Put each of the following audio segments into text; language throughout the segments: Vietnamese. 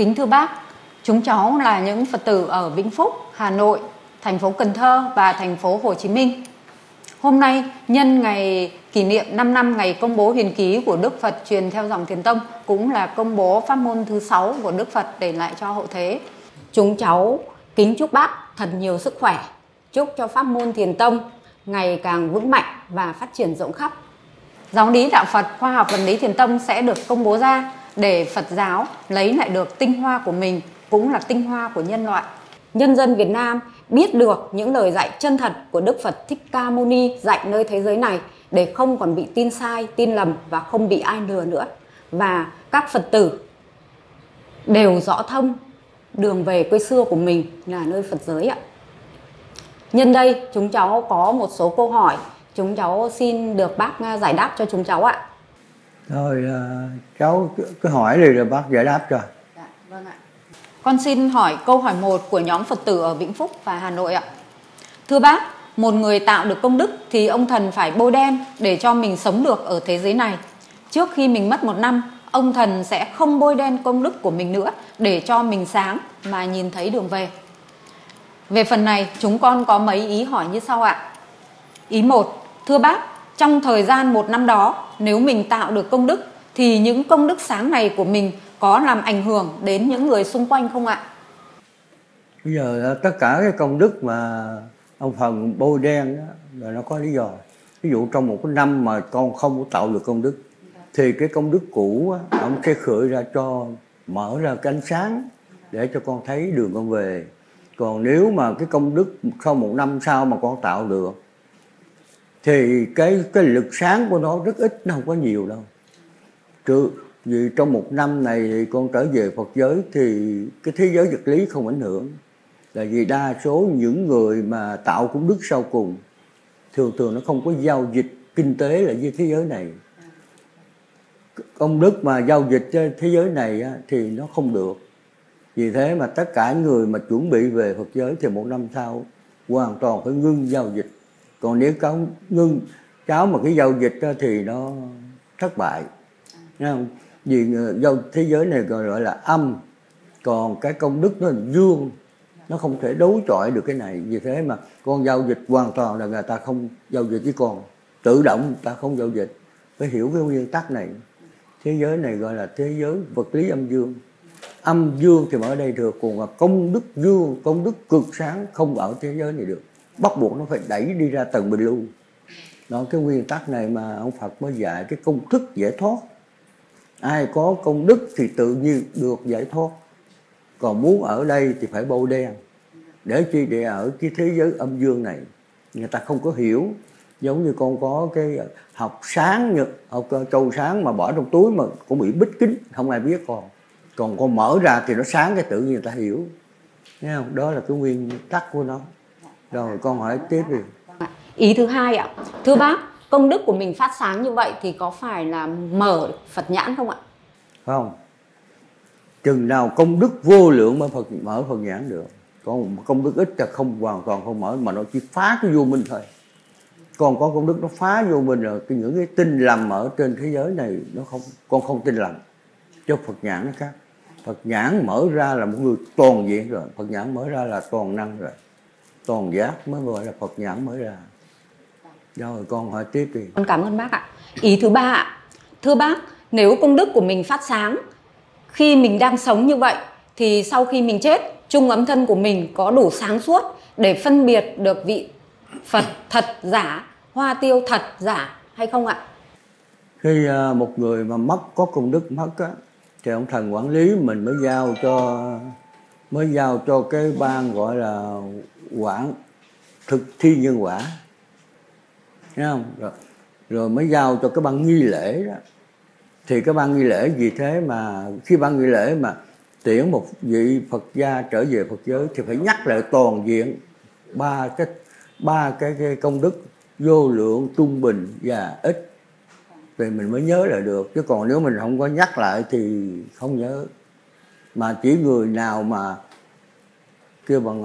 Kính thưa bác, chúng cháu là những Phật tử ở Vĩnh Phúc, Hà Nội, thành phố Cần Thơ và thành phố Hồ Chí Minh. Hôm nay, nhân ngày kỷ niệm 5 năm ngày công bố huyền ký của Đức Phật truyền theo dòng Thiền Tông, cũng là công bố pháp môn thứ 6 của Đức Phật để lại cho hậu thế. Chúng cháu kính chúc bác thật nhiều sức khỏe, chúc cho pháp môn Thiền Tông ngày càng vững mạnh và phát triển rộng khắp. Giáo lý Đạo Phật, khoa học vật lý Thiền Tông sẽ được công bố ra để Phật giáo lấy lại được tinh hoa của mình, cũng là tinh hoa của nhân loại. Nhân dân Việt Nam biết được những lời dạy chân thật của Đức Phật Thích Ca Mâu Ni dạy nơi thế giới này để không còn bị tin sai, tin lầm và không bị ai lừa nữa. Và các Phật tử đều rõ thông đường về quê xưa của mình là nơi Phật giới ạ. Nhân đây chúng cháu có một số câu hỏi, chúng cháu xin được bác giải đáp cho chúng cháu ạ. Thôi cháu cứ hỏi đi rồi bác giải đáp cho. Dạ, vâng ạ. Con xin hỏi câu hỏi 1 của nhóm Phật tử ở Vĩnh Phúc và Hà Nội ạ. Thưa bác, một người tạo được công đức thì ông thần phải bôi đen để cho mình sống được ở thế giới này. Trước khi mình mất 1 năm, ông thần sẽ không bôi đen công đức của mình nữa để cho mình sáng mà nhìn thấy đường về. Về phần này, chúng con có mấy ý hỏi như sau ạ. Ý 1, thưa bác, trong thời gian 1 năm đó, nếu mình tạo được công đức thì những công đức sáng này của mình có làm ảnh hưởng đến những người xung quanh không ạ? Bây giờ tất cả cái công đức mà ông thần bôi đen đó, là nó có lý do. Ví dụ trong một cái năm mà con không tạo được công đức thì cái công đức cũ á, ông sẽ khởi ra cho mở ra cái ánh sáng để cho con thấy đường con về. Còn nếu mà cái công đức sau 1 năm sau mà con tạo được thì cái lực sáng của nó rất ít, nó không có nhiều đâu. Vì trong 1 năm này thì con trở về Phật giới thì cái thế giới vật lý không ảnh hưởng. Là vì đa số những người mà tạo công đức sau cùng thường nó không có giao dịch kinh tế là với thế giới này. Công đức mà giao dịch trên thế giới này thì nó không được. Vì thế mà tất cả người mà chuẩn bị về Phật giới thì 1 năm sau hoàn toàn phải ngưng giao dịch. Còn nếu cháu mà cái giao dịch thì nó thất bại. Thấy không? Vì thế giới này gọi là âm, còn cái công đức nó là dương, nó không thể đấu chọi được cái này. Vì thế mà con giao dịch hoàn toàn là người ta không giao dịch với con, tự động người ta không giao dịch. Phải hiểu cái nguyên tắc này. Thế giới này gọi là thế giới vật lý âm dương. Âm dương thì ở đây được, còn là công đức dương, công đức cực sáng không ở thế giới này được. Bắt buộc nó phải đẩy đi ra tầng bình lưu. Đó, cái nguyên tắc này mà ông Phật mới dạy cái công thức giải thoát. Ai có công đức thì tự nhiên được giải thoát. Còn muốn ở đây thì phải bôi đen. Để chi? Để ở cái thế giới âm dương này. Người ta không có hiểu. Giống như con có cái học sáng, học châu sáng mà bỏ trong túi mà cũng bị bít kín, không ai biết con. Còn con mở ra thì nó sáng, cái tự nhiên người ta hiểu. Thấy không? Đó là cái nguyên tắc của nó. Rồi con hỏi tiếp đi. Ý thứ 2 ạ. Thưa bác, công đức của mình phát sáng như vậy thì có phải là mở Phật nhãn không ạ? Không. Chừng nào công đức vô lượng mới mở Phật nhãn được. Còn công đức ít là không, hoàn toàn không mở, mà nó chỉ phá cái vô minh thôi. Còn có công đức nó phá vô minh rồi, những cái tin lầm ở trên thế giới này nó không, con không tin lầm. Cho Phật nhãn nó khác. Phật nhãn mở ra là một người toàn diện rồi, Phật nhãn mở ra là toàn năng rồi, toàn giác mới gọi là Phật nhãn mở ra. Rồi con hỏi tiếp đi. Con cảm ơn bác ạ. Ý thứ 3 ạ. Thưa bác, nếu công đức của mình phát sáng khi mình đang sống như vậy thì sau khi mình chết, trung ấm thân của mình có đủ sáng suốt để phân biệt được vị Phật thật giả, hoa tiêu thật giả hay không ạ? Khi một người mà mất, có công đức mất á, thì ông thần quản lý mình mới giao cho cái ban gọi là quản thực thi nhân quả. Thấy không? Rồi mới giao cho cái ban nghi lễ đó. Thì cái ban nghi lễ vì thế mà khi ban nghi lễ mà tuyển một vị Phật gia trở về Phật giới thì phải nhắc lại toàn diện ba cái công đức vô lượng, trung bình và ít thì mình mới nhớ lại được. Chứ còn nếu mình không có nhắc lại thì không nhớ. Mà chỉ người nào mà kêu bằng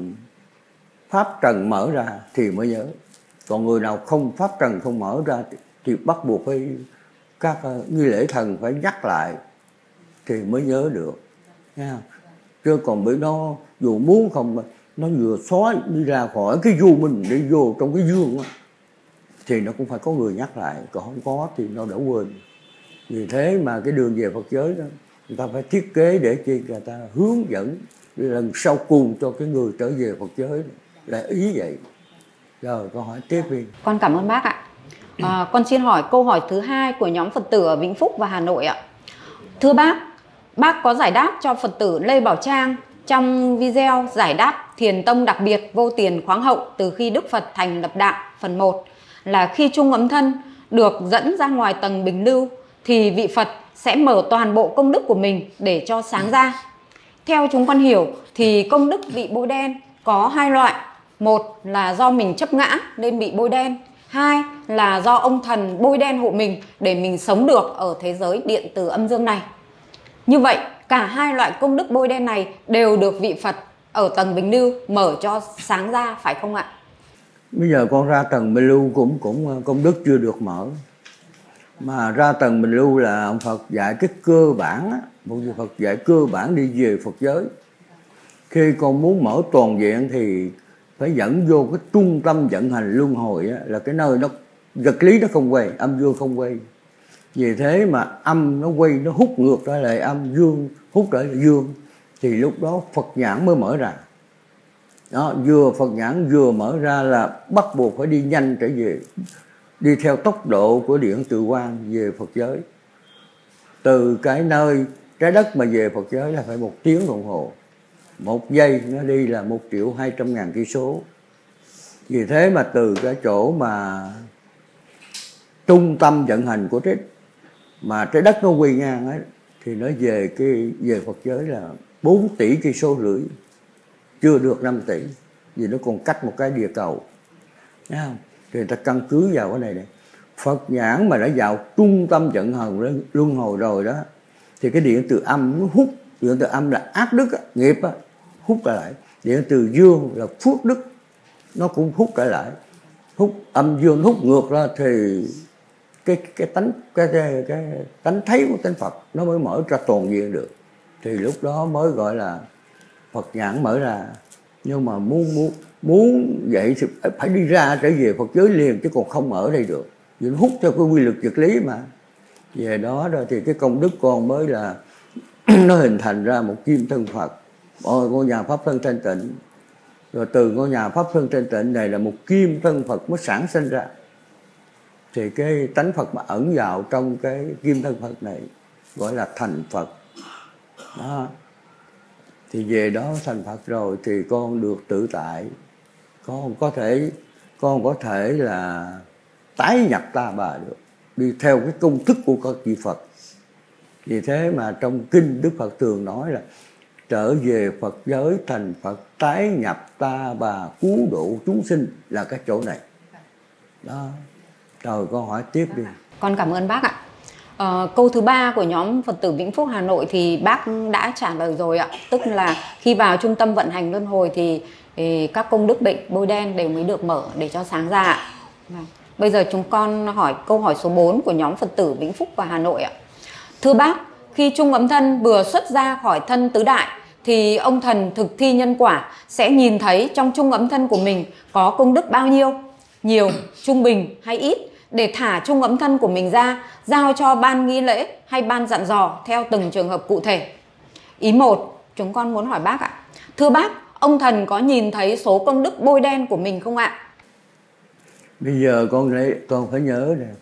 pháp trần mở ra thì mới nhớ. Còn người nào không, pháp trần không mở ra thì bắt buộc phải các nghi lễ thần phải nhắc lại thì mới nhớ được. Nha. Chứ còn bởi nó dù muốn không, nó vừa xóa đi ra khỏi cái vô mình để vô trong cái dương đó, thì nó cũng phải có người nhắc lại, còn không có thì nó đã quên. Vì thế mà cái đường về Phật giới đó, người ta phải thiết kế để chi người ta hướng dẫn lần sau cùng cho cái người trở về Phật giới, là ý vậy. Rồi con hỏi tiếp đi. Con cảm ơn bác ạ. Con xin hỏi câu hỏi thứ hai của nhóm Phật tử ở Vĩnh Phúc và Hà Nội ạ. Thưa bác có giải đáp cho Phật tử Lê Bảo Trang trong video giải đáp thiền tông đặc biệt vô tiền khoáng hậu từ khi Đức Phật thành lập đạo phần 1 là khi chung ấm thân được dẫn ra ngoài tầng bình lưu thì vị Phật sẽ mở toàn bộ công đức của mình để cho sáng ra. Theo chúng con hiểu thì công đức bị bôi đen có hai loại. Một là do mình chấp ngã nên bị bôi đen. Hai là do ông thần bôi đen hộ mình để mình sống được ở thế giới điện từ âm dương này. Như vậy cả hai loại công đức bôi đen này đều được vị Phật ở tầng bình lưu mở cho sáng ra, phải không ạ? Bây giờ con ra tầng bình lưu cũng công đức chưa được mở. Mà ra tầng bình lưu là ông Phật dạy cái cơ bản á, một vị Phật dạy cơ bản đi về Phật giới. Khi con muốn mở toàn diện thì phải dẫn vô cái trung tâm vận hành luân hồi á, là cái nơi nó vật lý nó không quay, âm dương không quay. Vì thế mà âm nó quay, nó hút ngược trở lại âm, dương hút trở lại dương, thì lúc đó Phật nhãn mới mở ra. Đó, vừa Phật nhãn vừa mở ra là bắt buộc phải đi nhanh trở về, đi theo tốc độ của điện từ quang về Phật giới. Từ cái nơi trái đất mà về Phật giới là phải 1 tiếng đồng hồ. 1 giây nó đi là 1.200.000 cây số. Vì thế mà từ cái chỗ mà trung tâm vận hành của trái đất nó quay ngang ấy, thì nó về Phật giới là 4 tỷ cây số rưỡi, chưa được 5 tỷ, vì nó còn cách một cái địa cầu. Thấy không? Thì người ta căn cứ vào cái này. Phật nhãn mà đã vào trung tâm vận hành luân hồi rồi đó, thì cái điện từ âm nó hút, điện từ âm là ác đức, nghiệp á, hút trở lại. Điện từ dương là phước đức, nó cũng hút trở lại. Hút âm dương hút ngược ra thì cái tánh thấy của tánh Phật nó mới mở ra toàn diện được. Thì lúc đó mới gọi là Phật nhãn mở ra. Nhưng mà muốn vậy thì phải đi ra trở về Phật giới liền, chứ còn không ở đây được. Vì nó hút theo cái quy luật vật lý mà. Về đó rồi thì cái công đức con mới là nó hình thành ra một kim thân Phật, ngôi nhà Pháp thân thanh tịnh. Rồi từ ngôi nhà Pháp thân thanh tịnh này là một kim thân Phật mới sản sinh ra. Thì cái tánh Phật mà ẩn vào trong cái kim thân Phật này gọi là thành Phật. Đó. Thì về đó thành Phật rồi thì con được tự tại. Con có thể là tái nhập ta bà được, đi theo cái công thức của các vị Phật. Vì thế mà trong kinh Đức Phật thường nói là trở về Phật giới thành Phật, tái nhập ta bà, cứu độ chúng sinh, là cái chỗ này. Đó. Rồi con hỏi tiếp đi. Con cảm ơn bác ạ. Câu thứ 3 của nhóm Phật tử Vĩnh Phúc Hà Nội thì bác đã trả lời rồi ạ. Tức là khi vào trung tâm vận hành luân hồi thì các công đức bệnh bôi đen đều mới được mở để cho sáng ra ạ. Bây giờ chúng con hỏi câu hỏi số 4 của nhóm Phật tử Vĩnh Phúc và Hà Nội ạ. Thưa bác, khi chung ấm thân vừa xuất ra khỏi thân tứ đại thì ông thần thực thi nhân quả sẽ nhìn thấy trong chung ấm thân của mình có công đức bao nhiêu, nhiều, trung bình hay ít, để thả chung ấm thân của mình ra, giao cho ban nghi lễ hay ban dặn dò theo từng trường hợp cụ thể. Ý 1, chúng con muốn hỏi bác ạ. Thưa bác, ông thần có nhìn thấy số công đức bôi đen của mình không ạ? Bây giờ con phải nhớ nè,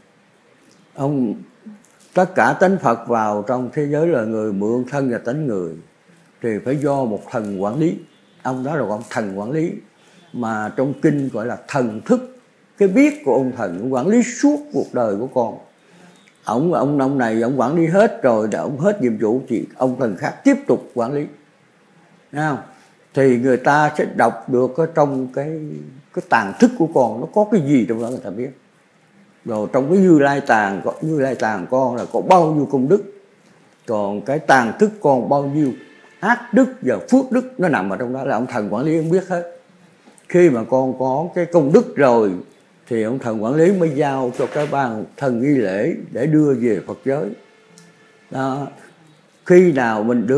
tất cả tánh Phật vào trong thế giới là người mượn thân và tánh người, thì phải do một thần quản lý. Ông đó là ông thần quản lý, mà trong kinh gọi là thần thức. Cái biết của ông thần, ông quản lý suốt cuộc đời của con. Ông này ông quản lý hết rồi, để ông hết nhiệm vụ thì ông thần khác tiếp tục quản lý. Thấy không? Thì người ta sẽ đọc được ở trong cái tàng thức của con, nó có cái gì trong đó người ta biết. Rồi trong cái Như Lai tàng con là có bao nhiêu công đức, còn cái tàng thức con bao nhiêu ác đức và phước đức, nó nằm ở trong đó, là ông thần quản lý ông biết hết. Khi mà con có cái công đức rồi thì ông thần quản lý mới giao cho cái ban thần nghi lễ để đưa về Phật giới. Đó. Khi nào mình được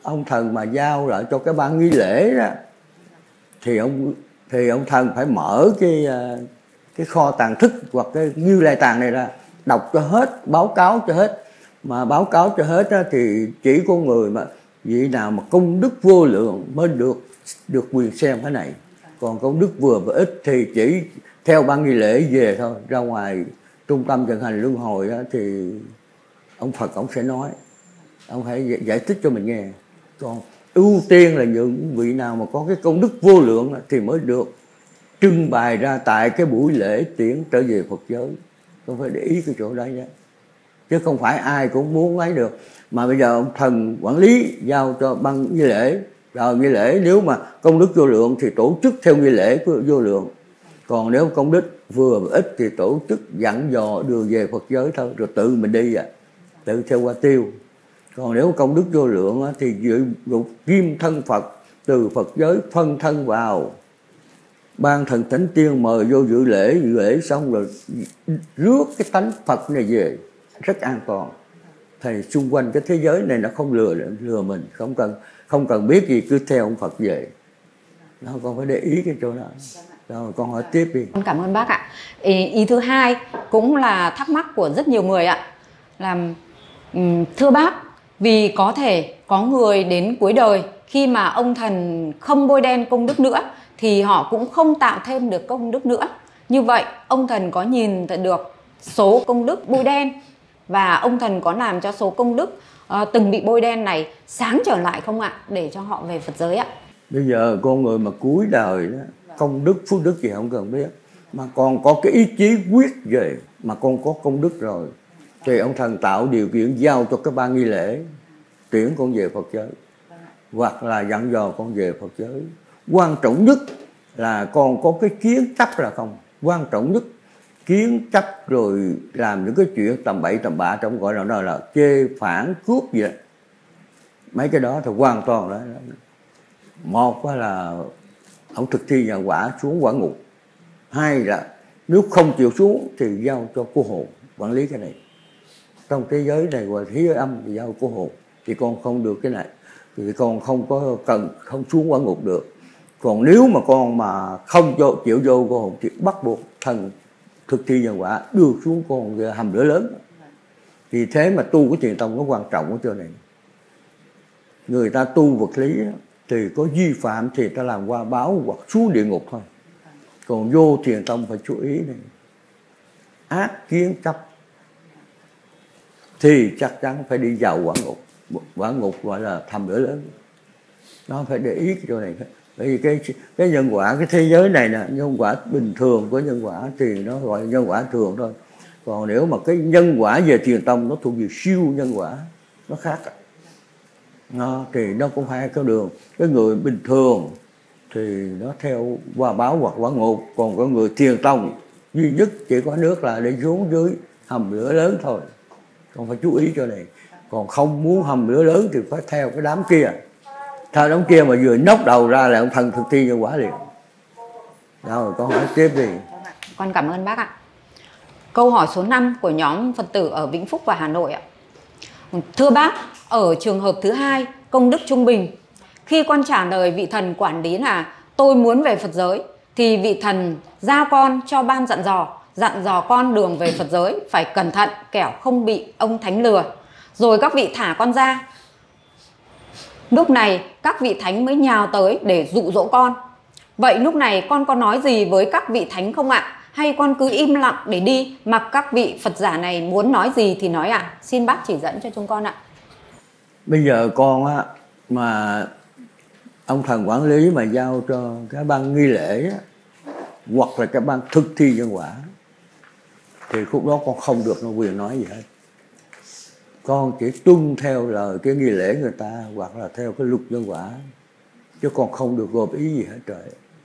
ông thần mà giao lại cho cái ban nghi lễ đó thì ông thần phải mở cái kho tàng thức hoặc cái Như Lai tàng này ra, đọc cho hết, báo cáo cho hết. Mà báo cáo cho hết á, thì chỉ có người mà vị nào mà công đức vô lượng mới được quyền xem cái này. Còn công đức vừa và ít thì chỉ theo ban nghi lễ về thôi. Ra ngoài trung tâm vận hành luân hồi á, thì ông Phật ông sẽ nói, ông hãy giải thích cho mình nghe. Còn ưu tiên là những vị nào mà có cái công đức vô lượng thì mới được trưng bày ra tại cái buổi lễ tiễn trở về Phật giới. Không phải để ý cái chỗ đấy nhé, chứ không phải ai cũng muốn lấy được. Mà bây giờ ông thần quản lý giao cho ban nghi lễ, rồi nghi lễ nếu mà công đức vô lượng thì tổ chức theo nghi lễ của vô lượng. Còn nếu công đức vừa và ít thì tổ chức dặn dò đưa về Phật giới thôi, rồi tự mình đi tự theo qua tiêu. Còn nếu công đức vô lượng thì dự ngục kim thân Phật từ Phật giới phân thân vào, ban thần thánh tiên mời vô dự lễ xong rồi rước cái tánh Phật này về, rất an toàn. Thầy xung quanh cái thế giới này nó không lừa mình, không cần biết gì, cứ theo ông Phật về. Nó con phải để ý cái chỗ đó. Rồi con hỏi tiếp đi. Con cảm ơn bác ạ. Ý thứ hai cũng là thắc mắc của rất nhiều người ạ. Thưa bác, vì có thể có người đến cuối đời khi mà ông thần không bôi đen công đức nữa thì họ cũng không tạo thêm được công đức nữa. Như vậy ông thần có nhìn được số công đức bôi đen và ông thần có làm cho số công đức từng bị bôi đen này sáng trở lại không ạ, để cho họ về Phật giới ạ? Bây giờ con người mà cuối đời đó, công đức phước đức gì không cần biết, mà con có cái ý chí quyết về, mà con có công đức rồi thì ông thần tạo điều kiện giao cho cái ban nghi lễ tiễn con về Phật giới, hoặc là dặn dò con về Phật giới. Quan trọng nhất là con có cái kiến chấp là không. Quan trọng nhất kiến chấp rồi làm những cái chuyện tầm bậy tầm bạ, trong gọi là chê phản cướp gì đó. Mấy cái đó thì hoàn toàn đó. Một là ông thực thi nhân quả xuống quả ngục, hai là nếu không chịu xuống thì giao cho cô hồn quản lý cái này. Trong thế giới này gọi thế giới âm thì giao cô hồn, thì con không được cái này thì con không xuống quả ngục được. Còn nếu mà con mà không chịu vô cô hồn thì bắt buộc thần thực thi nhân quả đưa xuống con hầm lửa lớn. Vì thế mà tu của Thiền Tông nó quan trọng ở chỗ này. Người ta tu vật lý thì có vi phạm thì ta làm qua báo hoặc xuống địa ngục thôi. Còn vô Thiền Tông phải chú ý này, ác kiến chấp thì chắc chắn phải đi vào quả ngục. Quả ngục gọi là hầm lửa lớn. Nó phải để ý cái chỗ này. Bởi vì cái nhân quả, cái thế giới này nè, nhân quả bình thường của nhân quả thì nó gọi là nhân quả thường thôi. Còn nếu mà cái nhân quả về Thiền Tông nó thuộc về siêu nhân quả, nó khác. Thì nó cũng phải có đường. Cái người bình thường thì nó theo qua báo hoặc quả ngục. Còn có người Thiền Tông duy nhất chỉ có nước là để xuống dưới hầm lửa lớn thôi. Con phải chú ý cho này. Còn không muốn hầm lửa lớn thì phải theo cái đám kia. Theo đám kia mà vừa nốc đầu ra là ông thần thực thi nhân quả liền. Rồi con hỏi tiếp đi. Con cảm ơn bác ạ. Câu hỏi số 5 của nhóm Phật tử ở Vĩnh Phúc và Hà Nội ạ. Thưa bác, ở trường hợp thứ hai, công đức trung bình, khi con trả lời vị thần quản lý là tôi muốn về Phật giới, thì vị thần giao con cho ban dặn dò con đường về Phật giới phải cẩn thận kẻo không bị ông thánh lừa. Rồi các vị thả con ra. Lúc này các vị thánh mới nhào tới để dụ dỗ con. Vậy lúc này con có nói gì với các vị thánh không ạ? Hay con cứ im lặng để đi, mặc các vị Phật giả này muốn nói gì thì nói ạ? Xin bác chỉ dẫn cho chúng con ạ. Bây giờ con á, mà ông thần quản lý mà giao cho cái ban nghi lễ á, hoặc là cái ban thực thi nhân quả, thì khúc đó con không được nó quyền nói gì hết. Con chỉ tuân theo lời cái nghi lễ người ta, hoặc là theo cái luật nhân quả, chứ con không được góp ý gì hết trời.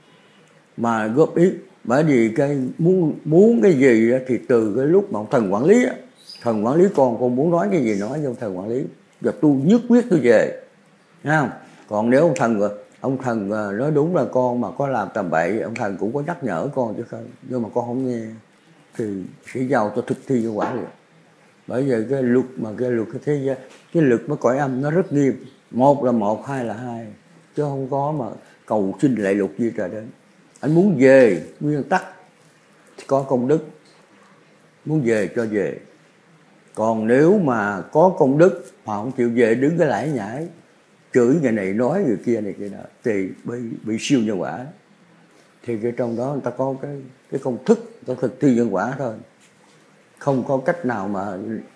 Mà góp ý bởi vì cái muốn cái gì thì từ cái lúc mà ông thần quản lý, thần quản lý con muốn nói cái gì nói với ông thần quản lý, giờ tôi nhất quyết tôi về, thấy không? Còn nếu ông thần nói đúng là con mà có làm tầm bậy, ông thần cũng có nhắc nhở con chứ không, nhưng mà con không nghe thì sẽ giao cho thực thi nhân quả liền. Bởi vì cái luật cái thế giới, cái luật mới cõi âm nó rất nghiêm, một là một, hai là hai, chứ không có mà cầu xin lệ lục gì trời đến. Anh muốn về nguyên tắc thì có công đức, muốn về cho về. Còn nếu mà có công đức họ không chịu về, đứng cái lải nhải chửi người này nói người kia này kia đó, thì bị siêu nhân quả. Thì cái trong đó người ta có cái công thức, có thực thi nhân quả thôi, không có cách nào mà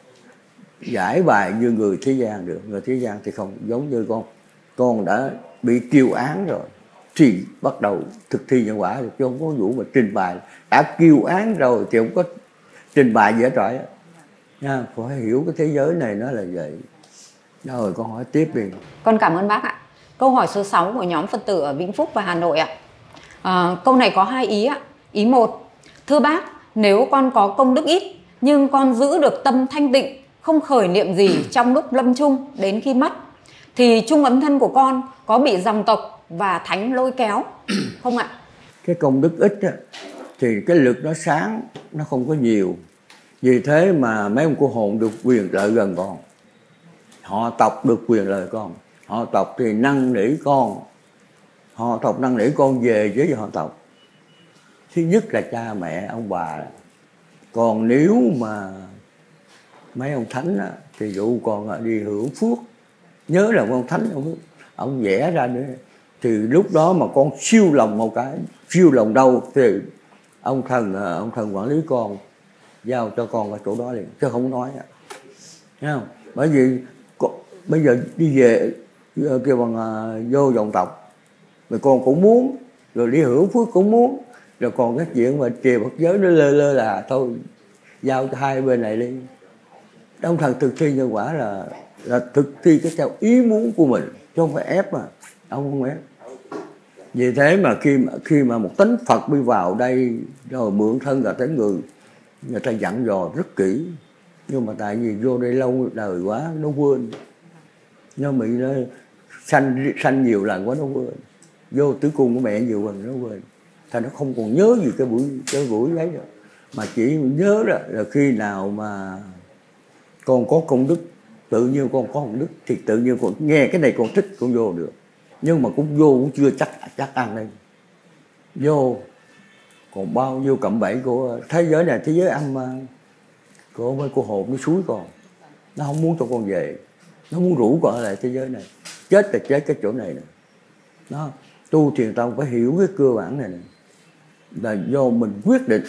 giải bài như người thế gian được. Người thế gian thì không, giống như con đã bị kêu án rồi thì bắt đầu thực thi nhân quả được, chứ không có vụ mà trình bày. Đã kêu án rồi thì không có trình bày gì hết trọi nha. Phải hiểu cái thế giới này nó là vậy. Rồi con hỏi tiếp đi. Con cảm ơn bác ạ. Câu hỏi số 6 của nhóm Phật tử ở Vĩnh Phúc và Hà Nội ạ. Câu này có 2 ý ạ. Ý 1: thưa bác, nếu con có công đức ít nhưng con giữ được tâm thanh tịnh, không khởi niệm gì trong lúc lâm chung đến khi mất, thì chung ấm thân của con có bị dòng tộc và thánh lôi kéo không ạ? Cái công đức ít á, thì cái lực nó sáng, nó không có nhiều. Vì thế mà mấy ông cô hồn được quyền lợi gần con, họ tộc được quyền lợi con. Họ tộc thì năn nỉ con, họ tộc năn nỉ con về với họ tộc. Thứ nhất là cha mẹ ông bà. Còn nếu mà mấy ông thánh á, thì dụ con đi hưởng phước. Nhớ là ông thánh ông vẽ ra nữa, thì lúc đó mà con siêu lòng một cái, siêu lòng đâu thì ông thần quản lý con giao cho con ở chỗ đó liền, chứ không nói. Thấy không? Bởi vì bây giờ đi về kêu bằng vô dòng tộc, rồi con cũng muốn, rồi đi hưởng phước cũng muốn, rồi còn cái chuyện mà trì Phật giới nó lơ là thôi, giao cho hai bên này đi. Ông thần thực thi nhân quả là thực thi cái theo ý muốn của mình, chứ không phải ép. Mà ông không ép. Vì thế mà khi mà một tánh Phật đi vào đây rồi mượn thân là tánh người ta dặn dò rất kỹ. Nhưng mà tại vì vô đây lâu đời quá nó quên, nó bị nó sanh nhiều lần quá nó quên, vô tử cung của mẹ nhiều lần nó quên, thành nó không còn nhớ gì cái buổi ấy rồi. Mà chỉ nhớ là khi nào mà con có công đức, tự nhiên con có công đức thì tự nhiên con nghe cái này con thích con vô được. Nhưng mà cũng vô cũng chưa chắc ăn đây. Vô còn bao nhiêu cạm bẫy của thế giới này, thế giới âm của mấy cô hồn nó suối con. Nó không muốn cho con về, nó muốn rủ con ở lại thế giới này. Chết là chết cái chỗ này nè. Đó, tu thiền tông phải hiểu cái cơ bản này nè, là do mình quyết định.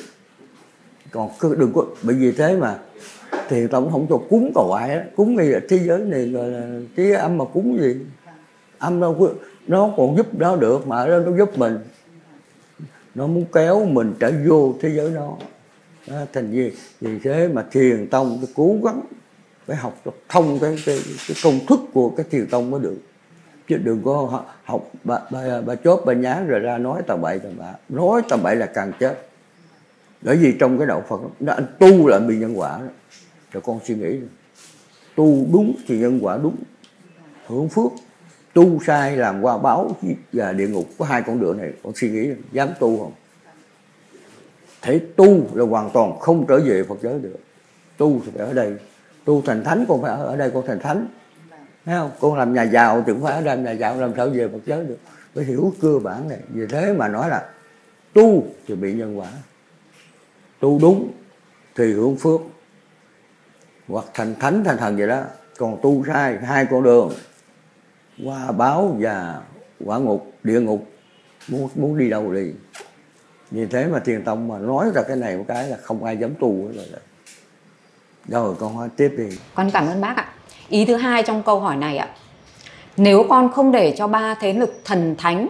Còn đừng có bởi vì thế mà thiền tông không cho cúng cầu ai đó. Cúng ngay ở thế giới này gọi là thế giới âm, mà cúng gì âm đâu, nó còn giúp nó được mà nó giúp mình, nó muốn kéo mình trở vô thế giới đó. Thành vì thế mà thiền tông phải cố gắng phải học cho thông cái công thức của cái thiền tông mới được, chứ đừng có học bà chốt bà nhán rồi ra nói tầm bậy tầm bạ. Nói tầm bậy là càng chết. Bởi vì trong cái đạo Phật nó anh tu là bị nhân quả đó. Rồi con suy nghĩ, tu đúng thì nhân quả đúng, hưởng phước. Tu sai làm qua báo và địa ngục, có hai con đường này. Con suy nghĩ dám tu không? Thể tu là hoàn toàn không trở về Phật giới được. Tu thì phải ở đây, tu thành thánh con phải ở đây, con thành thánh. Thấy không? Con làm nhà giàu thì cũng phải ở đây nhà giàu, làm sao về Phật giới được. Phải hiểu cơ bản này. Vì thế mà nói là tu thì bị nhân quả, tu đúng thì hưởng phước, hoặc thành thánh thành thần vậy đó. Còn tu sai, hai con đường, qua báo và quả ngục, địa ngục, muốn đi đâu đi. Vì thế mà thiền tông mà nói ra cái này một cái là không ai dám tu rồi. Rồi con hỏi tiếp đi. Con cảm ơn bác ạ. Ý thứ 2 trong câu hỏi này ạ: nếu con không để cho 3 thế lực thần thánh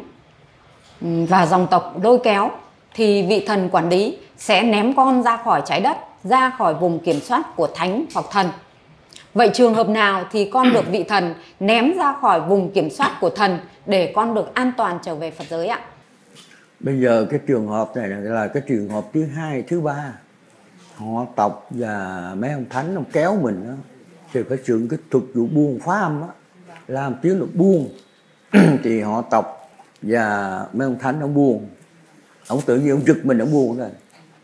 và dòng tộc lôi kéo, thì vị thần quản lý sẽ ném con ra khỏi trái đất, ra khỏi vùng kiểm soát của thánh hoặc thần. Vậy trường hợp nào thì con được vị thần ném ra khỏi vùng kiểm soát của thần để con được an toàn trở về Phật giới ạ? Bây giờ cái trường hợp này là cái trường hợp thứ 2, thứ 3. Họ tộc và mấy ông thánh ông kéo mình đó, thì phải sử dụng cái thuật vụ buông phá âm đó, làm tiếng là buông. Thì họ tộc và mấy ông thánh ông buông, ông tự nhiên ông giật mình ông buông rồi.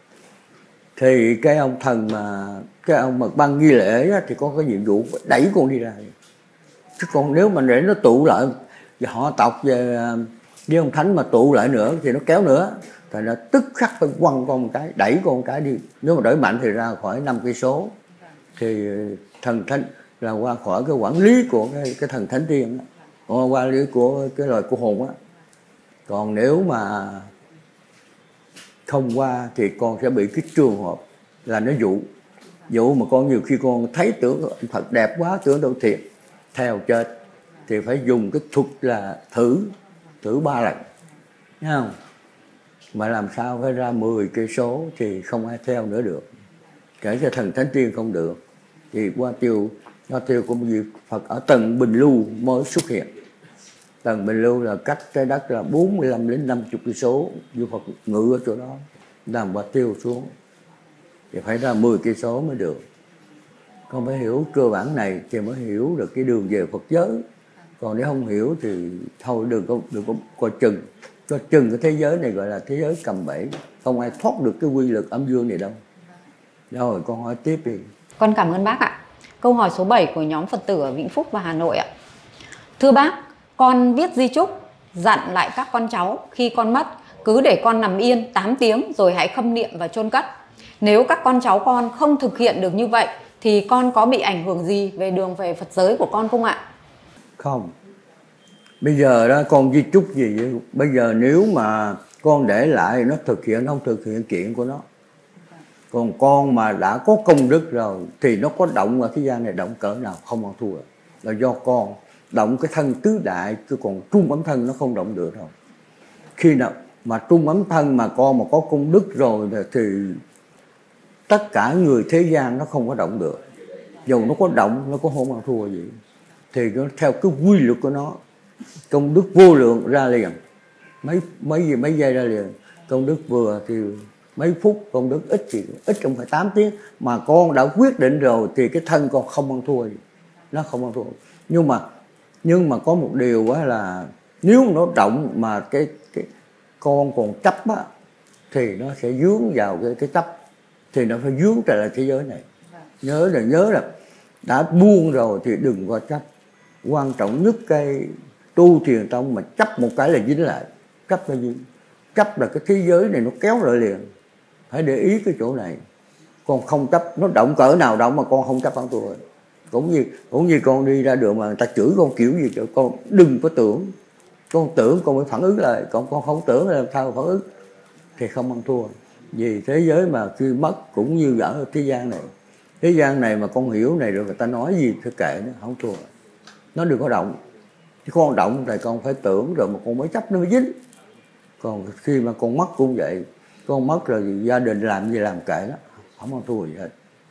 Thì cái ông thần mà cái ông mà băng nghi lễ á, thì có cái nhiệm vụ đẩy con đi ra. Chứ còn nếu mà để nó tụ lại họ tộc về với ông thánh mà tụ lại nữa thì nó kéo nữa, thì nó tức khắc phải quăng con một cái, đẩy con một cái đi. Nếu mà đẩy mạnh thì ra khỏi 5 cây số, thì thần thánh là qua khỏi cái quản lý của cái thần thánh tiên đó, qua lý của cái loài của hồn á. Còn nếu mà không qua thì con sẽ bị cái trường hợp là nó dụ mà con nhiều khi con thấy tưởng Phật đẹp quá, tưởng đâu thiệt, theo chết thì phải dùng cái thuật là thử 3 lần, thấy không? Mà làm sao phải ra 10 cây số thì không ai theo nữa được, kể cho thần thánh tiên không được. Thì qua tiêu của một vị Phật ở tầng Bình Lưu mới xuất hiện. Tầng Bình Lưu là cách trái đất là 45 đến 50 cây số, vị Phật ngự ở chỗ đó, làm qua tiêu xuống thì phải ra 10 cây số mới được. Con phải hiểu cơ bản này thì mới hiểu được cái đường về Phật giới. Còn nếu không hiểu thì thôi đừng có coi chừng cái thế giới này gọi là thế giới cầm bẫy, không ai thoát được cái quy luật âm dương này đâu. Rồi con hỏi tiếp đi. Con cảm ơn bác ạ. Câu hỏi số 7 của nhóm Phật tử ở Vĩnh Phúc và Hà Nội ạ. Thưa bác, con viết di chúc dặn lại các con cháu khi con mất cứ để con nằm yên 8 tiếng rồi hãy khâm niệm và chôn cất. Nếu các con cháu con không thực hiện được như vậy thì con có bị ảnh hưởng gì về đường về Phật giới của con không ạ? Không. Bây giờ đó con di chúc gì vậy? Bây giờ nếu mà con để lại nó không thực hiện chuyện của nó. Còn con mà đã có công đức rồi thì nó có động ở thế gian này động cỡ nào không ăn thua. Là do con động cái thân tứ đại, chứ còn trung ấm thân nó không động được đâu. Khi nào mà trung ấm thân mà con mà có công đức rồi thì tất cả người thế gian nó không có động được. Dù nó có động nó có không ăn thua gì. Thì nó theo cái quy luật của nó, công đức vô lượng ra liền, mấy giây ra liền. Công đức vừa thì mấy phút, công đức ít thì ít trong phải 8 tiếng. Mà con đã quyết định rồi thì cái thân con không ăn thua gì, nó không ăn thua. Nhưng mà có một điều á là nếu nó động mà cái con còn chấp á thì nó sẽ dướng vào cái chấp, thì nó phải dướng trở lại thế giới này. Nhớ là đã buông rồi thì đừng có chấp. Quan trọng nhất cái tu thiền tông mà chấp một cái là dính lại. Chấp là gì? Chấp là cái thế giới này nó kéo lại liền. Phải để ý cái chỗ này. Con không chấp, nó động cỡ nào động mà con không chấp ăn thua. Cũng như con đi ra đường mà người ta chửi con kiểu gì con đừng có tưởng. Con tưởng con mới phản ứng lại, còn con không tưởng là làm sao phản ứng thì không ăn thua. Vì thế giới mà khi mất cũng như ở thế gian này. Thế gian này mà con hiểu này rồi người ta nói gì thì kệ nó, không thua. Nó đừng có động. Chứ con động thì con phải tưởng rồi mà con mới chấp nó mới dính. Còn khi mà con mất cũng vậy. Con mất rồi gia đình làm gì làm kệ nó, không ăn thua gì hết.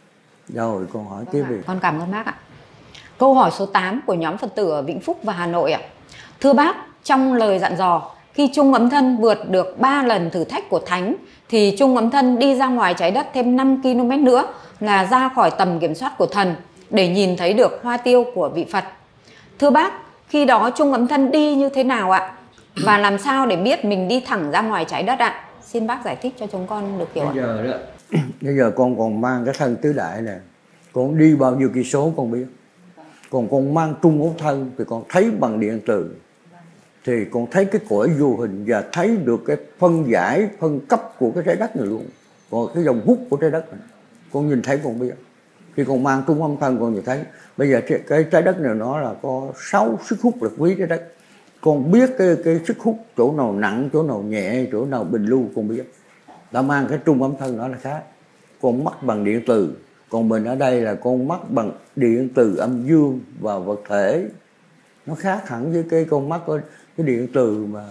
Rồi con hỏi tiếp đi. Con cảm ơn bác ạ. Câu hỏi số 8 của nhóm Phật tử ở Vĩnh Phúc và Hà Nội ạ. Thưa bác, trong lời dặn dò, khi chung ấm thân vượt được 3 lần thử thách của Thánh thì chung ấm thân đi ra ngoài trái đất thêm 5 km nữa là ra khỏi tầm kiểm soát của thần để nhìn thấy được hoa tiêu của vị Phật. Thưa bác, khi đó chung ấm thân đi như thế nào ạ? Và làm sao để biết mình đi thẳng ra ngoài trái đất ạ? Xin bác giải thích cho chúng con được hiểu ạ. Bây giờ con còn mang cái thân tứ đại này, con đi bao nhiêu cây số con biết. Còn con mang trung ấm thân thì con thấy bằng điện từ, thì con thấy cái cõi vô hình và thấy được cái phân giải, phân cấp của cái trái đất này luôn. Còn cái dòng hút của trái đất này, con nhìn thấy con biết. Khi con mang trung ấm thân con nhìn thấy. Bây giờ cái trái đất này nó là có 6 sức hút là quý trái đất. Con biết cái sức hút chỗ nào nặng, chỗ nào nhẹ, chỗ nào bình lưu con biết. Đã mang cái trung ấm thân đó là khác. Con mắc bằng điện từ. Còn mình ở đây là con mắc bằng điện từ âm dương và vật thể. Nó khác hẳn với cái con mắc cái điện từ mà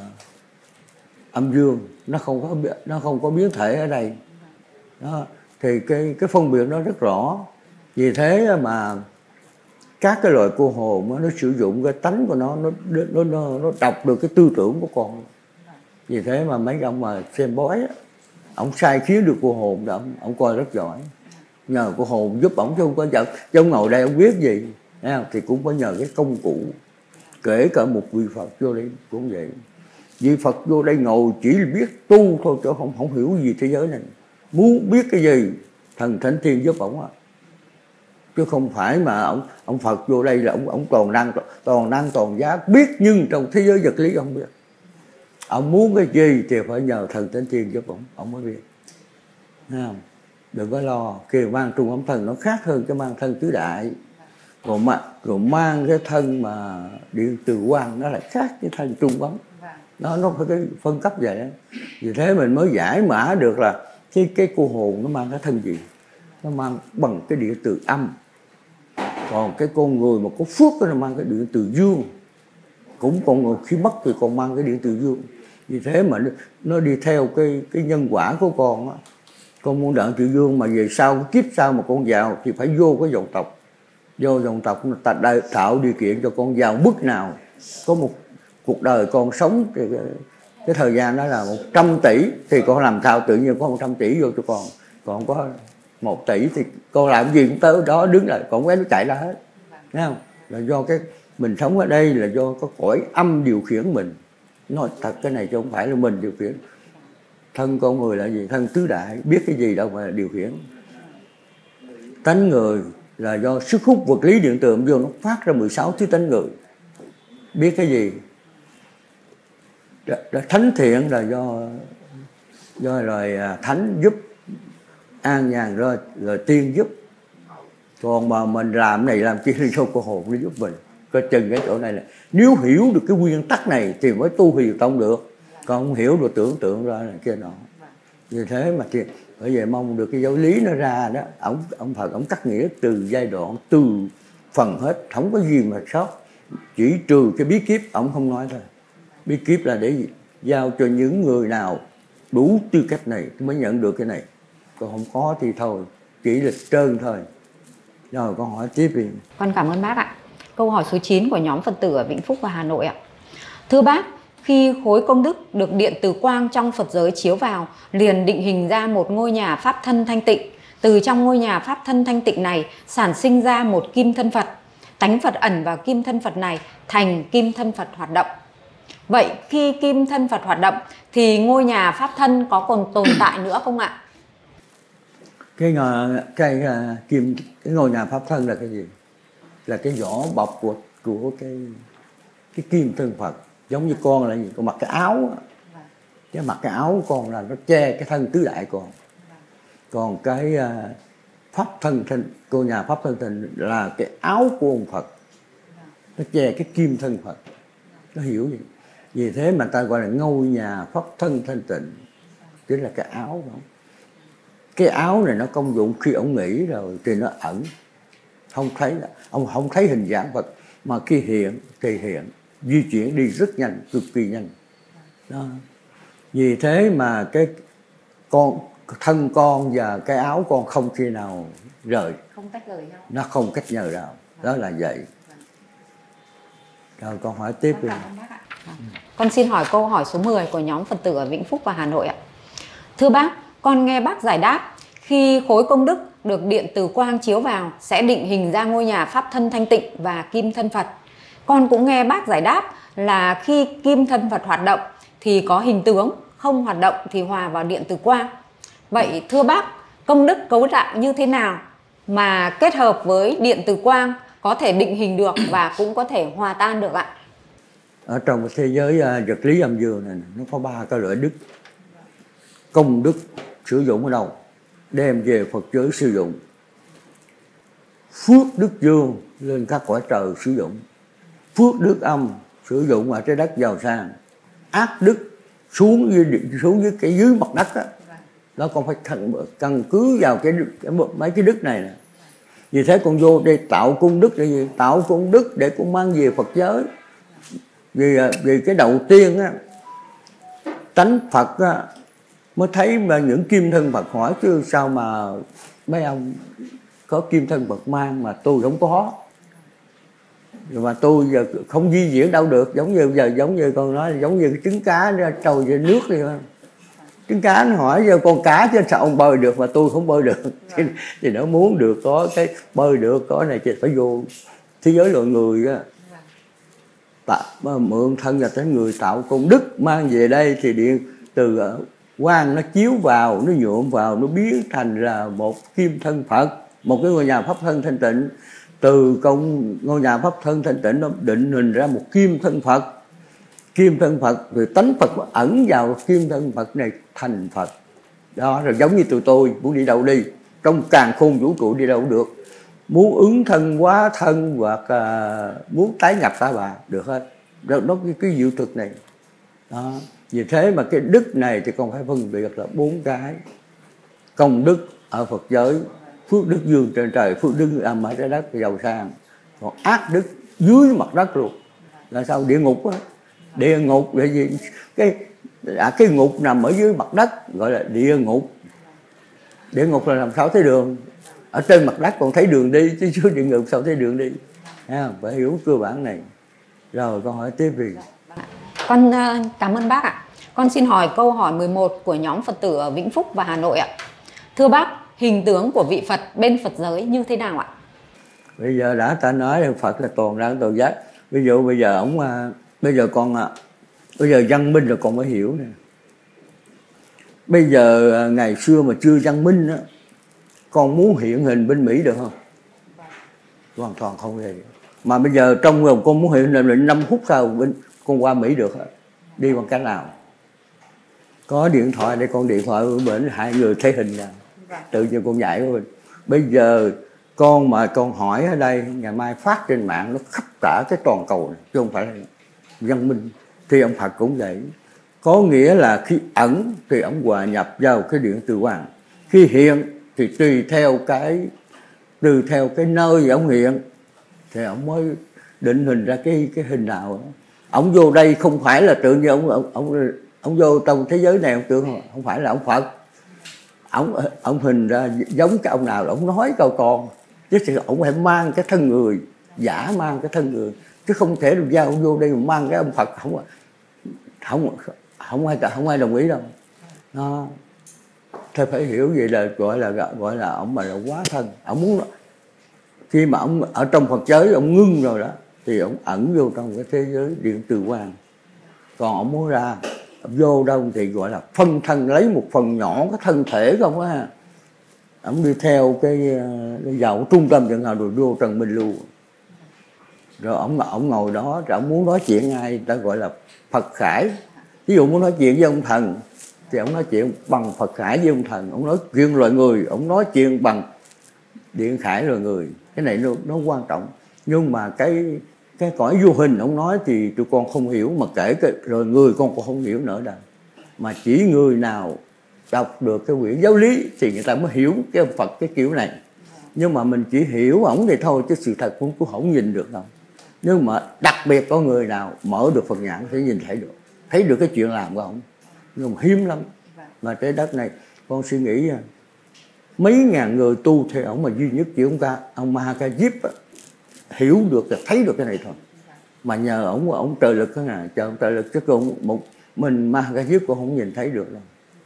âm dương, nó không có biến thể ở đây. Đó. Thì cái phân biệt nó rất rõ. Vì thế mà các cái loại cô hồn nó sử dụng cái tánh của nó đọc được cái tư tưởng của con. Vì thế mà mấy ông mà xem bói á, ông sai khiến được cô hồn đó, ông coi rất giỏi. Nhờ cô hồn giúp ổng chứ không có chợ. Chứ ông ngồi đây ông biết gì, thì cũng phải nhờ cái công cụ. Kể cả một vị Phật vô đây cũng vậy. Vị Phật vô đây ngồi chỉ biết tu thôi chứ không hiểu gì thế giới này. Muốn biết cái gì thần thánh thiên giúp ổng á. chứ không phải mà ông Phật vô đây là ông toàn năng toàn giác biết, nhưng trong thế giới vật lý ông biết. Ông muốn cái gì thì phải nhờ thần Thánh Tiên giúp ông mới biết. Thấy không? Đừng có lo, khi mang trung ấm thân nó khác hơn cái mang thân tứ đại. Rồi mang cái thân mà điện từ quang nó lại khác cái thân trung ấm. Nó phải cái phân cấp vậy đó. Vì thế mình mới giải mã được là cái cô hồn nó mang cái thân gì. Nó mang bằng cái điện từ âm. Còn cái con người mà có phước nó mang cái điện từ dương. Cũng còn khi mất thì còn mang cái điện từ dương. Vì thế mà nó đi theo cái nhân quả của con á. Con muốn đặng từ dương mà về sau kiếp sau mà con giàu thì phải vô cái dòng tộc. Vô dòng tộc ta tạo điều kiện cho con giàu mức nào. Có một cuộc đời con sống thì cái thời gian đó là 100 tỷ thì con làm sao tự nhiên có 100 tỷ vô cho con. Còn có 1 tỷ thì con làm gì cũng tới đó đứng lại, còn cái nó chạy ra hết. Thấy không? Là do cái mình sống ở đây là do có cõi âm điều khiển mình. Nói thật cái này chứ không phải là mình điều khiển. Thân con người là gì? Thân tứ đại, biết cái gì đâu mà điều khiển. Tánh người là do sức hút vật lý điện từ âm dương nó phát ra 16 thứ tánh người. Biết cái gì? Thánh thiện là do lời thánh giúp, an nhàn rồi tiên giúp. Còn mà mình làm này làm kia thì cho cô hồn nó giúp mình. Coi chừng cái chỗ này là nếu hiểu được cái nguyên tắc này thì mới tu Huyền Tông được. Còn không hiểu được tưởng tượng ra này kia nọ. Vì thế mà thì bởi vậy mong được cái giáo lý nó ra đó. Ông Phật ông cắt nghĩa từ giai đoạn, từ phần hết, không có gì mà sót. Chỉ trừ cái bí kíp ông không nói thôi. Bí kíp là để gì? Giao cho những người nào đủ tư cách này mới nhận được cái này. Còn không có thì thôi, chỉ là trơn thôi. Rồi con hỏi tiếp đi. Con cảm ơn bác ạ. Câu hỏi số 9 của nhóm Phật tử ở Vĩnh Phúc và Hà Nội ạ. Thưa bác, khi khối công đức được điện từ quang trong Phật giới chiếu vào, liền định hình ra một ngôi nhà pháp thân thanh tịnh. Từ trong ngôi nhà pháp thân thanh tịnh này sản sinh ra một kim thân Phật. Tánh Phật ẩn vào kim thân Phật này thành kim thân Phật hoạt động. Vậy khi kim thân Phật hoạt động thì ngôi nhà pháp thân có còn tồn tại nữa không ạ? Cái ngôi nhà pháp thân là cái gì? Là cái vỏ bọc của cái kim thân Phật. Giống như con là gì? Con mặc cái áo. Cái mặc cái áo con là nó che cái thân tứ đại con. Còn cái pháp thân cô nhà pháp thân là cái áo của ông Phật. Nó che cái kim thân Phật. Nó hiểu gì? Vì thế mà ta gọi là ngôi nhà pháp thân thanh tịnh. Chính là cái áo đó. Cái áo này nó công dụng khi ông nghỉ rồi thì nó ẩn. Ông không thấy hình dạng Phật. Mà khi hiện thì hiện. Di chuyển đi rất nhanh, cực kỳ nhanh. Đó. Vì thế mà cái thân con và cái áo con không khi nào rời. Không tách rời nhau. Nó không cách nhờ nào. Đó là vậy. Rồi con hỏi tiếp đi. Con xin hỏi câu hỏi số 10 của nhóm Phật tử ở Vĩnh Phúc và Hà Nội ạ. Thưa bác, con nghe bác giải đáp khi khối công đức được điện từ quang chiếu vào sẽ định hình ra ngôi nhà pháp thân thanh tịnh và kim thân Phật. Con cũng nghe bác giải đáp là khi kim thân Phật hoạt động thì có hình tướng, không hoạt động thì hòa vào điện từ quang. Vậy thưa bác, công đức cấu tạo như thế nào mà kết hợp với điện từ quang có thể định hình được và cũng có thể hòa tan được ạ? Ở trong cái thế giới vật lý âm dương này nó có 3 cái loại đức. Công đức sử dụng ở đâu? Đem về Phật giới sử dụng. Phước đức dương lên các cõi trời sử dụng. Phước đức âm sử dụng ở trái đất giàu sang. Ác đức xuống dưới mặt đất đó. Đó con phải căn cứ vào mấy cái đức này nè. Vì thế con vô đây tạo công đức để gì? Tạo công đức để con mang về Phật giới. Vì cái đầu tiên á, tánh Phật á, mới thấy mà những kim thân Phật hỏi chứ sao mà mấy ông có kim thân Phật mang mà tôi không có. Mà tôi giờ không di chuyển đâu được, giống như con nói giống như cái trứng cá nó trôi trên nước đi. Trứng cá nó hỏi cho con cá chứ sao ông bơi được mà tôi không bơi được. Thì nó muốn được có cái bơi được có này thì phải vô thế giới loài người á. Mượn thân là cái người tạo công đức mang về đây thì điện từ quang nó chiếu vào, nó nhuộm vào, nó biến thành là một kim thân Phật. một cái ngôi nhà pháp thân thanh tịnh. Từ ngôi nhà pháp thân thanh tịnh nó định hình ra một kim thân Phật. Kim thân Phật rồi tánh Phật ẩn vào kim thân Phật này thành Phật. Đó, rồi giống như tụi tôi muốn đi đâu đi, trong càn khôn vũ trụ đi đâu cũng được. Muốn ứng thân hóa thân hoặc muốn tái nhập ta bà được hết. Nó cái diệu thực này. Đó. Vì thế mà cái đức này thì con phải phân biệt là 4 cái. Công đức ở Phật giới, phước đức dương trên trời, phước đức âm ở trái đất giàu sang. Còn ác đức dưới mặt đất luôn. Là sao? Địa ngục á. Địa ngục là gì? Cái ngục nằm ở dưới mặt đất gọi là địa ngục. Địa ngục là làm sao thấy đường? Ở trên mặt đất còn thấy đường đi, chứ dưới địa ngục sao thấy đường đi? Phải hiểu cơ bản này. Rồi con hỏi tiếp đi. Con cảm ơn bác ạ. Con xin hỏi câu hỏi 11 của nhóm Phật tử ở Vĩnh Phúc và Hà Nội ạ. Thưa bác, hình tướng của vị Phật bên Phật giới như thế nào ạ? Bây giờ đã ta nói là Phật là toàn năng toàn giác. Ví dụ bây giờ bây giờ văn minh rồi con mới hiểu nè. Bây giờ ngày xưa mà chưa văn minh á, con muốn hiện hình bên Mỹ được không? Hoàn toàn không hề. Mà bây giờ trong lòng con muốn hiện hình là 5 phút sau con qua Mỹ được hết. Đi bằng cách nào? Có điện thoại để con điện thoại ở bển 2 người thấy hình nè. Tự nhiên con nhảy của mình. Bây giờ con hỏi ở đây, ngày mai phát trên mạng nó khắp cả cái toàn cầu này, chứ không phải là văn minh. Thì ông Phật cũng vậy. Có nghĩa là khi ẩn thì ông hòa nhập vào cái điện từ hoàng. Khi hiện thì tùy theo cái nơi ông hiện thì ông mới định hình ra cái hình nào. Ông vô đây không phải là tự nhiên ông vô trong thế giới này ông tưởng không phải là ông Phật. Ông hình ra giống cái ông nào ông nói câu con, chứ ông phải mang cái thân người, giả mang cái thân người, chứ không thể được giao ông vô đây mà mang cái ông Phật. Không ai đồng ý đâu. Đó. Thế phải hiểu vậy là gọi là ông mà là quá thân. Ông muốn khi mà ông ở trong Phật giới ông ngưng rồi đó thì ông ẩn vô trong cái thế giới điện từ quang. Còn ông muốn ra vô đâu thì gọi là phân thân, lấy một phần nhỏ cái thân thể không á. Ông đi theo cái vào trung tâm chẳng hạn rồi vô trần minh lưu. Rồi ông ngồi đó rồi ông muốn nói chuyện ai ta gọi là Phật Khải. Ví dụ muốn nói chuyện với ông thần thì ông nói chuyện bằng Phật Khải với ông thần. Ông nói chuyện loài người, ông nói chuyện bằng Điện Khải loài người. Cái này nó quan trọng. Nhưng mà cái cõi vô hình ông nói thì tụi con không hiểu, mà kể rồi người con cũng không hiểu nữa đâu. Mà chỉ người nào đọc được cái quyển giáo lý thì người ta mới hiểu cái ông Phật cái kiểu này. Nhưng mà mình chỉ hiểu ổng thì thôi, chứ sự thật cũng không nhìn được đâu. Nhưng mà đặc biệt có người nào mở được Phật nhãn thì nhìn thấy được cái chuyện làm của ổng. Nhưng mà hiếm lắm. Mà trái đất này con suy nghĩ mấy ngàn người tu theo ổng mà duy nhất chỉ ông Mahakajip hiểu được, thấy được cái này thôi. Mà nhờ ổng trời lực cái này, chờ ông trời lực chứ mình Mahakajip cũng không nhìn thấy được đâu.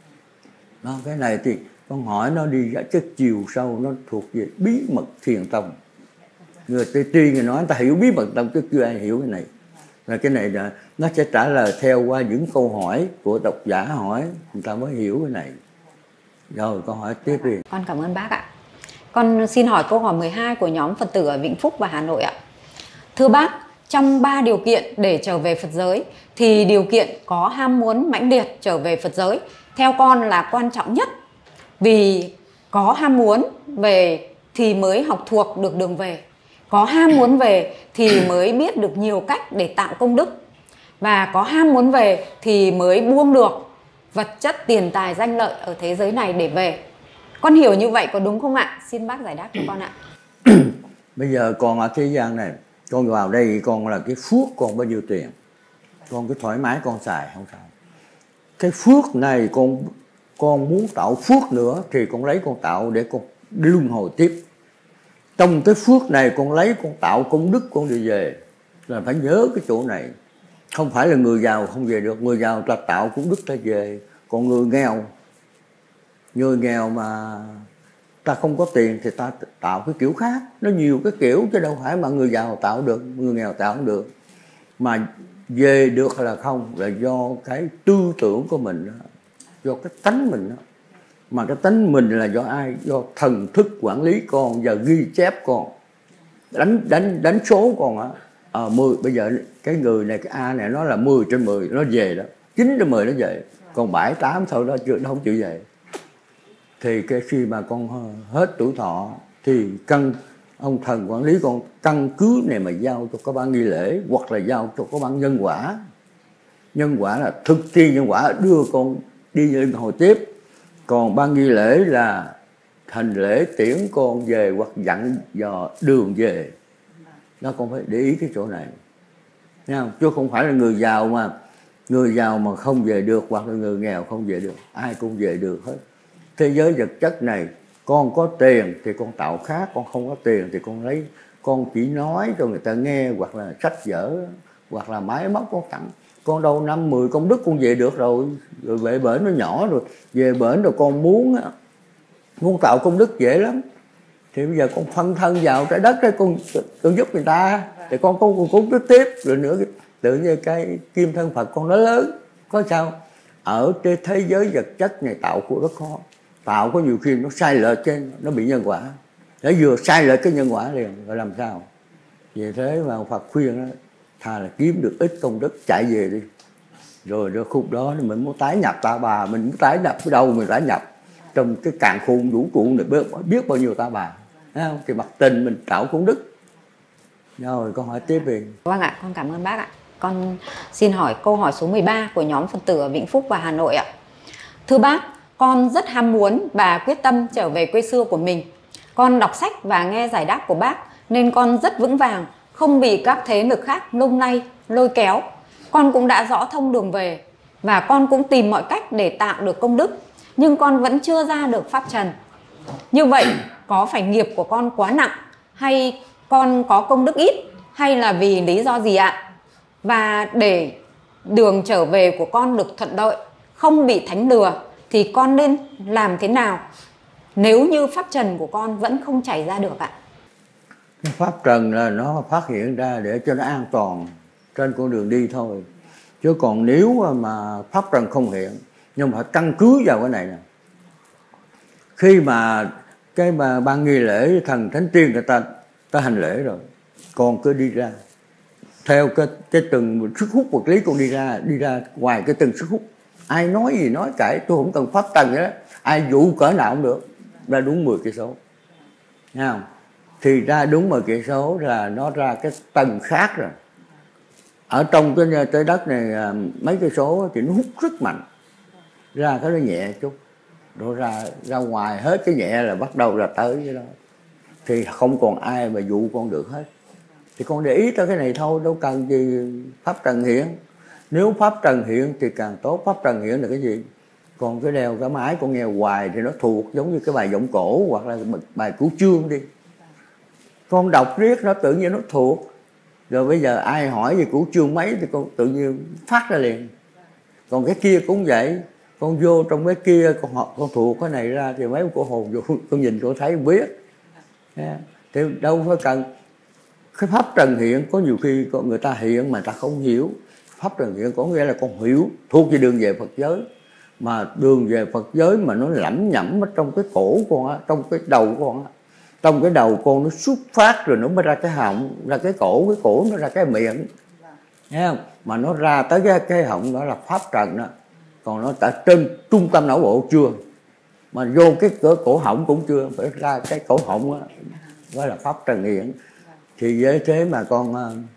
Đó, cái này thì con hỏi nó đi ra cái chiều sâu, nó thuộc về bí mật thiền tông. Người tuy người nói người ta hiểu bí mật tông chứ chưa ai hiểu cái này. Và cái này là nó sẽ trả lời theo qua những câu hỏi của độc giả hỏi, người ta mới hiểu cái này. Rồi con hỏi tiếp đi. Con cảm ơn bác ạ. Con xin hỏi câu hỏi 12 của nhóm Phật tử ở Vĩnh Phúc và Hà Nội ạ. Thưa bác, trong 3 điều kiện để trở về Phật giới thì điều kiện có ham muốn mãnh liệt trở về Phật giới theo con là quan trọng nhất. Vì có ham muốn về thì mới học thuộc được đường về. Có ham muốn về thì mới biết được nhiều cách để tạo công đức. Và có ham muốn về thì mới buông được vật chất tiền tài danh lợi ở thế giới này để về. Con hiểu như vậy có đúng không ạ? Xin bác giải đáp cho con ạ. Bây giờ con ở thế gian này, con vào đây con là cái phước con bao nhiêu tiền, con cứ thoải mái con xài không sao. Cái phước này con muốn tạo phước nữa thì con lấy con tạo để con luân hồi tiếp. Trong cái phước này con lấy con tạo công đức con đi về. Là phải nhớ cái chỗ này. Không phải là người giàu không về được. Người giàu ta tạo công đức ta về. Còn người nghèo mà ta không có tiền thì ta tạo cái kiểu khác. Nó nhiều cái kiểu chứ đâu phải mà người giàu tạo được, người nghèo tạo không được. Mà về được là không, là do cái tư tưởng của mình đó, do cái tánh mình đó. Mà cái tánh mình là do ai? Do thần thức quản lý con và ghi chép con, đánh số con á. 10 bây giờ cái người này, cái A này nó là 10/10 nó về đó, 9/10 nó về, còn 7-8 thôi đó chưa, nó không chịu về. Thì cái khi mà con hết tuổi thọ thì ông thần quản lý con căn cứ này mà giao cho các ban nghi lễ, hoặc là giao cho các ban nhân quả. Nhân quả là thực thi nhân quả đưa con đi luân hồi tiếp, còn ban nghi lễ là hành lễ tiễn con về hoặc dặn dò đường về. Đó, con phải để ý cái chỗ này, thấy không? Chứ không phải là người giàu mà không về được, hoặc là người nghèo không về được, ai cũng về được hết. Thế giới vật chất này, con có tiền thì con tạo khác, con không có tiền thì con lấy, con chỉ nói cho người ta nghe, hoặc là sách vở, hoặc là máy móc con tặng. Con đâu 5-10 công đức con về được rồi về bển nó nhỏ rồi, về bển rồi con muốn tạo công đức dễ lắm. Thì bây giờ con phân thân vào trái đất đấy, con giúp người ta thì con cũng tiếp tiếp rồi nữa. Tự như cái kim thân Phật con nó lớn, có sao? Ở trên thế giới vật chất này tạo của rất khó, tạo có nhiều khi nó sai lệch trên, nó bị nhân quả, để vừa sai lệch cái nhân quả liền, rồi làm sao? Vì thế mà Phật khuyên đó, thà là kiếm được ít công đức chạy về đi, rồi khúc đó mình muốn tái nhập ta bà, mình muốn tái nhập ở đâu mình tái nhập, trong cái càn khôn vũ trụ này biết bao nhiêu ta bà, thấy không? Thì mặt tình mình tạo công đức. Rồi con hỏi tiếp đi. Vâng ạ, con cảm ơn bác ạ. Con xin hỏi câu hỏi số 13 của nhóm Phật tử ở Vĩnh Phúc và Hà Nội ạ. Thưa bác, con rất ham muốn và quyết tâm trở về quê xưa của mình. Con đọc sách và nghe giải đáp của bác nên con rất vững vàng, không bị các thế lực khác lung lay, lôi kéo. Con cũng đã rõ thông đường về và con cũng tìm mọi cách để tạo được công đức, nhưng con vẫn chưa ra được pháp trần. Như vậy có phải nghiệp của con quá nặng, hay con có công đức ít, hay là vì lý do gì ạ? Và để đường trở về của con được thuận lợi, không bị thánh lừa, thì con nên làm thế nào nếu như pháp trần của con vẫn không chảy ra được ạ? Cái pháp trần là nó phát hiện ra để cho nó an toàn trên con đường đi thôi. Chứ còn nếu mà pháp trần không hiện, nhưng mà phải căn cứ vào cái này nè. Khi mà cái mà ban nghi lễ thần thánh tiên người ta hành lễ rồi, con cứ đi ra theo cái từng sức hút vật lý, con đi ra ngoài cái từng sức hút. Ai nói gì nói cãi, tôi không cần pháp trần nữa, ai dụ cỡ nào cũng được, ra đúng 10 cây số, thấy không? Thì ra đúng 10 cây số là nó ra cái tầng khác rồi. Ở trong cái trái đất này mấy cây số thì nó hút rất mạnh, ra cái nó nhẹ chút, rồi ra ngoài hết cái nhẹ là bắt đầu là tới cái đó, thì không còn ai mà dụ con được hết. Thì con để ý tới cái này thôi, đâu cần gì pháp trần hiện. Nếu pháp trần hiện thì càng tốt. Pháp trần hiện là cái gì? Còn cái đeo cái mái con nghe hoài thì nó thuộc giống như cái bài giọng cổ hoặc là bài Cửu Chương đi, con đọc riết nó tự nhiên nó thuộc. Rồi bây giờ ai hỏi về Cửu Chương mấy thì con tự nhiên phát ra liền. Còn cái kia cũng vậy, con vô trong cái kia con thuộc cái này ra thì mấy cô hồn vô con nhìn con thấy biết. Thì đâu phải cần cái pháp trần hiện. Có nhiều khi người ta hiện mà ta không hiểu. Pháp trần hiện có nghĩa là con hiểu thuộc về đường về Phật giới, mà đường về Phật giới mà nó lẩm nhẩm ở trong cái cổ con á, trong cái đầu con á, trong cái đầu con nó xuất phát rồi nó mới ra cái họng, ra cái cổ nó ra cái miệng, thấy không? Mà nó ra tới cái họng đó là pháp trần đó. Còn nó tại trên trung tâm não bộ chưa, mà vô cái cổ họng cũng chưa, phải ra cái cổ họng đó, đó là pháp trần hiện. Thì với thế mà con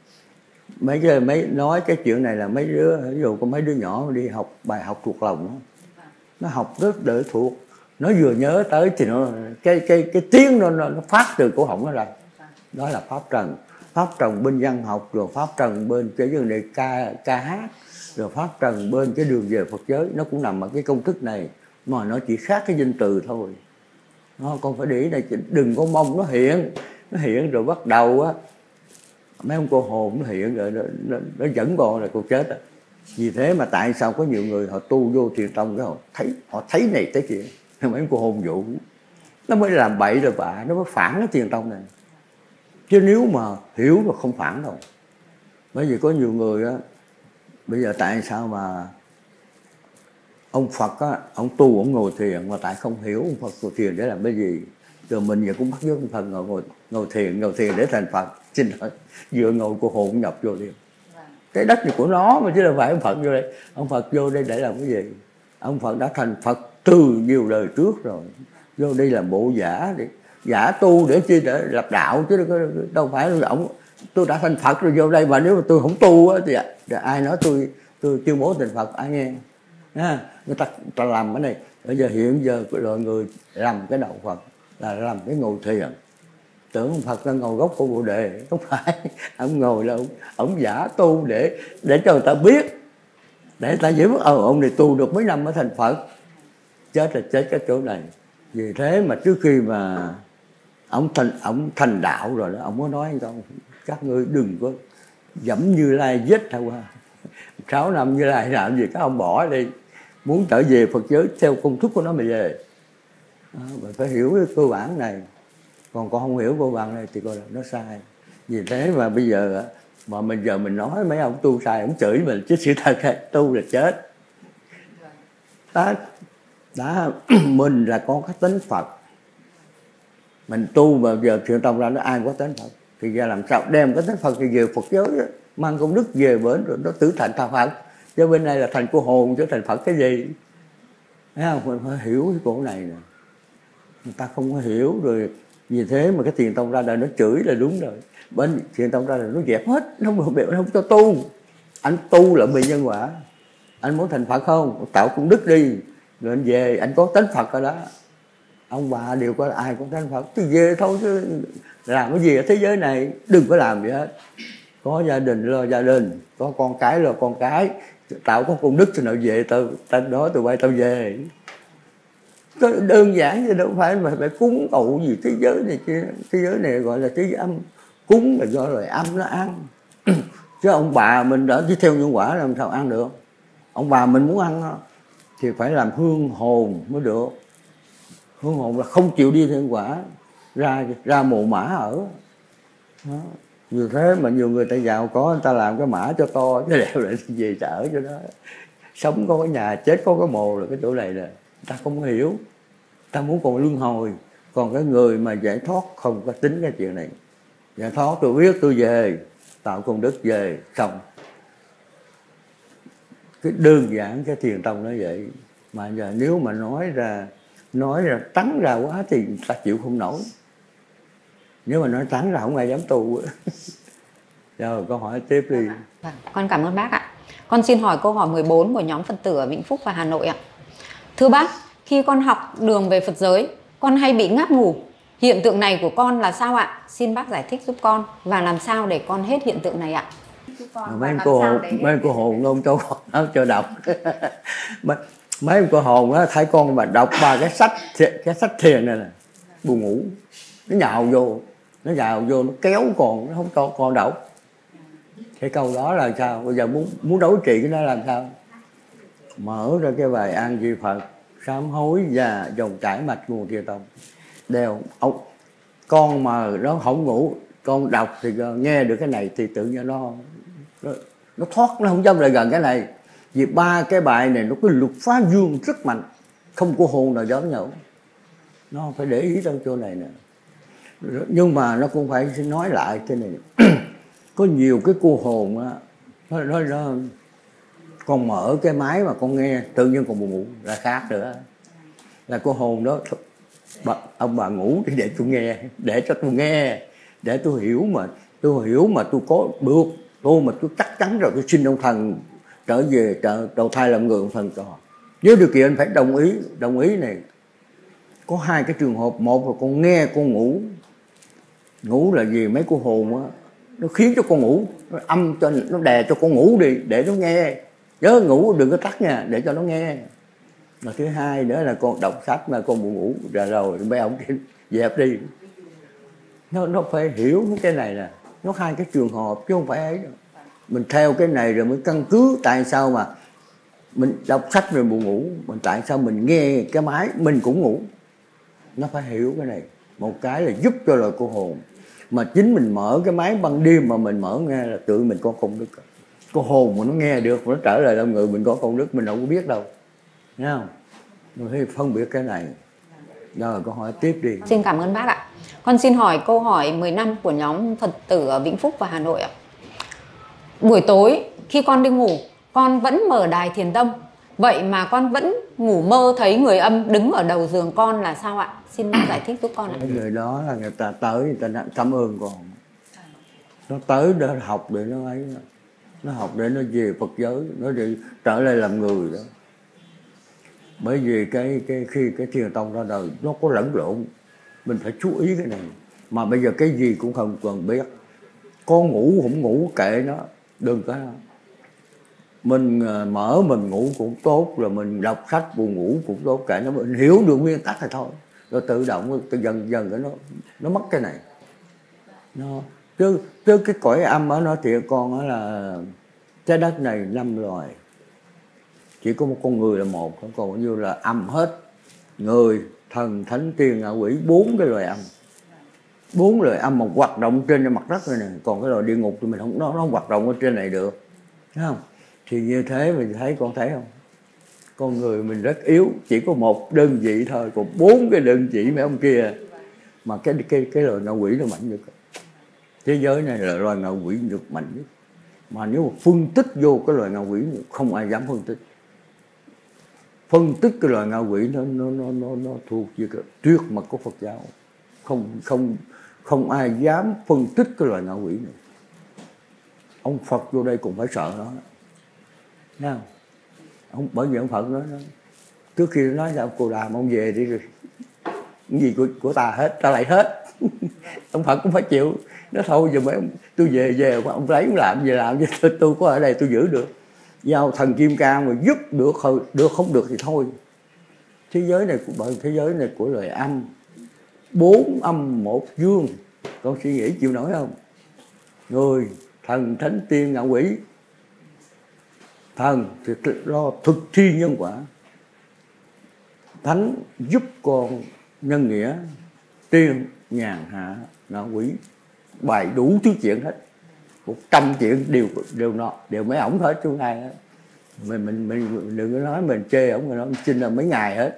mấy nói cái chuyện này là mấy đứa, ví dụ có mấy đứa nhỏ đi học bài học thuộc lòng đó, nó học rất đỡ thuộc, nó vừa nhớ tới thì nó cái tiếng nó phát từ cổ họng nó ra, đó là pháp trần. Pháp trần bên văn học, rồi pháp trần bên cái vấn đề ca hát, rồi pháp trần bên cái đường về Phật giới, nó cũng nằm ở cái công thức này, mà nó chỉ khác cái danh từ thôi. Nó con phải để ý này, đừng có mong nó hiện rồi bắt đầu á mấy ông cô hồn nó hiện rồi nó dẫn con là cô chết á. Vì thế mà tại sao có nhiều người họ tu vô thiền tông cái họ thấy này thấy kia, mấy ông cô hồn dụ nó mới làm bậy rồi bạ, nó mới phản cái thiền tông này. Chứ nếu mà hiểu là không phản đâu. Bởi vì có nhiều người á, bây giờ tại sao mà ông Phật á, ông tu ông ngồi thiền mà tại không hiểu ông Phật ngồi thiền để làm cái gì. Rồi mình giờ cũng bắt chước ông Phật ngồi thiền để thành Phật. Xin lỗi, vừa ngồi cô hồn nhập vô đi. Cái đất này của nó mà chứ đâu phải ông Phật vô đây. Ông Phật vô đây để làm cái gì? Ông Phật đã thành Phật từ nhiều đời trước rồi. Vô đây là bộ giả để giả tu để chi, để lập đạo chứ đâu phải là ông tôi đã thành Phật rồi vô đây mà nếu mà tôi không tu á thì ai nói tôi tuyên bố thành Phật ai nghe. Người ta làm cái này. Bây giờ hiện giờ rồi người làm cái đạo Phật là làm cái ngồi thiền, tưởng Phật là ngồi gốc của Bồ Đề, không phải. Ông ngồi là ông giả tu để cho người ta biết, để người ta dễ biết ông này tu được mấy năm mới thành Phật. Chết là chết cái chỗ này. Vì thế mà trước khi mà ông thành đạo rồi đó, ông có nói không, các ngươi đừng có dẫm Như Lai giết thôi qua 6 năm Như Lai làm gì các ông bỏ đi, muốn trở về Phật giới theo công thức của nó mà về. Mình phải hiểu cái cơ bản này, còn con không hiểu cơ bản này thì coi là nó sai. Vì thế mà bây giờ mà mình nói mấy ông tu sai, ông chửi mình, chứ sự thật là tu là chết. Đã mình là con cái tính Phật, mình tu mà giờ thiền tông ra nó ai có tính Phật thì giờ làm sao đem cái tính Phật thì về Phật giới đó, mang công đức về bển rồi nó tử thành thành Phật. Chứ bên này là thành cô hồn chứ thành Phật cái gì. Thấy không? Mình phải hiểu cái cổ này nè. Người ta không có hiểu rồi. Vì thế mà cái thiền tông ra đời nó chửi là đúng rồi. Bên thiền tông ra đời nó dẹp hết, nó không cho tu. Anh tu là bị nhân quả. Anh muốn thành Phật không? Tạo công đức đi. Rồi anh về, anh có tánh Phật rồi đó. Ông bà đều có ai có tánh Phật thì về thôi, chứ làm cái gì ở thế giới này đừng có làm gì hết. Có gia đình lo gia đình, có con cái lo con cái, tạo có công đức cho nào về tao đó tụi bay tao về. Có đơn giản chứ đâu phải mà phải cúng tụ gì thế giới này kia. Thế giới này gọi là thế giới âm, cúng là do loài âm nó ăn. Chứ ông bà mình đã chỉ theo nhân quả làm sao ăn được. Ông bà mình muốn ăn thì phải làm hương hồn mới được. Hương hồn là không chịu đi theo quả, ra mồ mã ở đó. Như thế mà nhiều người ta giàu có, người ta làm cái mã cho to chứ đẹp lại về ta ở cho đó. Sống có cái nhà, chết có cái mồ là cái chỗ này nè. Ta không hiểu, ta muốn còn luân hồi. Còn cái người mà giải thoát không có tính cái chuyện này. Giải thoát tôi biết tôi về, tạo công đức về xong. Cái đơn giản cái thiền tông nó vậy. Mà giờ nếu mà nói ra trắng ra quá thì ta chịu không nổi. Nếu mà nói trắng ra không ai dám tu. Rồi con hỏi tiếp đi. Con cảm ơn bác ạ. Con xin hỏi câu hỏi 14 của nhóm Phật tử ở Vĩnh Phúc và Hà Nội ạ. Thưa bác, khi con học đường về Phật giới, con hay bị ngáp ngủ. Hiện tượng này của con là sao ạ? Xin bác giải thích giúp con và làm sao để con hết hiện tượng này ạ? Mấy cô hồn ông cho đọc. Mấy ông cô hồn á, thấy con mà đọc ba cái sách thiền này nè, buồn ngủ, nó nhào vô, nó kéo con, nó không cho con đọc. Cái câu đó là sao? Bây giờ muốn đối trị cái nó làm sao? Mở ra cái bài An Di Phật, sám hối và dòng chảy mạch nguồn thiền tông. Đều con mà nó không ngủ, con đọc thì nghe được cái này thì tự nhiên nó thoát, nó không dám lại gần cái này. Vì ba cái bài này nó có lục phá dương rất mạnh, không có hồn nào dám nhậu. Nó phải để ý trong chỗ này nè. Nhưng mà nó cũng phải nói lại thế này. Có nhiều cái cô hồn á, nó con mở cái máy mà con nghe tự nhiên còn buồn ngủ là khác nữa. Là cô hồn đó, ông bà ngủ để tôi nghe, để cho tôi nghe, để tôi hiểu mà tôi có được, tôi mà tôi chắc chắn rồi tôi xin ông thần trở về đầu thai làm người ông thần cho. Với điều kiện phải đồng ý này. Có hai cái trường hợp, một là con nghe con ngủ là gì, mấy cô hồn á nó khiến cho con ngủ, nó âm cho, nó đè cho con ngủ đi để nó nghe. Nhớ ngủ đừng có tắt nha, để cho nó nghe. Mà thứ hai nữa là con đọc sách mà con buồn ngủ rồi mấy ông dẹp đi. Nó phải hiểu cái này nè, nó hai cái trường hợp chứ không phải ấy đâu. Mình theo cái này rồi mới căn cứ tại sao mà mình đọc sách rồi buồn ngủ, mình tại sao mình nghe cái máy mình cũng ngủ. Nó phải hiểu cái này. Một cái là giúp cho lời cô hồn, mà chính mình mở cái máy ban đêm mà mình mở nghe là tự mình có công đức. Cô hồn mà nó nghe được, nó trở lại làm người mình có công đức, mình đâu có biết đâu. Thấy không? Mình phải phân biệt cái này. Rồi câu hỏi tiếp đi. Xin cảm ơn bác ạ. Con xin hỏi câu hỏi 10 năm của nhóm Phật tử ở Vĩnh Phúc và Hà Nội ạ. Buổi tối khi con đi ngủ, con vẫn mở đài thiền tâm. Vậy mà con vẫn ngủ mơ thấy người âm đứng ở đầu giường con là sao ạ? Xin bác giải thích giúp con ạ. Cái người đó là người ta tới, người ta cảm ơn con. Nó tới để học để nó ấy. Nó học để nó về Phật giới, nó để trở lại làm người đó. Bởi vì khi cái thiền tông ra đời nó có lẫn lộn, mình phải chú ý cái này. Mà bây giờ cái gì cũng không cần biết. Con ngủ không ngủ kệ nó, đừng có. Mình mở mình ngủ cũng tốt, rồi mình đọc sách buồn ngủ cũng tốt, kệ nó, mình hiểu được nguyên tắc thì thôi. Rồi tự động dần dần nó mất cái này. Chứ cái cõi âm ở nó thì con đó là trái đất này 5 loài, chỉ có một con người là một, còn như là âm hết. Người, thần, thánh, tiên, ngạ quỷ, 4 cái loài âm. 4 loài âm mà hoạt động trên mặt đất này nè. Còn cái loài địa ngục thì nó không hoạt động ở trên này được, thấy không? Thì như thế mình thấy, con thấy không? Con người mình rất yếu, chỉ có một đơn vị thôi, còn 4 cái đơn vị mấy ông kia. Mà cái loài ngạ quỷ nó mạnh nhất. Thế giới này là loài ngạ quỷ được mạnh nhất. Mà nếu mà phân tích vô cái loài ngạ quỷ không ai dám phân tích. Phân tích cái loài ngạ quỷ nó thuộc về cái tuyệt mật của Phật giáo. Không ai dám phân tích cái loài ngạ quỷ này. Ông Phật vô đây cũng phải sợ nó. Thấy không? Bởi vì ông Phật nói trước khi nói là cô Đàm ông về đi rồi, cái gì của ta hết, ta lại hết. Ông Phật cũng phải chịu. Nó thôi giờ mấy tôi về ông lấy ông làm về làm cho tôi có ở đây tôi giữ được. Giao thần Kim Cang mà giúp được không được thì thôi. Thế giới này của loài âm, 4 âm 1 dương. Con suy nghĩ chịu nổi không? Người, thần, thánh, tiên, ngạ quỷ. Thần thì lo thực thi nhân quả, thánh giúp con nhân nghĩa, tiên nhàn hạ, ngạ quỷ bày đủ thứ chuyện hết. 100 chuyện đều mấy ổng hết chứ không ai hết. Mình đừng có nói mình chê ổng, mình nói xin là mấy ngày hết.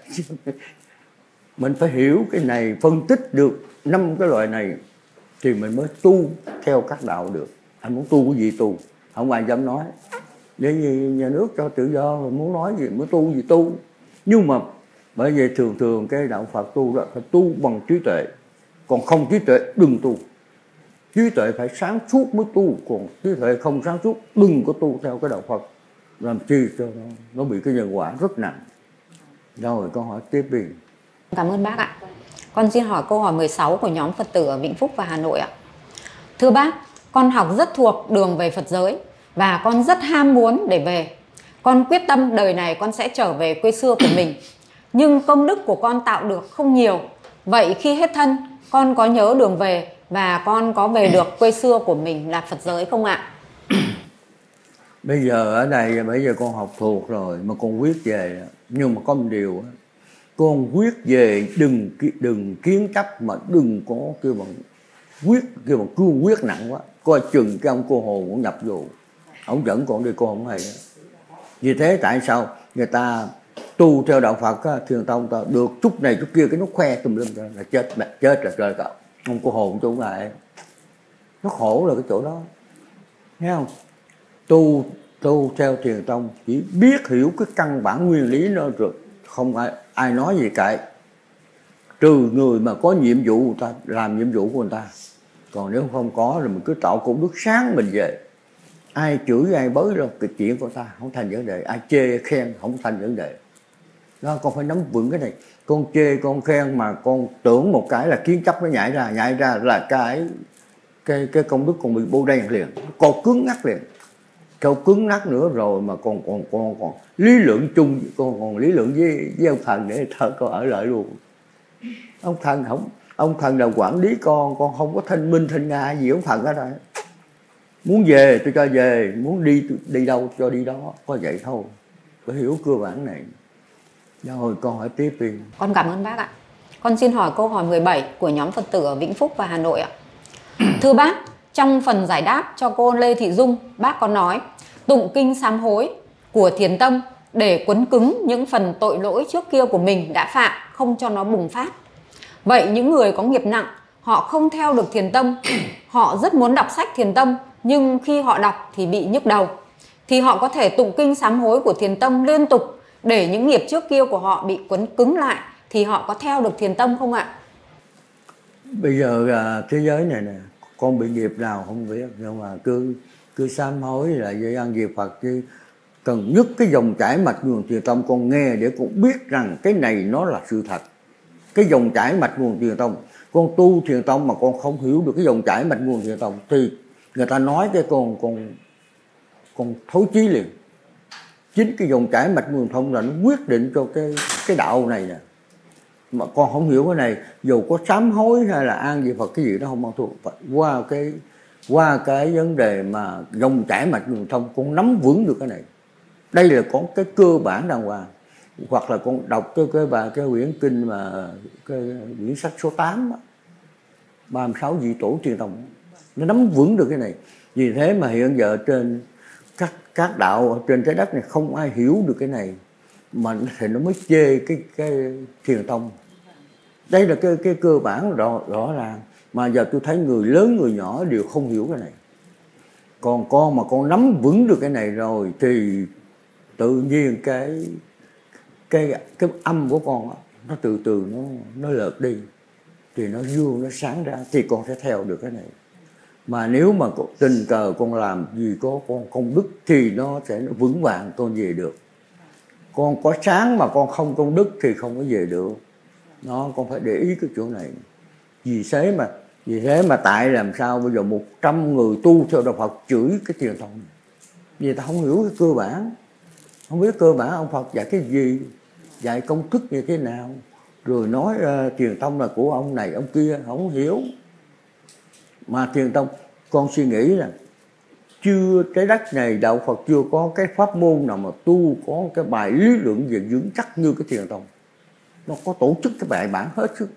Mình phải hiểu cái này, phân tích được 5 cái loại này thì mình mới tu theo các đạo được. Anh muốn tu cái gì tu, không ai dám nói. Để nhà nước cho tự do, mình muốn nói gì muốn tu gì tu. Nhưng mà bởi vì thường cái đạo Phật tu đó phải tu bằng trí tuệ. Còn không trí tuệ đừng tu. Trí tuệ phải sáng suốt mới tu, còn trí tuệ không sáng suốt đừng có tu theo cái đạo Phật. Làm chi cho nó bị cái nhân quả rất nặng. Rồi câu hỏi tiếp đi. Cảm ơn bác ạ. Con xin hỏi câu hỏi 16 của nhóm Phật tử ở Vĩnh Phúc và Hà Nội ạ. Thưa bác, con học rất thuộc đường về Phật giới và con rất ham muốn để về. Con quyết tâm đời này con sẽ trở về quê xưa của mình. Nhưng công đức của con tạo được không nhiều. Vậy khi hết thân, con có nhớ đường về và con có về được quê xưa của mình là Phật giới không ạ? Bây giờ ở đây, bây giờ con học thuộc rồi mà con quyết về. Nhưng mà có một điều, con quyết về đừng kiến chấp, mà đừng có kêu bằng cương quyết nặng quá. Coi chừng cái ông cô hồn cũng nhập vô, ông dẫn con đi con không hay. Vì thế tại sao người ta tu theo đạo Phật á, thiền tông ta được chút này chút kia, cái nó khoe tùm lum là chết là trời cậu. Ông cô hồn chỗ lại nó khổ là cái chỗ đó, thấy không? Tu theo thiền tông chỉ biết hiểu cái căn bản nguyên lý nó rồi, không ai nói gì cả, trừ người mà có nhiệm vụ người ta làm nhiệm vụ của người ta. Còn nếu không có thì mình cứ tạo công đức sáng mình về. Ai chửi ai bới đâu, cái chuyện của ta không thành vấn đề. Ai chê khen không thành vấn đề. Đó, con phải nắm vững cái này. Con chê con khen mà con tưởng một cái là kiến chấp nó nhảy ra là cái công đức con bị bô đen liền. Con cứng ngắc liền. Câu cứng ngắc nữa rồi mà còn lý luận chung, còn lý luận với ông thần để con ở lại luôn. Ông thần là quản lý con không có thanh minh thanh nga gì ông thần ở đây. Muốn về tôi cho về, muốn đi đâu cho đi đó, có vậy thôi. Phải hiểu cơ bản này. Rồi con hỏi tiếp đi. Con cảm ơn bác ạ. Con xin hỏi câu hỏi 17 của nhóm Phật tử ở Vĩnh Phúc và Hà Nội ạ. Thưa bác, trong phần giải đáp cho cô Lê Thị Dung, bác có nói tụng kinh sám hối của thiền tâm để quấn cứng những phần tội lỗi trước kia của mình đã phạm, không cho nó bùng phát. Vậy những người có nghiệp nặng, họ không theo được thiền tâm, họ rất muốn đọc sách thiền tâm, nhưng khi họ đọc thì bị nhức đầu. Thì họ có thể tụng kinh sám hối của thiền tâm liên tục để những nghiệp trước kia của họ bị quấn cứng lại, thì họ có theo được thiền tâm không ạ? Bây giờ thế giới này nè, con bị nghiệp nào không biết, nhưng mà cứ sám hối là dây ăn nghiệp Phật, chứ cần nhất cái dòng chảy mạch nguồn thiền tâm con nghe để con biết rằng cái này nó là sự thật. Cái dòng chảy mạch nguồn thiền tâm, con tu thiền tâm mà con không hiểu được cái dòng chảy mạch nguồn thiền tâm thì người ta nói cái con thối chí liền. Chính cái dòng chảy mạch nguồn thông là nó quyết định cho cái đạo này nè. Mà con không hiểu cái này, dù có sám hối hay là an gì Phật cái gì đó không mang thuộc. Qua cái vấn đề mà dòng chảy mạch nguồn thông, con nắm vững được cái này. Đây là có cái cơ bản đàng hoàng. Hoặc là con đọc cái quyển kinh mà cái quyển sách số 8 đó, 36 vị tổ thiền tông, nó nắm vững được cái này. Vì thế mà hiện giờ trên các đạo ở trên trái đất này không ai hiểu được cái này, mà thì nó mới chê cái thiền tông. Đây là cái cơ bản rõ ràng, mà giờ tôi thấy người lớn người nhỏ đều không hiểu cái này. Còn con mà con nắm vững được cái này rồi thì tự nhiên cái âm của con đó, nó từ từ nó lợt đi, thì nó dương nó sáng ra, thì con sẽ theo được cái này. Mà nếu mà tình cờ con làm gì có con công đức thì nó sẽ vững vàng con về được. Con có sáng mà con không công đức thì không có về được. Nó con phải để ý cái chỗ này. Vì thế mà tại làm sao bây giờ 100 người tu theo đạo Phật chửi cái thiền tông này. Vì ta không hiểu cái cơ bản, không biết cơ bản ông Phật dạy cái gì, dạy công thức như thế nào, rồi nói thiền tông là của ông này ông kia, không hiểu. Mà thiền tông, con suy nghĩ là trái đất này đạo Phật chưa có cái pháp môn nào mà tu có cái bài lý luận về vững chắc như cái thiền tông. Nó có tổ chức cái bài bản hết sức.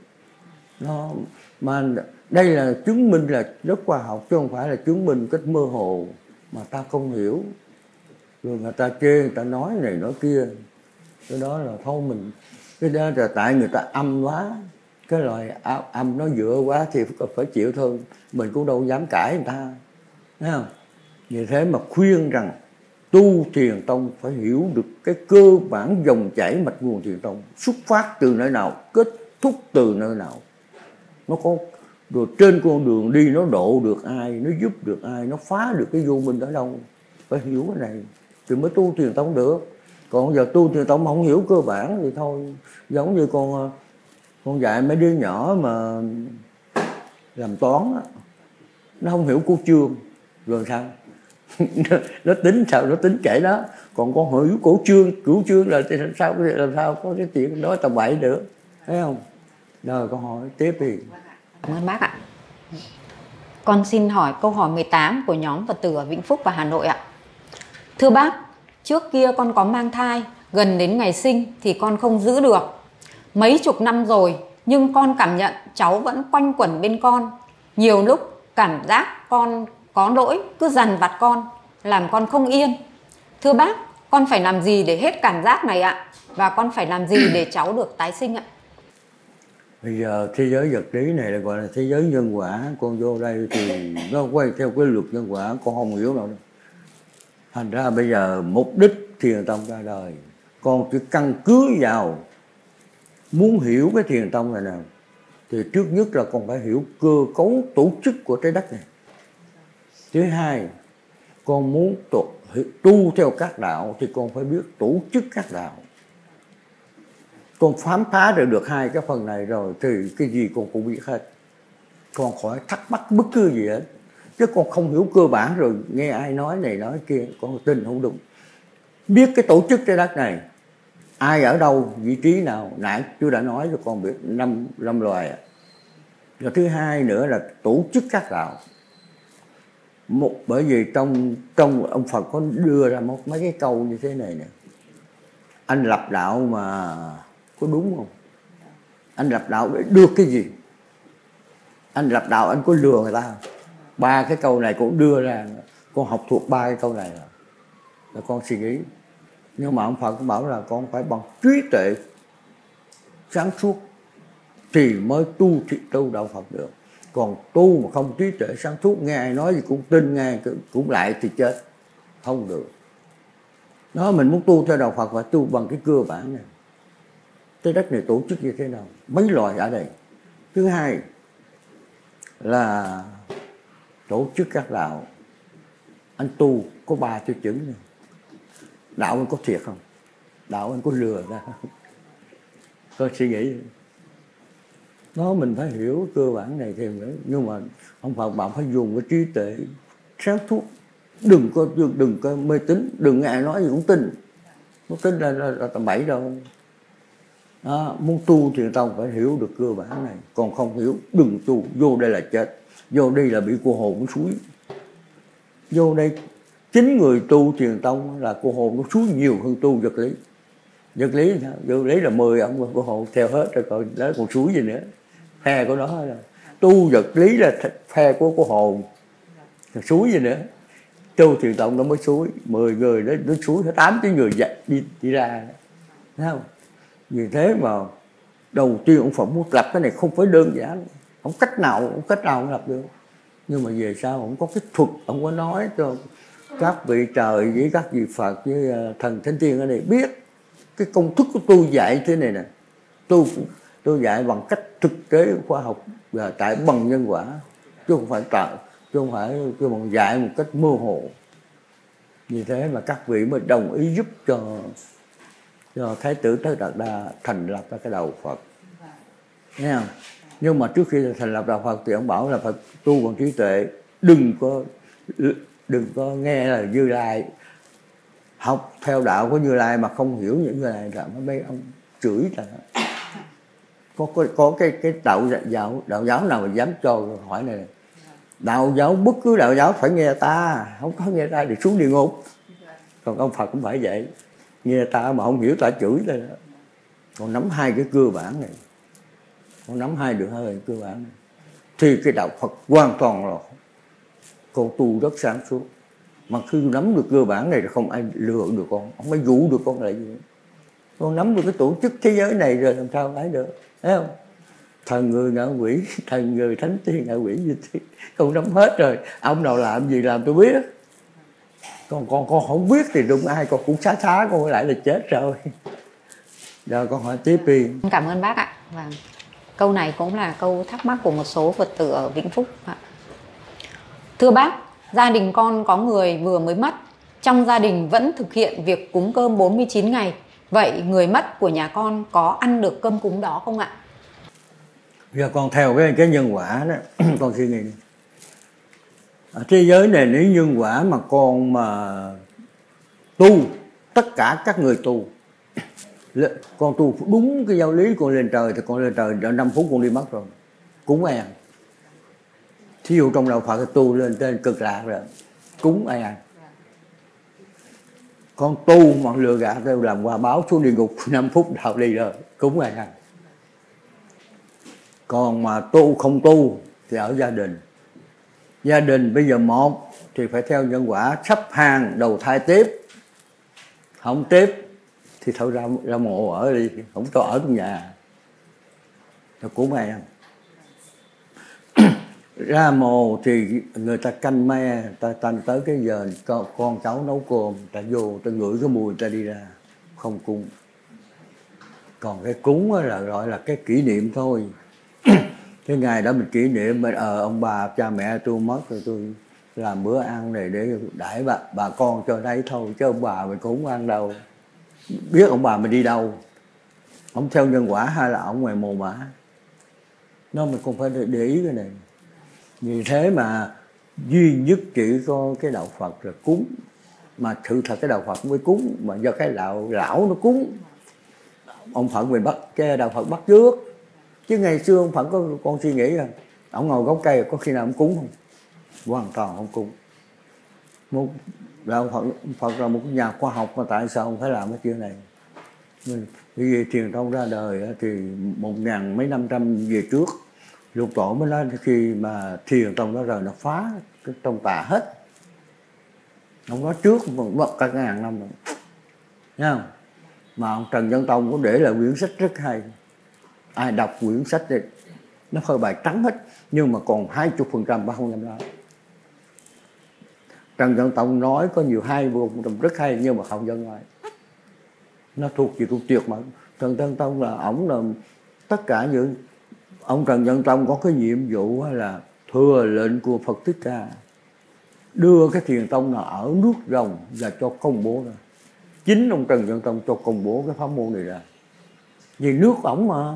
Mà đây là chứng minh là rất khoa học, chứ không phải là chứng minh cách mơ hồ mà ta không hiểu. Rồi người ta chê, người ta nói này nói kia. Cái đó là thôi mình, cái đó là tại người ta âm quá. Cái loại âm nó dựa quá thì phải chịu thôi. Mình cũng đâu dám cãi người ta. Thấy không? Vì thế mà khuyên rằng tu thiền tông phải hiểu được cái cơ bản dòng chảy mạch nguồn thiền tông, xuất phát từ nơi nào, kết thúc từ nơi nào. Nó có rồi trên con đường đi nó độ được ai, nó giúp được ai, nó phá được cái vô minh ở đâu. Phải hiểu cái này thì mới tu thiền tông được. Còn giờ tu thiền tông mà không hiểu cơ bản thì thôi. Giống như con dạy mấy đứa nhỏ mà làm toán á, nó không hiểu cô chương rồi sao? Nó tính sao nó tính kể đó. Còn con hiểu cửu chương là làm sao có cái chuyện đó tầm bậy được, thấy không? Rồi con hỏi tiếp đi. Cảm ơn bác ạ. Con xin hỏi câu hỏi 18 của nhóm Phật tử ở Vĩnh Phúc và Hà Nội ạ. Thưa bác, trước kia con có mang thai, gần đến ngày sinh thì con không giữ được. Mấy chục năm rồi nhưng con cảm nhận cháu vẫn quanh quẩn bên con. Nhiều lúc cảm giác con có lỗi cứ dằn vặt con, làm con không yên. Thưa bác, con phải làm gì để hết cảm giác này ạ? Và con phải làm gì để cháu được tái sinh ạ? Bây giờ thế giới vật lý này là gọi là thế giới nhân quả. Con vô đây thì nó quay theo cái luật nhân quả, con không hiểu đâu. Thành ra bây giờ mục đích thiền tông ra đời, con chỉ căn cứ vào muốn hiểu cái thiền tông này nào thì trước nhất là con phải hiểu cơ cấu tổ chức của trái đất này. Thứ hai, con muốn tu theo các đạo thì con phải biết tổ chức các đạo. Con khám phá được hai cái phần này rồi thì cái gì con cũng biết hết. Con khỏi thắc mắc bất cứ gì hết. Chứ con không hiểu cơ bản rồi nghe ai nói này nói kia, con tin không đúng. Biết cái tổ chức trái đất này, ai ở đâu, vị trí nào, nãy tôi đã nói cho con biết năm loài. Rồi thứ hai nữa là tổ chức các đạo. Bởi vì trong ông Phật có đưa ra mấy cái câu như thế này nè. Anh lập đạo mà có đúng không? Anh lập đạo để được cái gì? Anh lập đạo anh có lừa người ta? Ba cái câu này cũng đưa ra. Con học thuộc ba cái câu này rồi con suy nghĩ. Nhưng mà ông Phật cũng bảo là con phải bằng trí tuệ sáng suốt thì mới tu đạo Phật được. Còn tu mà không trí tuệ sáng suốt, nghe ai nói gì cũng tin, nghe cũng lại thì chết, không được. Đó, mình muốn tu theo đạo Phật phải tu bằng cái cơ bản này. Trái đất này tổ chức như thế nào, mấy loài ở đây. Thứ hai là tổ chức các đạo. Anh tu có 3 tiêu chứng này. Đạo anh có thiệt không? Đạo anh có lừa ra không? Có suy nghĩ đó, mình phải hiểu cơ bản này thì nữa. Nhưng mà ông Phật bạn phải dùng cái trí tuệ sáng suốt, đừng có mê tín, đừng nghe ai nói gì cũng tin. Nó tin là tầm bậy đâu. Đó, muốn tu thì tao phải hiểu được cơ bản này, còn không hiểu đừng tu. Vô đây là chết, vô đây là bị cô hồn nó suối. Vô đây 9 người tu Thiền Tông là cô hồn nó suối nhiều hơn tu vật lý. Vật lý sao? Vật lý là 10 ông cô hồn theo hết rồi, còn đó còn suối gì nữa. Phe của nó là tu vật lý là phe của cô hồn, suối gì nữa. Tu Thiền Tông nó mới suối 10 người đó, nó suối 8-9 người đi ra, thấy không? Vì thế mà đầu tiên ông Phật muốn lập cái này không phải đơn giản, không cách nào ông lập được. Nhưng mà về sau ông có cái thuật, ông có nói cho các vị trời với các vị Phật với thần thánh tiên ở đây biết cái công thức của tôi dạy thế này nè. Tôi dạy bằng cách thực tế khoa học và tại bằng nhân quả, chứ không phải tôi bằng dạy một cách mơ hồ. Vì thế mà các vị mới đồng ý giúp cho Thái tử Tất Đạt Đa thành lập ra cái đạo Phật. Nghe không? Nhưng mà trước khi thành lập đạo Phật thì ông bảo là phải tu bằng trí tuệ, đừng có nghe là Như Lai, học theo đạo của Như Lai mà không hiểu những Như Lai là mấy ông chửi là có cái đạo giáo nào mà dám cho hỏi này. Đạo giáo, bất cứ đạo giáo phải nghe ta, không có nghe ta thì xuống địa ngục. Còn ông Phật cũng phải vậy, nghe ta mà không hiểu ta chửi đây đó. Còn nắm hai cái cơ bản này, con nắm hai được hơi cơ bản này, thì cái đạo Phật hoàn toàn là con tu rất sáng suốt. Mà khi nắm được cơ bản này thì không ai lừa được con, không ai dụ được con lại gì. Con nắm được cái tổ chức thế giới này rồi làm sao phải được, thấy không? Thần người ngạ quỷ, thần người thánh tiên ngạ quỷ gì thế, con nắm hết rồi. Ông nào làm gì làm tôi biết. Con không biết thì đúng ai con cũng xá con lại là chết rồi. Rồi con hỏi tiếp đi. Cảm ơn bác ạ. Và câu này cũng là câu thắc mắc của một số Phật tử ở Vĩnh Phúc. Thưa bác, gia đình con có người vừa mới mất, trong gia đình vẫn thực hiện việc cúng cơm 49 ngày. Vậy người mất của nhà con có ăn được cơm cúng đó không ạ? Giờ con theo cái nhân quả đó, con suy nghĩ. Ở thế giới này nếu nhân quả mà con mà tu, tất cả các người tu, con tu đúng cái giáo lý, con lên trời thì con lên trời 5 phút con đi mất rồi, cúng ai ăn. Thí dụ trong đạo Phật tu lên trên cực lạc rồi, cúng ai ăn. Con tu mà lừa gạt tôi làm quà báo xuống địa ngục 5 phút đạo đi rồi, cúng ai ăn. Còn mà tu không tu thì ở gia đình. Gia đình bây giờ một thì phải theo nhân quả, sắp hàng đầu thai tiếp. Không tiếp thì thôi ra mộ ở đi, không cho ở trong nhà. Rồi cúng ai ăn. Ra mồ thì người ta canh me, ta canh tới cái giờ con cháu nấu cơm, ta vô, ta ngửi cái mùi ta đi ra, không cúng. Còn cái cúng là gọi là cái kỷ niệm thôi. Cái ngày đó mình kỷ niệm, ông bà cha mẹ tôi mất rồi, tôi làm bữa ăn này để đãi bà con cho đấy thôi, chứ ông bà mình cũng không ăn đâu. Biết ông bà mình đi đâu, ông theo nhân quả hay là ông ngoài mồ mã. Nó mình cũng phải để ý cái này. Vì thế mà duy nhất chỉ có cái đạo Phật là cúng. Mà sự thật cái đạo Phật mới cúng, mà do cái đạo lão nó cúng. Ông Phật mình bắt, cái đạo Phật bắt trước. Chứ ngày xưa ông Phật có con suy nghĩ là ông ngồi gốc cây có khi nào ông cúng không? Hoàn toàn không cúng. Một đạo Phật là một nhà khoa học, mà tại sao ông phải làm cái chuyện này? Bởi vì Thiền Tông ra đời thì 1000 mấy 500 về trước, Lục Tổ mới nói khi mà Thiền Tông đó rồi nó phá cái tông tà hết. Ông nói trước cả ngàn năm rồi. Thấy không? Mà ông Trần Nhân Tông có để lại quyển sách rất hay. Ai đọc quyển sách thì nó phơi bày trắng hết, nhưng mà còn 20% bác không dám nói. Trần Nhân Tông nói có nhiều hay vô cùng rất hay, nhưng mà không dám nói. Nó thuộc về câu tuyệt mật. Trần Nhân Tông là ổng là tất cả những ông Trần Nhân Tông có cái nhiệm vụ là thừa lệnh của Phật Thích Ca, đưa cái thiền tông nào ở nước rồng và cho công bố ra. Chính ông Trần Nhân Tông cho công bố cái pháp môn này ra, vì nước ổng mà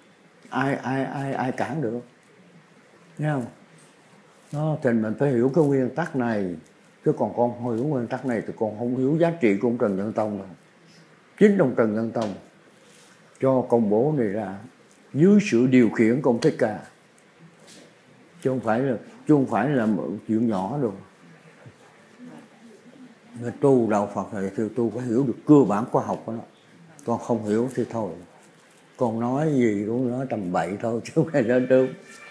ai cản được, thấy không? Đó, thì mình phải hiểu cái nguyên tắc này, chứ còn con không hiểu nguyên tắc này thì con không hiểu giá trị của ông Trần Nhân Tông đâu. Chính ông Trần Nhân Tông cho công bố này ra dưới sự điều khiển của ông Thích Ca, chứ không phải là một chuyện nhỏ đâu. Người tu đạo Phật này thì tu phải hiểu được cơ bản khoa học của nó. Con không hiểu thì thôi, con nói gì cũng nói tầm bậy thôi chứ không phải đến đúng.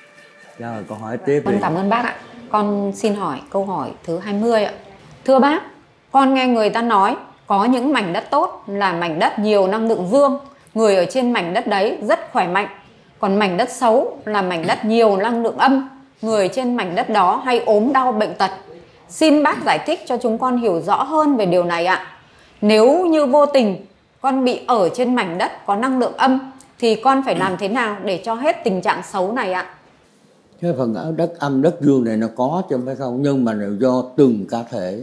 Rồi con hỏi tiếp đi. Con cảm ơn bác ạ. Con xin hỏi câu hỏi thứ 20 ạ. Thưa bác, con nghe người ta nói có những mảnh đất tốt là mảnh đất nhiều năng lượng dương, người ở trên mảnh đất đấy rất khỏe mạnh. Còn mảnh đất xấu là mảnh đất nhiều năng lượng âm, người trên mảnh đất đó hay ốm đau bệnh tật. Xin bác giải thích cho chúng con hiểu rõ hơn về điều này ạ. Nếu như vô tình con bị ở trên mảnh đất có năng lượng âm thì con phải làm thế nào để cho hết tình trạng xấu này ạ? Cái phần ở đất âm đất dương này nó có chứ không phải không, nhưng mà là do từng cá thể.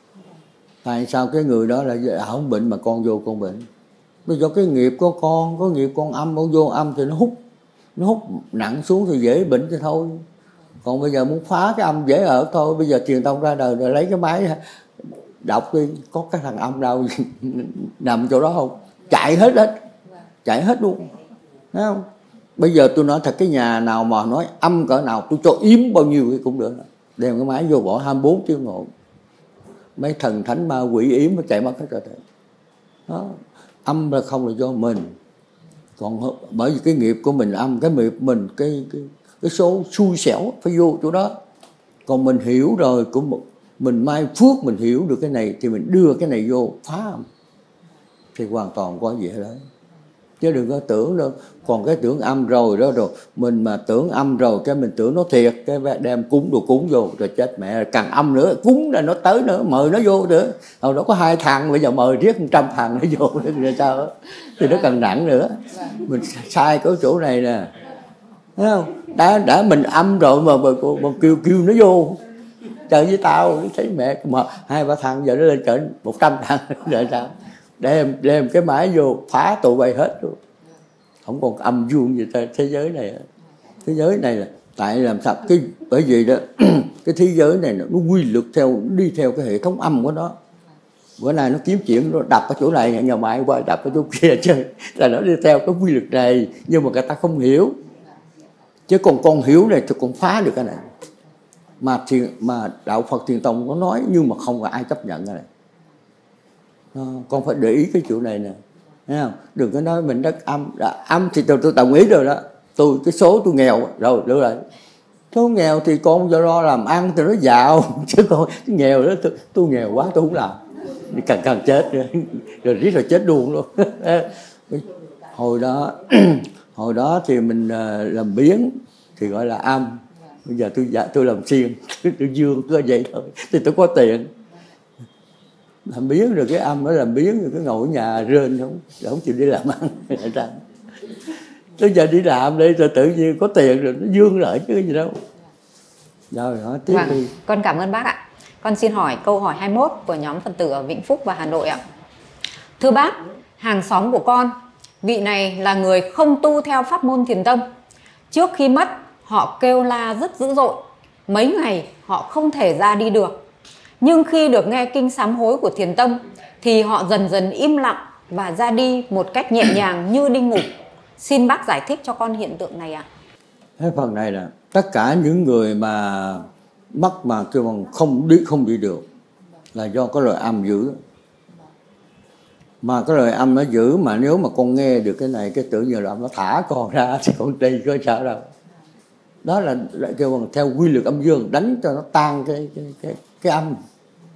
Tại sao cái người đó là không bệnh mà con vô con bệnh? Bây giờ cái nghiệp của con, có nghiệp con âm, con vô âm thì nó hút nặng xuống thì dễ bệnh thì thôi. Còn bây giờ muốn phá cái âm dễ ở thôi. Bây giờ truyền tông ra đời rồi lấy cái máy đọc đi, có cái thằng âm đâu nằm chỗ đó không? Chạy hết luôn, thấy không? Bây giờ tôi nói thật, cái nhà nào mà nói âm cỡ nào tôi cho yếm bao nhiêu thì cũng được, đem cái máy vô bỏ 24 tiếng ngộ, mấy thần thánh ma quỷ yếm nó chạy mất hết rồi. Đó, âm là không là do mình, còn bởi vì cái nghiệp của mình âm, cái nghiệp mình cái số xui xẻo phải vô chỗ đó. Còn mình hiểu rồi, của mình mai phước mình hiểu được cái này thì mình đưa cái này vô phá âm thì hoàn toàn có gì hết đấy. Chứ đừng có tưởng đâu. Còn cái tưởng âm rồi đó, rồi mình mà tưởng âm rồi cái mình tưởng nó thiệt, cái đem cúng đồ cúng vô rồi chết mẹ, càng âm nữa, cúng là nó tới nữa, mời nó vô nữa. Hồi đó có 2 thằng, bây giờ mời riết 100 thằng nó vô rồi sao đó. Thì nó càng nặng nữa. Mình sai cái chỗ này nè, thấy không? Đã mình âm rồi mà kêu nó vô chơi với tao, thấy mẹ mà 2-3 thằng giờ nó lên cỡ 100 thằng rồi sao? Đem cái máy vô phá tụi bay hết luôn, không còn âm dương gì thế giới này. Thế giới này là tại làm sao cái bởi vì đó cái thế giới này nó quy luật đi theo cái hệ thống âm của nó. Bữa nay nó kiếm chuyện nó đập ở chỗ này, nhà máy qua đập ở chỗ kia chơi, là nó đi theo cái quy luật này, nhưng mà người ta không hiểu. Chứ còn con hiểu này thì con phá được cái này. Mà đạo Phật Thiền Tông có nói nhưng mà không có ai chấp nhận cái này. Con phải để ý cái chỗ này nè, thấy không? Đừng có nói mình đất âm. Âm thì tôi đồng ý rồi đó. Cái số tôi nghèo rồi, đúng rồi. Số nghèo thì con do làm ăn thì nó giàu, chứ con nghèo đó tôi nghèo quá tôi không làm, càng chết rồi riết rồi chết luôn. Hồi đó thì mình làm biến thì gọi là âm. Bây giờ tôi làm xiên, tôi dương có vậy thôi thì tôi có tiền. Làm biến rồi cái âm nó làm biến rồi cái ngồi ở nhà rên không chịu đi làm ăn. Tới giờ đi làm đi rồi tự nhiên có tiền rồi nó dương lại chứ cái gì đâu. Rồi hỏi tiếp đi. Con cảm ơn bác ạ. Con xin hỏi câu hỏi 21 của nhóm Phật tử ở Vĩnh Phúc và Hà Nội ạ. Thưa bác, hàng xóm của con, vị này là người không tu theo pháp môn Thiền Tông. Trước khi mất, họ kêu la rất dữ dội. Mấy ngày họ không thể ra đi được. Nhưng khi được nghe kinh sám hối của Thiền Tông thì họ dần dần im lặng và ra đi một cách nhẹ nhàng như đi ngủ. Xin bác giải thích cho con hiện tượng này ạ. Cái phần này là tất cả những người mà mắc mà kêu bằng không đi được là do có lời âm dữ. Mà cái lời âm nó dữ, mà nếu mà con nghe được cái này, cái tưởng như là nó thả con ra thì con đi có sao đâu. Đó là kêu bằng theo quy luật âm dương, đánh cho nó tan cái âm.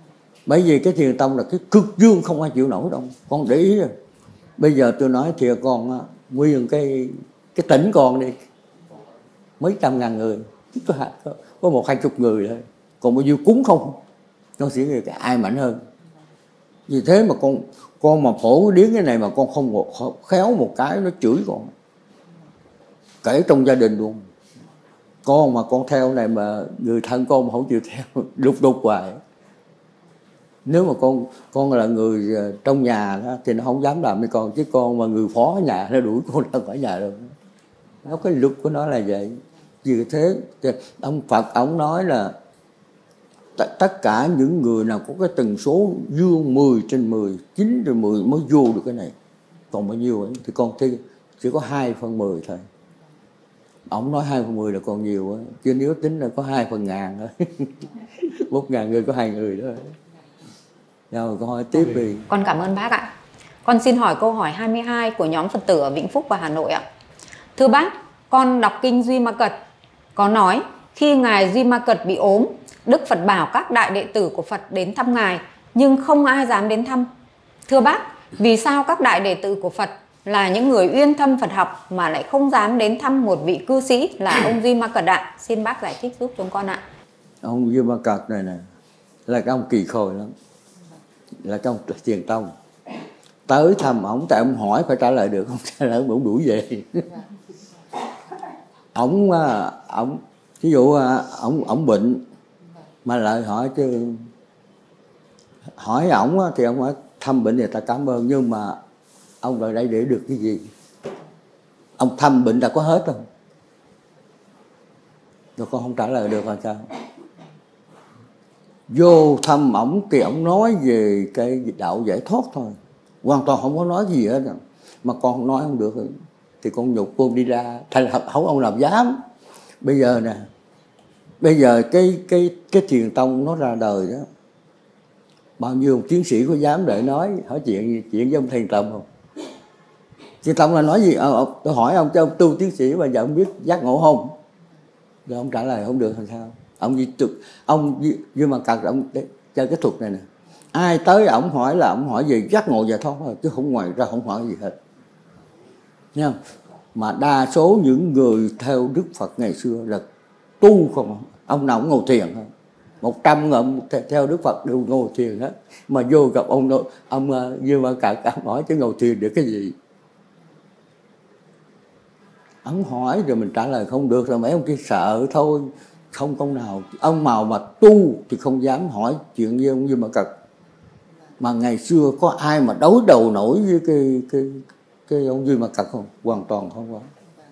Bởi vì cái thiền tông là cái cực dương không ai chịu nổi đâu. Con để ý rồi. Bây giờ tôi nói thiệt con nguyên cái tỉnh con đi mấy trăm ngàn người, có 1-20 người thôi, còn bao nhiêu cúng không. Con sẽ nghĩ cái ai mạnh hơn. Vì thế mà con mà phổ điếng cái này mà con không khéo một cái nó chửi con, kể trong gia đình luôn. Con mà con theo này mà người thân con mà không chịu theo, đục hoài. Nếu mà con là người trong nhà đó, thì nó không dám làm với con, chứ con mà người phó nhà nó đuổi con ra khỏi nhà rồi. Nó cái luật của nó là vậy. Vì thế ông Phật ông nói là tất cả những người nào có cái tần số dương 10/10, 9/10 mới vô được cái này. Còn bao nhiêu ấy thì con thi chỉ có 2/10 thôi. Ông nói 2/10 là còn nhiều á, chứ nếu tính là có 2/1000 thôi. 1.000 người có 2 người thôi. Rồi con hỏi tiếp đi. Con cảm ơn bác ạ. Con xin hỏi câu hỏi 22 của nhóm Phật tử ở Vĩnh Phúc và Hà Nội ạ. Thưa bác, con đọc kinh Duy Ma Cật có nói khi Ngài Duy Ma Cật bị ốm, Đức Phật bảo các đại đệ tử của Phật đến thăm Ngài, nhưng không ai dám đến thăm. Thưa bác, vì sao các đại đệ tử của Phật là những người uyên thâm Phật học mà lại không dám đến thăm một vị cư sĩ là ông Duy Ma Cật ạ? Xin bác giải thích giúp chúng con ạ. Ông Duy Ma Cật này nè là cái ông kỳ khôi lắm, là trong thiền tông. Tới thăm ổng, tại ông hỏi phải trả lời được, không trả lời ông đuổi về. Ổng ví dụ ổng bệnh mà lại hỏi, chứ hỏi ổng thì ông hỏi thăm bệnh thì ta cảm ơn, nhưng mà ông lại đây để được cái gì? Ông thăm bệnh đã có hết không? Rồi con không trả lời được là sao? Vô thăm ổng thì ổng nói về cái đạo giải thoát thôi, hoàn toàn không có nói gì hết. Mà con không nói không được thì con nhục con đi ra, thành không ông nào dám. Bây giờ nè, bây giờ cái thiền tông nó ra đời đó, bao nhiêu tiến sĩ có dám để nói hỏi chuyện với ông thiền tông không? Thiền tông là nói gì? Tôi hỏi ông, cho ông tu tiến sĩ mà giờ ông biết giác ngộ không? Rồi ông trả lời không được làm sao? Ông Duy Ma Cật ông chơi cái thuật này nè, ai tới ổng hỏi là ổng hỏi về giác ngộ giải thoát thôi, chứ không ngoài ra không hỏi gì hết. Thấy không? Mà đa số những người theo Đức Phật ngày xưa là tu không, ông nào cũng ngồi thiền thôi. 100 người theo Đức Phật đều ngồi thiền hết. Mà vô gặp ông Duy Ma Cật hỏi chứ ngồi thiền được cái gì? Ông hỏi rồi mình trả lời không được, rồi mấy ông kia sợ thôi. Không công nào, ông nào mà tu thì không dám hỏi chuyện với ông Duy Ma Cật. Mà ngày xưa có ai mà đối đầu nổi với cái ông Duy Ma Cật không? Hoàn toàn không có.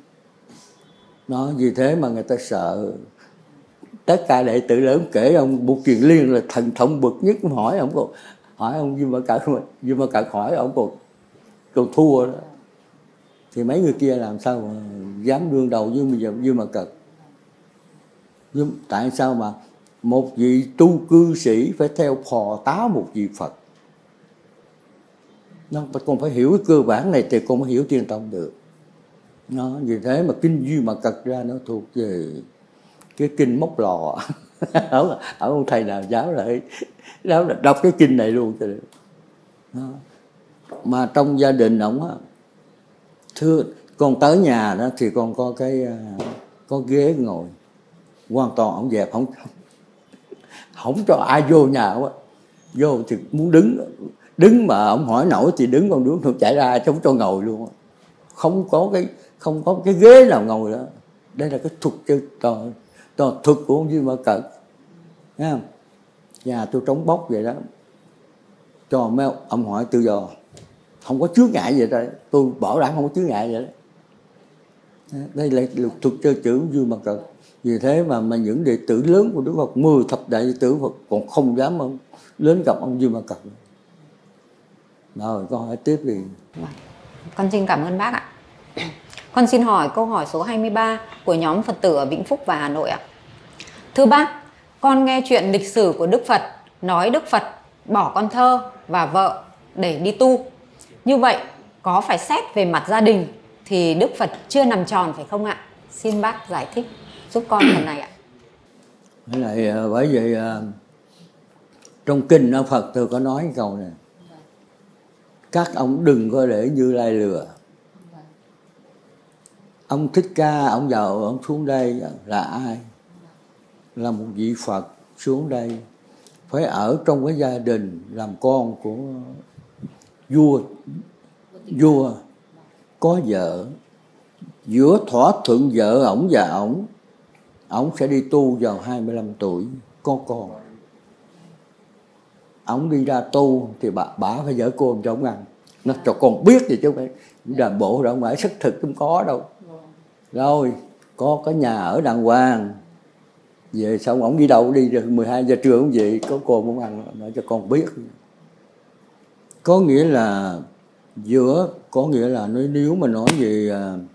Nó vì thế mà người ta sợ. Tất cả đệ tử lớn kể ông Bụt Kiền Liên là thần thông bậc nhất, hỏi ông Duy Ma Cật, Duy Ma Cật hỏi ông còn thua đó. Thì mấy người kia làm sao mà dám đương đầu với Duy Ma Cật? Tại sao mà một vị tu cư sĩ phải theo phò tá một vị Phật? Con phải hiểu cái cơ bản này thì con mới hiểu thiền tông được. Vì thế mà kinh Duy Ma Cật ra nó thuộc về cái kinh móc lò. Ông thầy nào giáo là đọc cái kinh này luôn cho được. Mà trong gia đình ổng thưa con tới nhà đó thì con có ghế ngồi, hoàn toàn ổng dẹp, không cho ai vô nhà quá. Vô thì muốn đứng mà ổng hỏi nổi thì đứng, còn đứng không chạy ra chứ không cho ngồi luôn. Không có cái ghế nào ngồi đó. Đây là cái thuật toàn thuật của ông Duy Ma Cật. Thấy không? Nhà tôi trống bốc vậy đó, cho mấy ông hỏi tự do, không có chướng ngại vậy đó. Tôi bảo đảm không có chướng ngại vậy đó. Đây là thuật chơi chữ Duy Ma Cật. Vì thế mà những đệ tử lớn của Đức Phật, 10 thập đại đệ tử Phật còn không dám đến gặp ông Duy Ma Cật. Rồi con hỏi tiếp đi. Con xin cảm ơn bác ạ. Con xin hỏi câu hỏi số 23 của nhóm Phật tử ở Vĩnh Phúc và Hà Nội ạ. Thưa bác, con nghe chuyện lịch sử của Đức Phật nói Đức Phật bỏ con thơ và vợ để đi tu. Như vậy có phải xét về mặt gia đình thì Đức Phật chưa nằm tròn phải không ạ? Xin bác giải thích giúp con phần này ạ. Thế này, bởi vậy Trong kinh ông Phật tôi có nói câu này: các ông đừng có để Như Lai lừa. Ông Thích Ca ông vào ông xuống đây là ai? Là một vị Phật xuống đây, phải ở trong cái gia đình làm con của vua có vợ. Giữa thỏa thuận vợ ổng và ổng sẽ đi tu vào 25 tuổi có con. Ổng đi ra tu thì bà phải dở cơm cho ổng ăn, nó cho con biết gì chứ không phải đàn bộ đâu, phải xác thực không có đâu. Rồi có nhà ở đàng hoàng, về xong ổng đi đâu đi rồi 12 giờ trưa ổng về có cơm ổng ăn, nó cho con biết. Có nghĩa là nếu mà nói về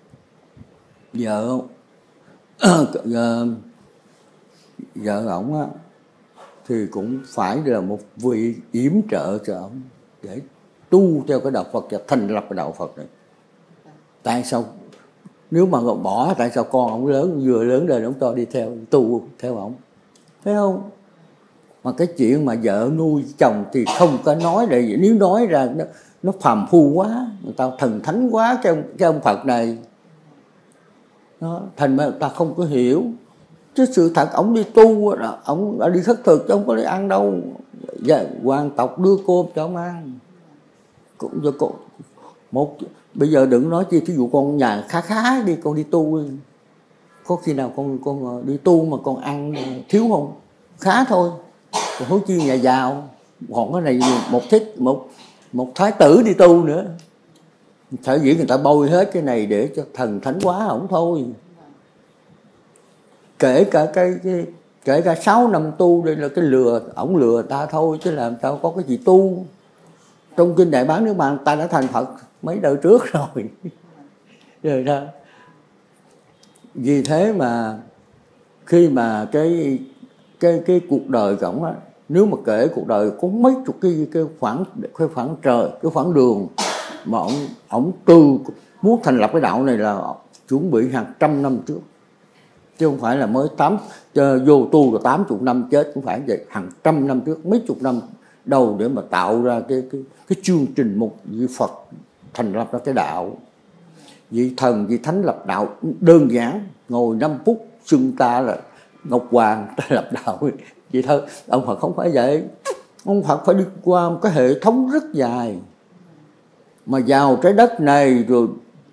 vợ ổng á, thì cũng phải là một vị yểm trợ cho ổng để tu theo cái đạo Phật và thành lập cái đạo Phật này. Tại sao nếu mà bỏ, tại sao con ổng vừa lớn lên ổng cho đi theo tu theo ổng, thấy không? Mà cái chuyện mà vợ nuôi chồng thì không có nói để, nếu nói ra nó phàm phu quá, người ta thần thánh quá cái ông Phật này đó, thành mà người ta không có hiểu. Chứ sự thật ổng đi tu, ổng đi khất thực chứ không có lấy ăn đâu. Hoàng tộc đưa cơm cho ổng ăn. Bây giờ đừng nói chi, thí dụ con nhà khá đi, con đi tu, có khi nào con đi tu mà con ăn thiếu không? Khá thôi. Còn hối chi nhà giàu, còn cái này một thái tử đi tu nữa. Sở dĩ người ta bôi hết cái này để cho thần thánh quá ổng thôi. Kể cả 6 năm tu đây là cái ổng lừa ta thôi, chứ làm sao có cái gì tu. Trong kinh Đại Bán Nước Bạn ta đã thành Phật mấy đời trước rồi. Rồi đó. Vì thế mà khi mà cái cuộc đời của ổng á, nếu mà kể cuộc đời có mấy chục cái khoảng đường mà ổng muốn thành lập cái đạo này là chuẩn bị hàng trăm năm trước, chứ không phải là mới vô tu rồi 80 năm chết, cũng phải vậy, hàng trăm năm trước, mấy chục năm đầu để mà tạo ra cái chương trình một vị Phật thành lập ra cái đạo. Vị thần vị thánh lập đạo đơn giản, ngồi 5 phút xưng ta là Ngọc Hoàng ta lập đạo vậy thôi. Ông Phật không phải vậy. Ông Phật phải đi qua một cái hệ thống rất dài, mà vào trái đất này rồi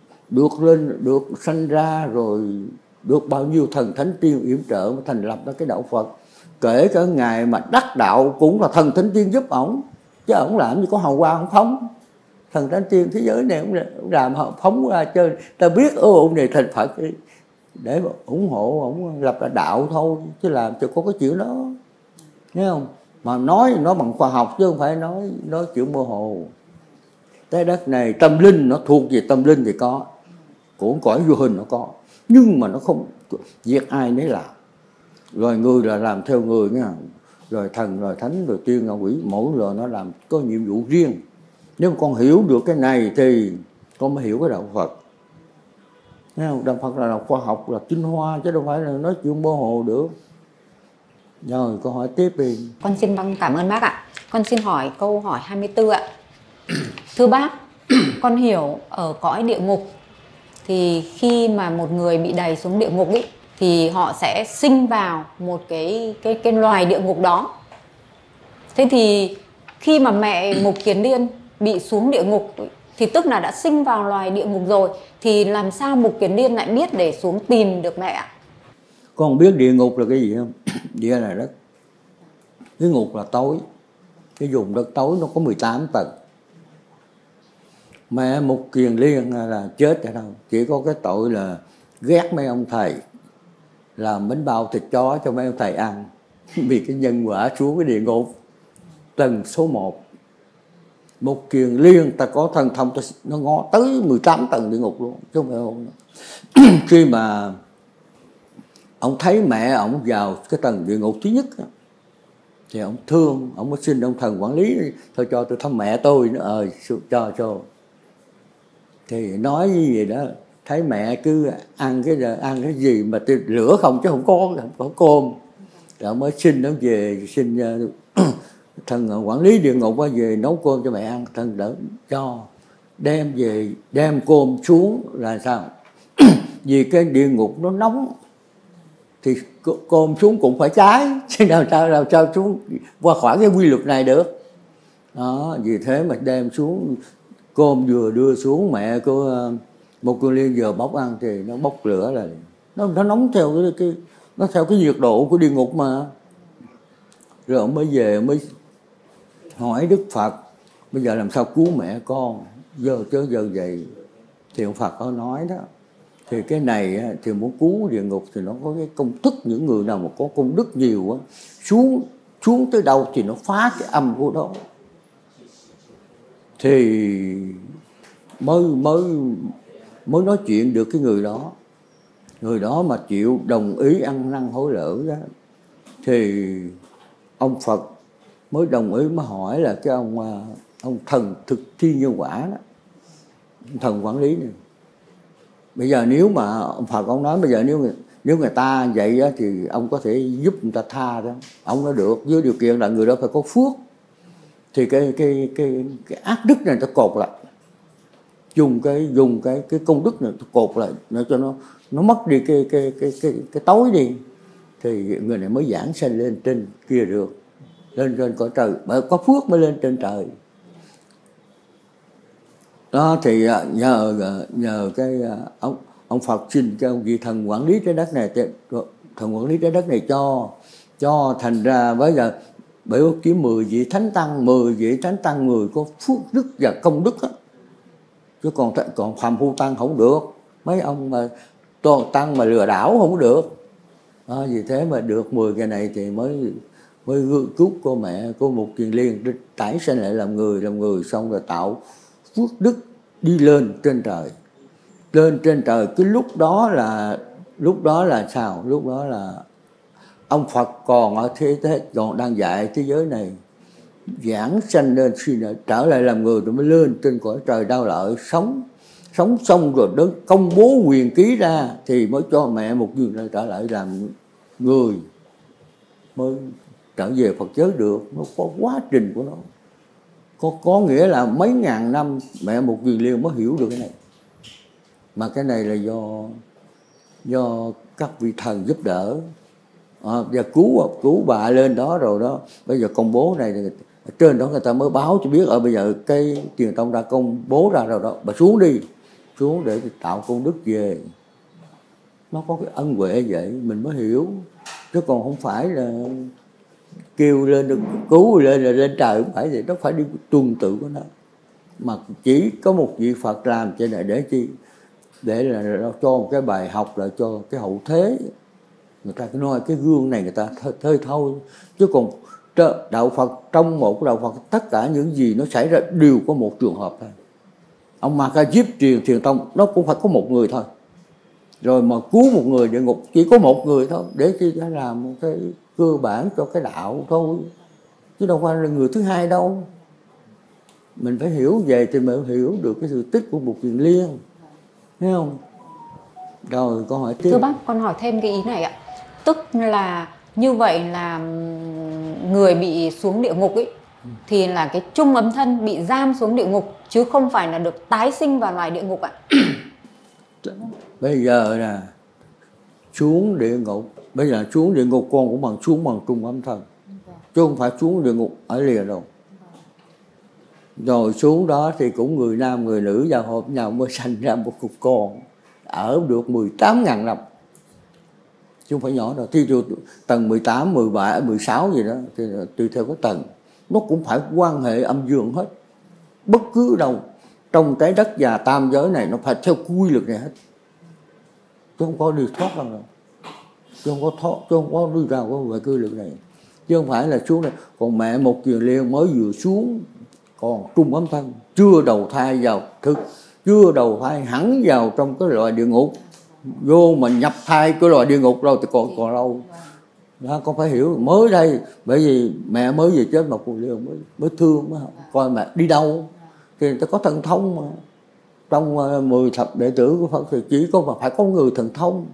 được sanh ra, rồi được bao nhiêu thần thánh tiên yểm trợ mà thành lập ra cái đạo Phật. Kể cả ngày mà đắc đạo cũng là thần thánh tiên giúp ổng, chứ ổng làm gì có hào quang không phóng. Thần thánh tiên thế giới này ổng làm phóng ra chơi, ta biết ông này thành Phật để mà ủng hộ ổng lập ra đạo thôi, chứ làm cho có cái chuyện đó, thấy không? Mà nói bằng khoa học chứ không phải nói chuyện mơ hồ. Trái đất này tâm linh, nó thuộc về tâm linh thì có, của cõi vô hình nó có, nhưng mà nó không việc ai nấy làm. Rồi người là làm theo người nha, rồi thần, rồi thánh, rồi tiên, rồi quỷ, mỗi người nó làm có nhiệm vụ riêng. Nếu mà con hiểu được cái này thì con mới hiểu cái đạo Phật. Thấy không? Đạo Phật là khoa học, là tinh hoa, chứ đâu phải là nói chuyện mơ hồ được. Rồi câu hỏi tiếp đi. Con xin cảm ơn bác ạ. Con xin hỏi câu hỏi 24 ạ. Thưa bác, con hiểu ở cõi địa ngục thì khi mà một người bị đày xuống địa ngục ý, thì họ sẽ sinh vào một cái loài địa ngục đó. Thế thì khi mà mẹ Mục Kiền Liên bị xuống địa ngục thì tức là đã sinh vào loài địa ngục rồi, thì làm sao Mục Kiền Liên lại biết để xuống tìm được mẹ ạ? Con biết địa ngục là cái gì không? Địa là đất. Cái ngục là tối. Cái vùng đất tối nó có 18 tầng. Mẹ Mục Kiền Liên là chết ở đâu? Chỉ có cái tội là ghét mấy ông thầy, làm bánh bao thịt chó cho mấy ông thầy ăn. Vì cái nhân quả xuống cái địa ngục tầng số 1. Mục Kiền Liên ta có thần thông, nó ngó tới 18 tầng địa ngục luôn, chứ không phải không. Khi mà ông thấy mẹ ông vào cái tầng địa ngục thứ nhất thì ông thương, ông mới xin ông thần quản lý thôi cho tôi thăm mẹ tôi nữa, cho. Thì nói như vậy đó, thấy mẹ cứ ăn cái gì mà lửa không chứ không có cơm. Rồi ông mới xin nó về, xin thần quản lý địa ngục về nấu cơm cho mẹ ăn, thần đỡ cho đem về, đem cơm xuống là sao? Vì cái địa ngục nó nóng thì cơm xuống cũng phải cháy, chứ làm sao xuống qua khỏi cái quy luật này được. Đó, vì thế mà đem xuống, cơm vừa đưa xuống mẹ của Một Kiền Liên vừa bóc ăn thì nó bốc lửa là nó nóng theo nó theo cái nhiệt độ của địa ngục mà. Rồi ông mới về mới hỏi Đức Phật bây giờ làm sao cứu mẹ con, giờ vậy. Thì ông Phật có nói đó, thì cái này thì muốn cứu địa ngục thì nó có cái công thức. Những người nào mà có công đức nhiều xuống tới đâu thì nó phá cái âm của đó, thì mới nói chuyện được cái người đó mà chịu đồng ý ăn năn hối lỗi đó, thì ông Phật mới đồng ý, mới hỏi là cái ông thần thực thi nhân quả đó, thần quản lý này. Bây giờ nếu mà ông Phật ông nói bây giờ nếu người ta vậy á, thì ông có thể giúp người ta tha đó, ông nói được, với điều kiện là người đó phải có phước. Thì cái ác đức này ta cột lại, dùng cái công đức này ta cột lại để cho nó mất đi cái tối đi, thì người này mới giảng sanh lên trên kia được, lên trên cõi trời, bởi có phước mới lên trên trời. Đó thì nhờ cái ông Phật xin cho ông vị thần quản lý trái đất này, thần quản lý trái đất này cho thành ra bây giờ bởi chỉ 10 vị thánh tăng, người có phước đức và công đức á, chứ còn phàm phu tăng không được, mấy ông mà toàn tăng mà lừa đảo không được. Đó, vì thế mà được 10 cái này thì mới cứu cô mẹ của Một Kiền Liên tái sanh lại làm người, xong rồi tạo phước đức đi lên trên trời. Lên trên trời cái lúc đó là sao? Lúc đó là ông Phật còn ở thế còn đang dạy thế giới này, giảng sanh lên trở lại làm người, rồi mới lên trên cõi trời đau lợi, sống xong rồi đến công bố quyền ký ra thì mới cho mẹ Một Kiền Liên trở lại làm người, mới trở về Phật giới được. Nó có quá trình của nó, có nghĩa là mấy ngàn năm mẹ Một Kiền Liên mới hiểu được cái này. Mà cái này là do các vị thần giúp đỡ và cứu bà lên đó rồi đó. Bây giờ công bố này thì trên đó người ta mới báo cho biết, bây giờ cái Thiền Tông đã công bố ra rồi đó, bà xuống để tạo công đức về. Nó có cái ân huệ vậy mình mới hiểu, chứ còn không phải là kêu lên được cứu lên là lên trời, không phải vậy. Nó phải đi tuần tự của nó, mà chỉ có một vị Phật làm trên này để chi? Để là cho một cái bài học, là cho cái hậu thế người ta nói cái gương này người ta thơi thôi. Chứ còn đạo Phật, trong một đạo Phật tất cả những gì nó xảy ra đều có một trường hợp thôi. Ông Ma Ca Diếp truyền Thiền Tông nó cũng phải có một người thôi, rồi mà cứu một người địa ngục chỉ có một người thôi, để chi? Đã làm một cái cơ bản cho cái đạo thôi, chứ đâu phải là người thứ hai đâu. Mình phải hiểu về thì mới hiểu được cái sự tích của Một Kiền Liên, thấy không? Rồi con hỏi tiếp. Thưa bác, con hỏi thêm cái ý này ạ. Tức là như vậy là người bị xuống địa ngục ấy thì là cái chung ấm thân bị giam xuống địa ngục, chứ không phải là được tái sinh vào loài địa ngục ạ. Bây giờ là xuống địa ngục, bây giờ xuống địa ngục con cũng xuống bằng chung ấm thân, chứ không phải xuống địa ngục ở lìa đâu. Rồi xuống đó thì cũng người nam người nữ giao hợp nhau mới sanh ra một cục con, ở được 18.000 năm, chứ không phải nhỏ đâu. Thì tầng 18, 17, 16 gì đó thì tùy theo cái tầng, nó cũng phải quan hệ âm dương hết. Bất cứ đâu trong trái đất và tam giới này nó phải theo quy luật này hết, chứ không có đi thoát đâu, chứ không có đi ra về quy luật này, chứ không phải là xuống đây. Còn mẹ Một Kiền Liên mới vừa xuống còn trung ấm thân, chưa đầu thai vào chưa đầu thai hẳn vào trong cái loại địa ngục, vô mà nhập thai cái loại địa ngục rồi thì còn lâu đó. Con phải hiểu mới đây, bởi vì mẹ mới về chết mà Một Kiền Liên mới thương, mới coi mẹ đi đâu thì người ta có thần thông mà. Trong 10 thập đệ tử của Phật thì chỉ có phải có người thần thông,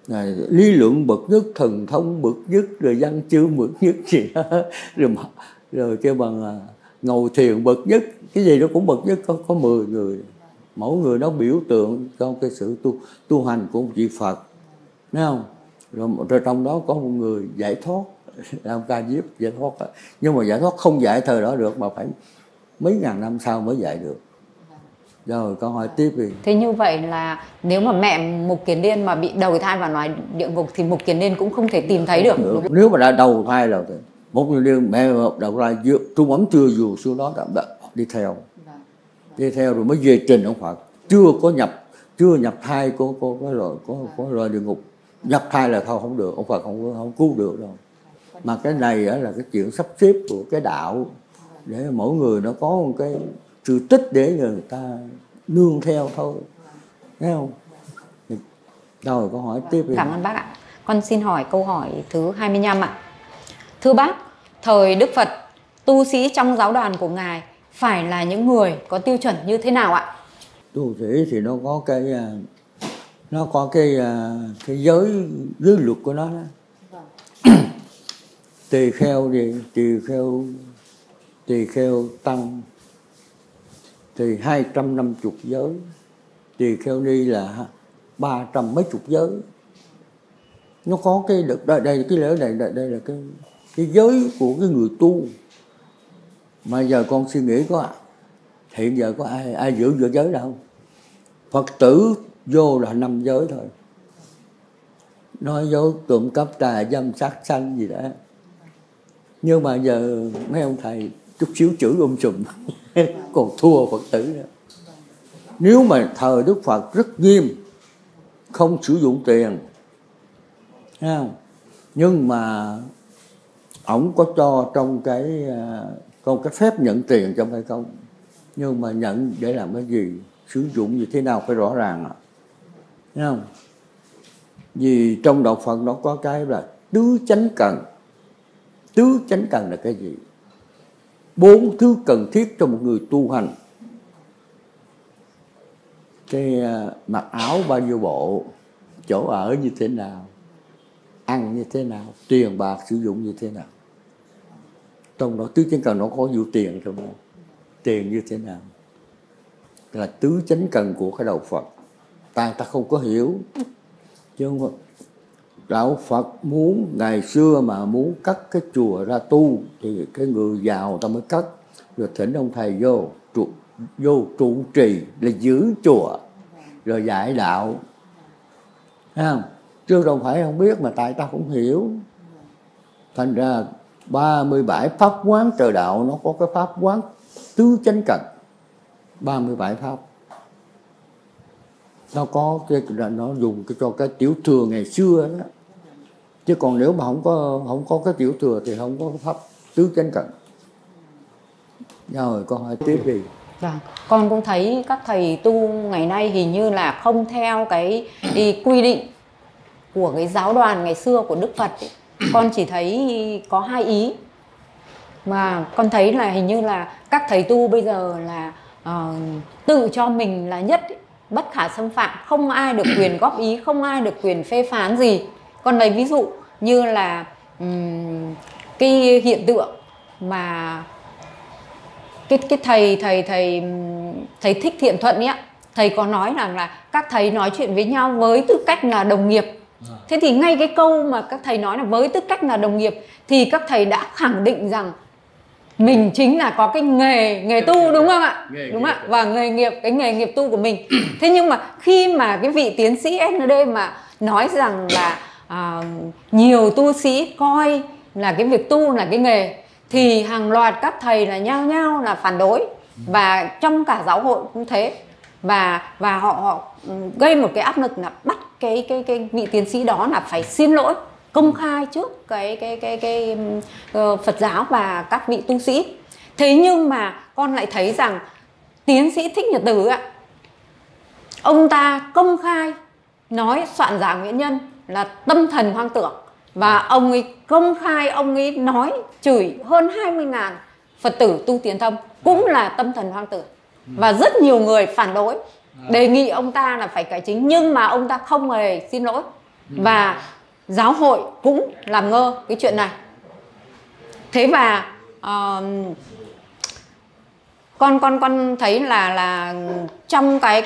lý luận bậc nhất, thần thông bậc nhất, rồi văn chương bậc nhất gì đó, rồi mà rồi kêu bằng ngồi thiền bậc nhất, cái gì nó cũng bậc nhất, có 10 người, mỗi người nó biểu tượng trong cái sự tu hành của một vị Phật, thấy không? Rồi trong đó có một người giải thoát, làm Ca Diếp giải thoát, nhưng mà giải thoát không dạy thời đó được, mà phải mấy ngàn năm sau mới dạy được. Rồi con hỏi tiếp đi. Thế như vậy là nếu mà mẹ Mục Kiền Liên mà bị đầu thai vào ngoài địa ngục thì Mục Kiền Liên cũng không thể tìm thấy được. Nếu mà đã đầu thai là Mục Kiền Liên mẹ đầu thai Trung Ấm chưa dù xuống đó đi theo rồi mới về trình ông Phật, chưa nhập thai có loài địa ngục. Nhập thai là thôi không được, ông Phật không cứu được đâu. Mà cái này là cái chuyện sắp xếp của cái đạo, để mỗi người nó có một cái sự tích để người ta nương theo thôi, thấy không? Rồi con hỏi tiếp đi. Cảm ơn bác ạ. Con xin hỏi câu hỏi thứ 25 ạ. Thưa bác, thời Đức Phật, tu sĩ trong giáo đoàn của Ngài phải là những người có tiêu chuẩn như thế nào ạ? Tu sĩ thì nó có cái giới luật của nó đó. Tỳ kheo gì? Tỳ kheo tăng thì 250 giới, tỳ kheo ni là 300 mấy chục giới. Nó có cái đây cái lễ này, đây là cái giới của cái người tu. Mà giờ con suy nghĩ hiện giờ có ai giữ giới đâu. Phật tử vô là 5 giới thôi, nói dối trộm cắp tà dâm sát sanh gì đó. Nhưng mà giờ mấy ông thầy chút xíu chửi sùm còn thua Phật tử nữa. Nếu mà thời Đức Phật rất nghiêm, không sử dụng tiền, thấy không? Nhưng mà ổng có cho trong cái phép nhận tiền trong hay không, nhưng mà nhận để làm cái gì, sử dụng như thế nào phải rõ ràng, thấy không? Vì trong đạo Phật nó có cái là tứ chánh cần. Tứ chánh cần là cái gì? 4 thứ cần thiết cho một người tu hành. Cái mặc áo bao nhiêu bộ, chỗ ở như thế nào, ăn như thế nào, tiền bạc sử dụng như thế nào. Trong đó tứ chánh cần nó có vụ tiền trong đó. Tiền như thế nào là tứ chánh cần của cái đạo Phật. Ta không có hiểu. Chứ không, đạo Phật ngày xưa mà muốn cắt cái chùa ra tu thì cái người giàu ta mới cắt, rồi thỉnh ông thầy vô trụ trì là giữ chùa rồi dạy đạo, thấy không? Chứ đâu phải không biết, mà tại ta không hiểu. Thành ra 37 pháp quán trời đạo nó có cái pháp quán tứ chánh cần, 37 pháp. Nó có nó dùng cho cái tiểu thừa ngày xưa đó. Chứ còn nếu mà không có cái tiểu thừa thì không có pháp tứ chánh cần. Rồi con hỏi tiếp đi. Vâng, con cũng thấy các thầy tu ngày nay hình như là không theo cái quy định của cái giáo đoàn ngày xưa của Đức Phật ấy. Con chỉ thấy có 2 ý mà con thấy là hình như là các thầy tu bây giờ là tự cho mình là nhất ấy, bất khả xâm phạm, không ai được quyền góp ý, không ai được quyền phê phán gì. Con lấy ví dụ như là cái hiện tượng mà cái thầy Thích Thiện Thuận ấy, thầy có nói rằng là các thầy nói chuyện với nhau với tư cách là đồng nghiệp. Thế thì ngay cái câu mà các thầy nói là với tư cách là đồng nghiệp thì các thầy đã khẳng định rằng mình chính là có cái nghề tu, đúng không ạ? Đúng ạ. Và cái nghề nghiệp tu của mình. Thế nhưng mà khi mà cái vị tiến sĩ SND mà nói rằng là nhiều tu sĩ coi là cái việc tu là cái nghề, thì hàng loạt các thầy là nhao nhao là phản đối. Và trong cả giáo hội cũng thế. Và họ gây một cái áp lực là bắt cái vị tiến sĩ đó là phải xin lỗi công khai trước cái Phật giáo và các vị tu sĩ. Thế nhưng mà con lại thấy rằng tiến sĩ Thích Nhật Từ ạ, ông ta công khai nói Soạn Giả Nguyễn Nhân là tâm thần hoang tưởng. Và ông ấy công khai, ông ấy nói chửi hơn 20.000 Phật tử tu tiến thông cũng là tâm thần hoang tưởng. Và rất nhiều người phản đối, đề nghị ông ta là phải cải chính, nhưng mà ông ta không hề xin lỗi. Và giáo hội cũng làm ngơ cái chuyện này. Thế và con thấy là trong cái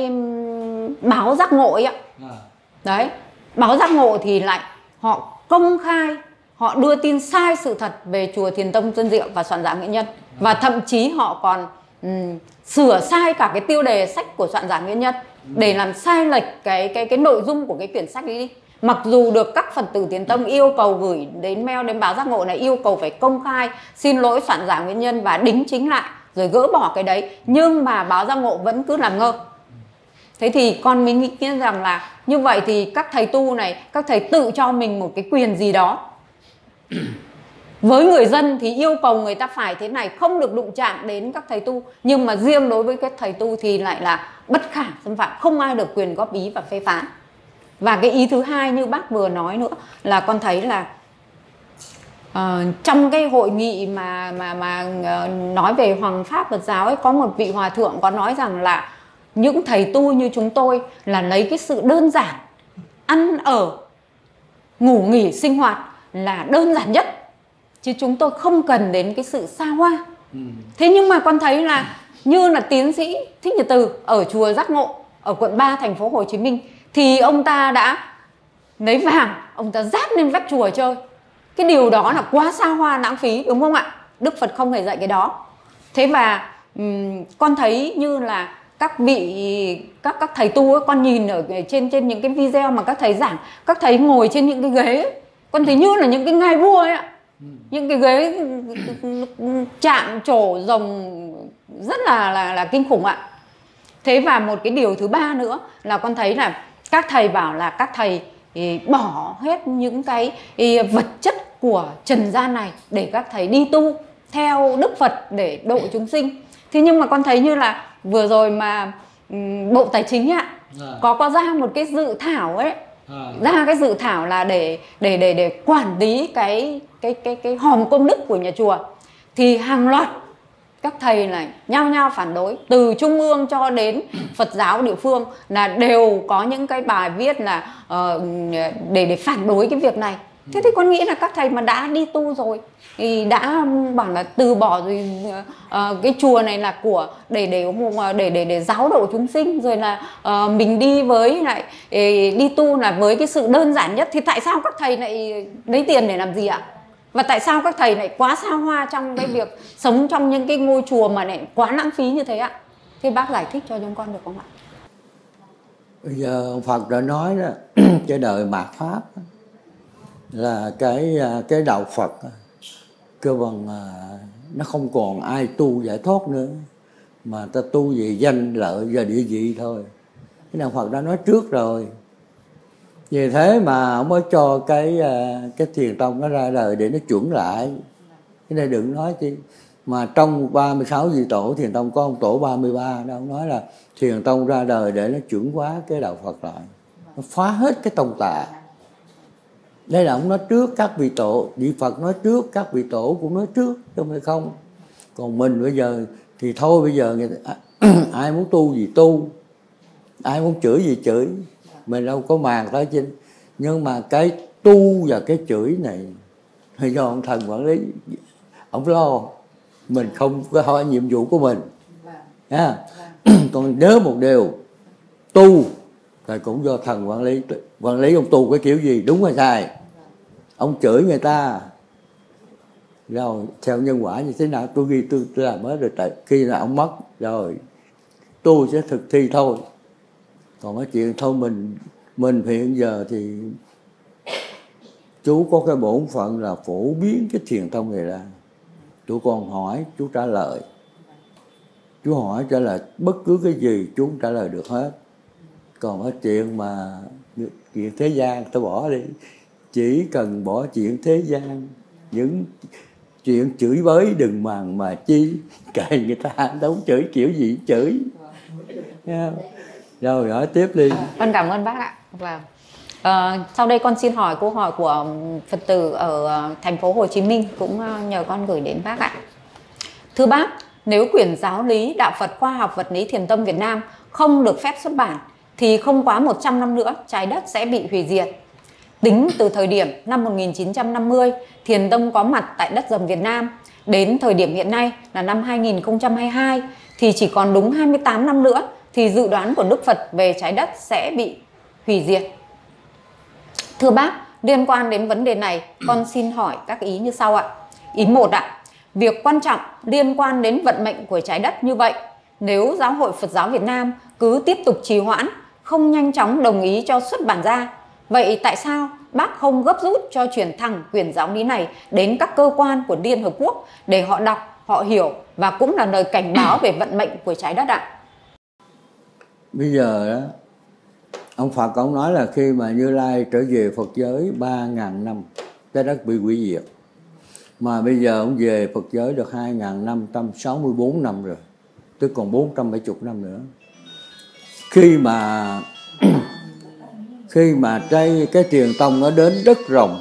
báo giác ngộ ấy ạ. Đấy, báo giác ngộ thì lại họ công khai, họ đưa tin sai sự thật về chùa Thiền Tông Xuân Diệu và Soạn Giả Nghĩa Nhân. Và thậm chí họ còn sửa sai cả cái tiêu đề sách của Soạn Giả Nghĩa Nhân để làm sai lệch cái nội dung của cái quyển sách ấy đi. Mặc dù được các Phật tử Thiền Tông yêu cầu gửi đến mail, đến báo giác ngộ này, yêu cầu phải công khai xin lỗi Soạn Giả Nghĩa Nhân và đính chính lại rồi gỡ bỏ cái đấy, nhưng mà báo giác ngộ vẫn cứ làm ngơ. Thế thì con mình nghĩ rằng là như vậy thì các thầy tu này, các thầy tự cho mình một cái quyền gì đó. Với người dân thì yêu cầu người ta phải thế này, không được đụng chạm đến các thầy tu. Nhưng mà riêng đối với các thầy tu thì lại là bất khả xâm phạm, không ai được quyền góp ý và phê phán. Và cái ý thứ hai như bác vừa nói nữa là con thấy là trong cái hội nghị mà nói về Hoàng Pháp Phật giáo ấy, có một vị hòa thượng có nói rằng là những thầy tu như chúng tôi là lấy cái sự đơn giản, ăn ở, ngủ nghỉ, sinh hoạt là đơn giản nhất, chứ chúng tôi không cần đến cái sự xa hoa. Thế nhưng mà con thấy là như là tiến sĩ Thích Nhật Từ ở chùa Giác Ngộ ở quận 3 thành phố Hồ Chí Minh thì ông ta đã lấy vàng, ông ta dát lên vách chùa chơi. Cái điều đó là quá xa hoa, lãng phí, đúng không ạ? Đức Phật không hề dạy cái đó. Thế và con thấy như là các vị các thầy tu ấy, con nhìn ở trên những cái video mà các thầy giảng, các thầy ngồi trên những cái ghế ấy, con thấy như là những cái ngai vua ấy ạ. Những cái ghế chạm trổ rồng rất là kinh khủng ạ. Thế và một cái điều thứ ba nữa là con thấy là các thầy bảo là các thầy bỏ hết những cái vật chất của trần gian này để các thầy đi tu theo Đức Phật để độ chúng sinh. Thế nhưng mà con thấy như là vừa rồi mà Bộ Tài chính ạ có ra một cái dự thảo ấy, ra cái dự thảo là để quản lý cái hòm công đức của nhà chùa, thì hàng loạt các thầy này nhao nhao phản đối, từ trung ương cho đến Phật giáo địa phương là đều có những cái bài viết là để phản đối cái việc này. Thế thì con nghĩ là các thầy mà đã đi tu rồi thì đã bảo là từ bỏ rồi, cái chùa này là của để giáo độ chúng sinh, rồi là mình đi với lại đi tu là với cái sự đơn giản nhất, thì tại sao các thầy lại lấy tiền để làm gì ạ? Và tại sao các thầy lại quá xa hoa trong cái việc sống trong những cái ngôi chùa mà lại quá lãng phí như thế ạ? Thế bác giải thích cho chúng con được không ạ? Bây giờ ông Phật đã nói đó, cái đời mạt Pháp là cái đạo Phật cơ bằng nó không còn ai tu giải thoát nữa, mà ta tu về danh lợi và địa vị thôi. Cái đạo Phật đã nói trước rồi. Vì thế mà ông mới cho cái Thiền Tông nó ra đời để nó chuẩn lại. Cái này đừng nói chi. Mà trong 36 vị tổ Thiền Tông có ông tổ 33 đó, ông nói là Thiền Tông ra đời để nó chuẩn hóa cái đạo Phật lại, nó phá hết cái tông tà. Đây là ông nói trước các vị tổ, vị Phật nói trước, các vị tổ cũng nói trước, chứ không phải không. Còn mình bây giờ thì thôi, bây giờ ai muốn tu gì tu, ai muốn chửi gì chửi, mình đâu có màng tới chứ. Nhưng mà cái tu và cái chửi này là do ông thần quản lý, ông lo, mình không có hỏi nhiệm vụ của mình. Còn nhớ một điều, tu thì cũng do thần quản lý ông tu cái kiểu gì, đúng hay sai. Ông chửi người ta rồi theo nhân quả như thế nào tôi ghi tôi làm hết rồi, tại khi nào ông mất rồi tôi sẽ thực thi thôi. Còn cái chuyện thôi mình hiện giờ thì chú có cái bổn phận là phổ biến cái Thiền Tông này ra. Tụi con hỏi chú trả lời, chú hỏi trả lời bất cứ cái gì chú trả lời được hết. Còn cái chuyện mà chuyện thế gian tôi bỏ đi, chỉ cần bỏ chuyện thế gian, những chuyện chửi bới đừng màng mà chi, kệ người ta đâu chửi kiểu gì chửi. Rồi hỏi tiếp đi. Con cảm ơn bác ạ. Và sau đây con xin hỏi câu hỏi của Phật tử ở thành phố Hồ Chí Minh, cũng nhờ con gửi đến bác ạ. Thưa bác, nếu quyển giáo lý Đạo Phật Khoa học Vật lý Thiền Tông Việt Nam không được phép xuất bản thì không quá 100 năm nữa trái đất sẽ bị hủy diệt. Tính từ thời điểm năm 1950 Thiền Tông có mặt tại đất Dầm Việt Nam, Đến thời điểm hiện nay là năm 2022 thì chỉ còn đúng 28 năm nữa thì dự đoán của Đức Phật về trái đất sẽ bị hủy diệt. Thưa bác, liên quan đến vấn đề này, con xin hỏi các ý như sau ạ. Ý 1 ạ, việc quan trọng liên quan đến vận mệnh của trái đất như vậy, nếu Giáo hội Phật giáo Việt Nam cứ tiếp tục trì hoãn, không nhanh chóng đồng ý cho xuất bản ra, vậy tại sao bác không gấp rút cho chuyển thẳng quyển giáo lý này đến các cơ quan của Liên Hợp Quốc để họ đọc, họ hiểu và cũng là lời cảnh báo về vận mệnh của trái đất ạ? Bây giờ đó, ông Phật ông nói là khi mà Như Lai trở về Phật giới 3.000 năm, trái đất bị hủy diệt. Mà bây giờ ông về Phật giới được 2.564 năm rồi, tức còn 470 năm nữa. Khi mà cái Thiền Tông nó đến đất rồng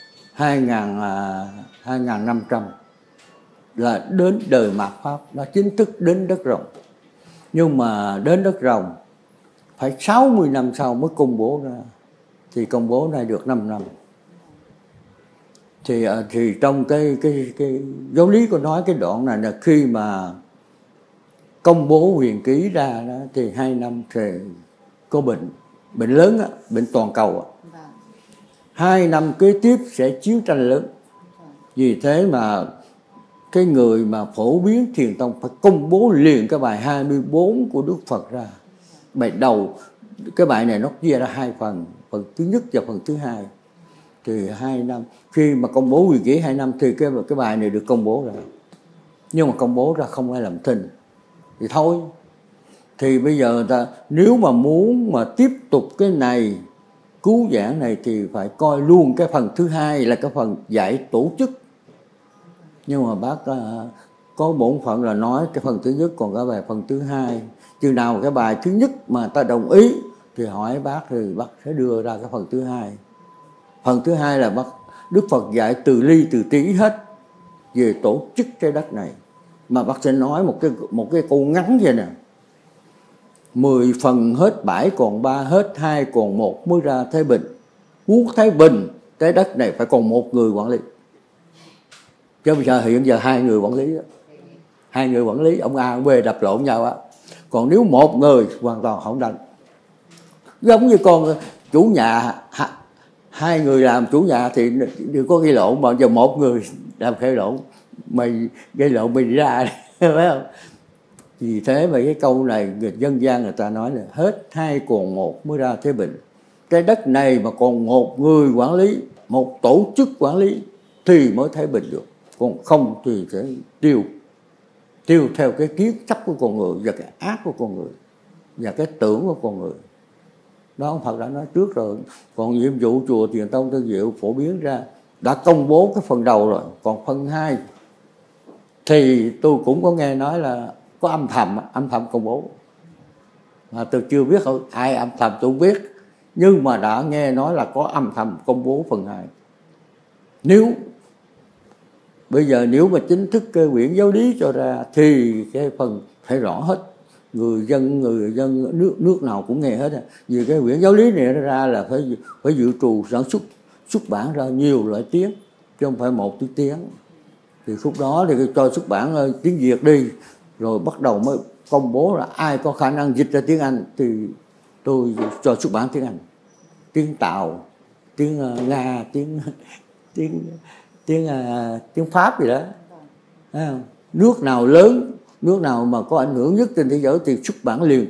2.500 là đến đời mạt Pháp, nó chính thức đến đất rồng. Nhưng mà đến đất rồng phải 60 năm sau mới công bố ra, thì công bố này được 5 năm. Thì trong cái giáo lý có nói cái đoạn này là khi mà công bố huyền ký ra đó, thì 2 năm thì có bệnh lớn á, bệnh toàn cầu á. 2 năm kế tiếp sẽ chiến tranh lớn. Vì thế mà cái người mà phổ biến Thiền Tông phải công bố liền cái bài 24 của Đức Phật ra. Bài đầu, cái bài này nó chia ra 2 phần, phần thứ nhất và phần thứ hai. Thì 2 năm, khi mà công bố huyền ký 2 năm thì cái bài này được công bố ra. Nhưng mà công bố ra không ai làm thinh thì thôi. Thì bây giờ nếu mà muốn mà tiếp tục cái này, cứu giảng này, thì phải coi luôn cái phần thứ hai là cái phần dạy tổ chức. Nhưng mà bác có bổn phận là nói cái phần thứ nhất, còn cái bài phần thứ hai. Chừng nào cái bài thứ nhất mà ta đồng ý thì hỏi bác, thì bác sẽ đưa ra cái phần thứ hai. Phần thứ hai là Đức Phật dạy từ ly từ tí hết về tổ chức trái đất này. Mà bác sẽ nói một cái câu ngắn vậy nè: 10 phần hết 7 còn 3, hết 2 còn 1 mới ra Thái Bình. Muốn Thái Bình, trái đất này phải còn 1 người quản lý. Chứ bây giờ hiện giờ 2 người quản lý đó. 2 người quản lý, ông A ông B đập lộn nhau á. Còn nếu 1 người hoàn toàn không đánh. Giống như con chủ nhà, 2 người làm chủ nhà thì đừng có gây lộn, mà giờ 1 người làm gây lộn, mày gây lộn mày ra, phải không? Vì thế mà cái câu này dân gian người ta nói là hết 2 còn 1 mới ra Thái Bình. Cái đất này mà còn 1 người quản lý, 1 tổ chức quản lý thì mới Thái Bình được. Còn không thì sẽ tiêu theo cái kiến chấp của con người và cái ác của con người và cái tưởng của con người. Đó ông Phật đã nói trước rồi. Còn nhiệm vụ chùa Thiền Tông Tân Diệu phổ biến ra đã công bố cái phần đầu rồi. Còn phần 2 thì tôi cũng có nghe nói là có âm thầm công bố. Mà tôi chưa biết ai âm thầm tôi không biết. Nhưng mà đã nghe nói là có âm thầm công bố phần 2. Bây giờ nếu mà chính thức cái quyển giáo lý cho ra thì cái phần phải rõ hết. Người dân nước nào cũng nghe hết. Vì cái quyển giáo lý này ra là phải dự trù sản xuất bản ra nhiều loại tiếng, chứ không phải 1 tiếng. Thì khúc đó thì cho xuất bản tiếng Việt đi, rồi bắt đầu mới công bố là ai có khả năng dịch ra tiếng Anh thì tôi cho xuất bản tiếng Anh, tiếng Tàu, tiếng Nga, tiếng Pháp gì đó. Nước nào lớn, nước nào mà có ảnh hưởng nhất trên thế giới thì xuất bản liền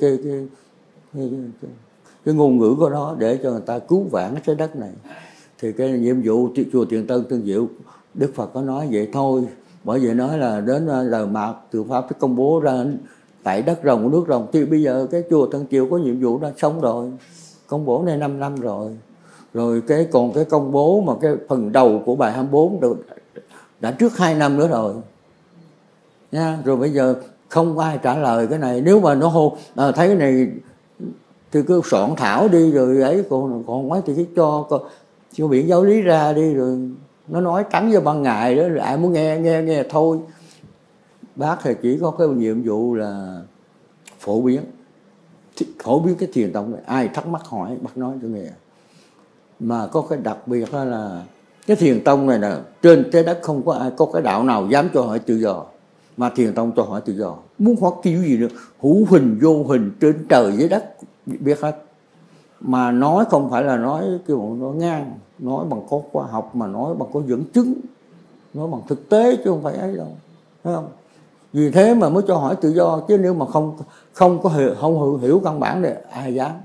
cái ngôn ngữ của nó để cho người ta cứu vãn trái đất này. Thì cái nhiệm vụ chùa Thiền Tông Tân Diệu, Đức Phật có nói vậy thôi. Bởi vậy nói là đến lời mạt từ Pháp phải công bố ra tại đất rồng, nước rồng. Thì bây giờ cái chùa Tân Diệu có nhiệm vụ đã xong rồi, công bố này 5 năm rồi. Rồi còn cái công bố mà cái phần đầu của bài 24 đã trước 2 năm nữa rồi nha. Rồi bây giờ không ai trả lời cái này. Nếu mà nó thấy cái này thì cứ soạn thảo đi rồi ấy, còn mấy thì cho biển giáo lý ra đi, rồi nó nói trắng cho ban ngày đó, rồi ai muốn nghe thôi. Bác thì chỉ có cái nhiệm vụ là phổ biến cái Thiền Tông này. Ai thắc mắc hỏi bác nói cho nghe. Mà có cái đặc biệt là Cái Thiền Tông này là trên trái đất không có ai có cái đạo nào dám cho hỏi tự do, mà Thiền Tông cho hỏi tự do. Muốn hỏi kiểu gì nữa, hữu hình vô hình trên trời dưới đất biết hết. Mà nói không phải là nói kiểu nói ngang, nói bằng có khoa học, mà nói bằng có dẫn chứng, nói bằng thực tế chứ không phải ấy đâu, thấy không? Vì thế mà mới cho hỏi tự do, chứ nếu mà không hiểu căn bản thì ai dám.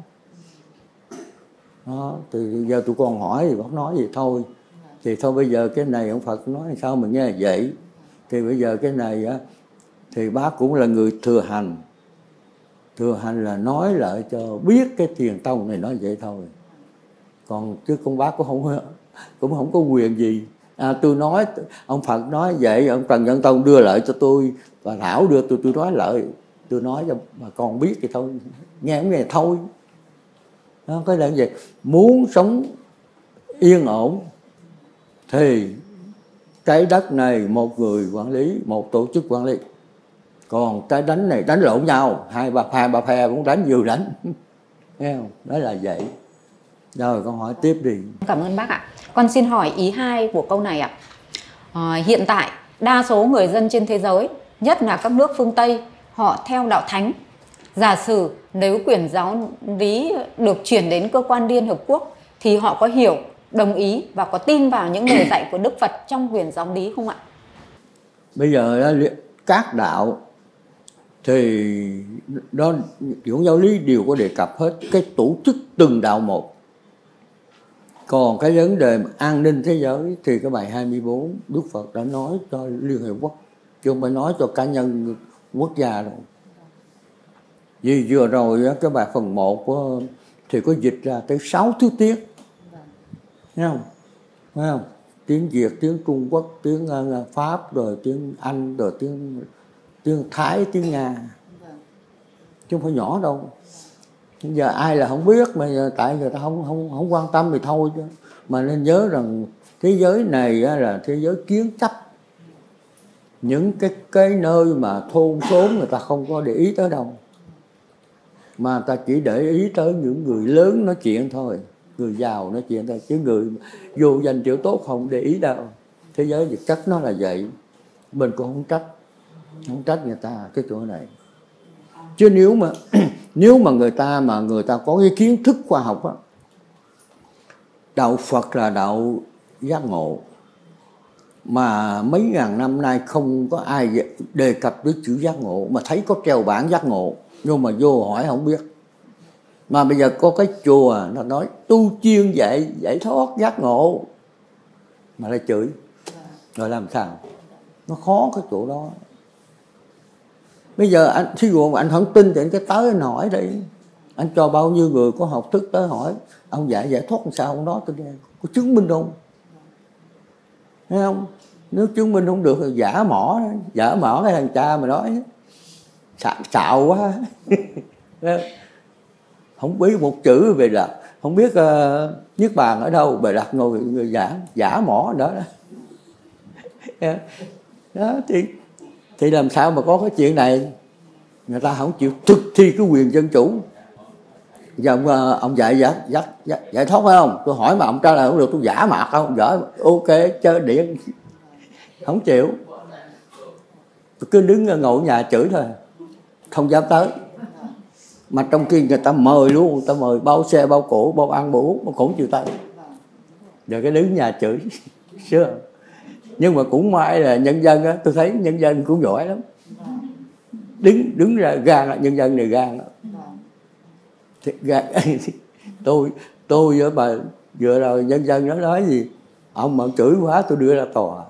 Đó, thì giờ tụi con hỏi thì bác nói gì thôi. Thì thôi bây giờ cái này ông Phật nói sao mình nghe vậy. Thì bây giờ cái này á, thì bác cũng là người thừa hành. Thừa hành là nói lại cho biết cái Thiền Tông này nói vậy thôi. Còn chứ con bác cũng không có quyền gì. Tôi nói, ông Phật nói vậy, ông Trần Nhân Tông đưa lại cho tôi, và Thảo đưa tôi nói lại. Tôi nói cho bà con biết thì thôi, nghe không nghe thôi. Đó, cái là gì? Muốn sống yên ổn thì trái đất này một người quản lý, một tổ chức quản lý. Còn cái đánh này đánh lộn nhau, hai ba phe cũng đánh, vừa đánh. Nghe không? Đó là vậy. Rồi con hỏi tiếp đi. Cảm ơn bác ạ. Con xin hỏi ý 2 của câu này ạ. Hiện tại đa số người dân trên thế giới, nhất là các nước phương Tây, họ theo đạo Thánh. Giả sử nếu quyền giáo lý được chuyển đến cơ quan Liên Hợp Quốc thì họ có hiểu, đồng ý và có tin vào những lời dạy của Đức Phật trong quyền giáo lý không ạ? Bây giờ các đạo thì đó kiểu giáo lý đều có đề cập hết cái tổ chức từng đạo một. Còn cái vấn đề mà an ninh thế giới thì cái bài 24 Đức Phật đã nói cho Liên Hợp Quốc, chứ không phải nói cho cá nhân quốc gia đâu. Vì vừa rồi cái bài phần 1 thì có dịch ra tới 6 thứ tiếng. Thấy không? Thấy không? Tiếng Việt, tiếng Trung Quốc, tiếng Pháp, rồi tiếng Anh, rồi tiếng Thái, tiếng Nga. Chứ không phải nhỏ đâu. Giờ ai là không biết, mà tại người ta không quan tâm thì thôi chứ. Mà nên nhớ rằng thế giới này là thế giới kiến chấp. Những cái nơi mà thôn xóm người ta không có để ý tới đâu. Mà ta chỉ để ý tới những người lớn nói chuyện thôi, người giàu nói chuyện thôi, chứ người vô danh tiểu tốt không để ý đâu. Thế giới vật chất nó là vậy. Mình cũng không trách người ta cái chỗ này. Chứ nếu mà người ta có cái kiến thức khoa học á, đạo Phật là đạo giác ngộ, mà mấy ngàn năm nay không có ai đề cập đến chữ giác ngộ, mà thấy có treo bảng giác ngộ nhưng mà vô hỏi không biết. Mà bây giờ có cái chùa nó nói tu chuyên giải thoát giác ngộ mà lại chửi, rồi làm sao? Nó khó cái chỗ đó. Bây giờ anh thí dụ anh không tin thì anh cái tới anh hỏi đi, anh cho bao nhiêu người có học thức tới hỏi ông giải thoát làm sao, ông nói tôi nghe có chứng minh không? Thấy không? Nếu chứng minh không được thì giả mỏ cái thằng cha mà nói xạo quá. Không biết một chữ về là không biết Niết Bàn ở đâu, Bệ Đặt ngồi người giả mỏ đó. Đó thì làm sao mà có cái chuyện này? Người ta không chịu thực thi cái quyền dân chủ. Giờ ông giải thoát phải không? Tôi hỏi mà ông trả lời không được, tôi giả mạo không? Giỏi, ok, chơi điện. Không chịu. Tôi cứ đứng ngồi ở nhà chửi thôi, không dám tới. Mà trong khi người ta mời luôn, người ta mời bao xe, bao cổ, bao ăn, bao uống, mà cũng chịu tới. Giờ cái đứng nhà chửi. Sure. Nhưng mà cũng may là nhân dân á, tôi thấy nhân dân cũng giỏi lắm. Đứng ra gan, nhân dân này gan. Tôi với bà vừa rồi nhân dân nó nói gì, ông mà chửi quá tôi đưa ra tòa.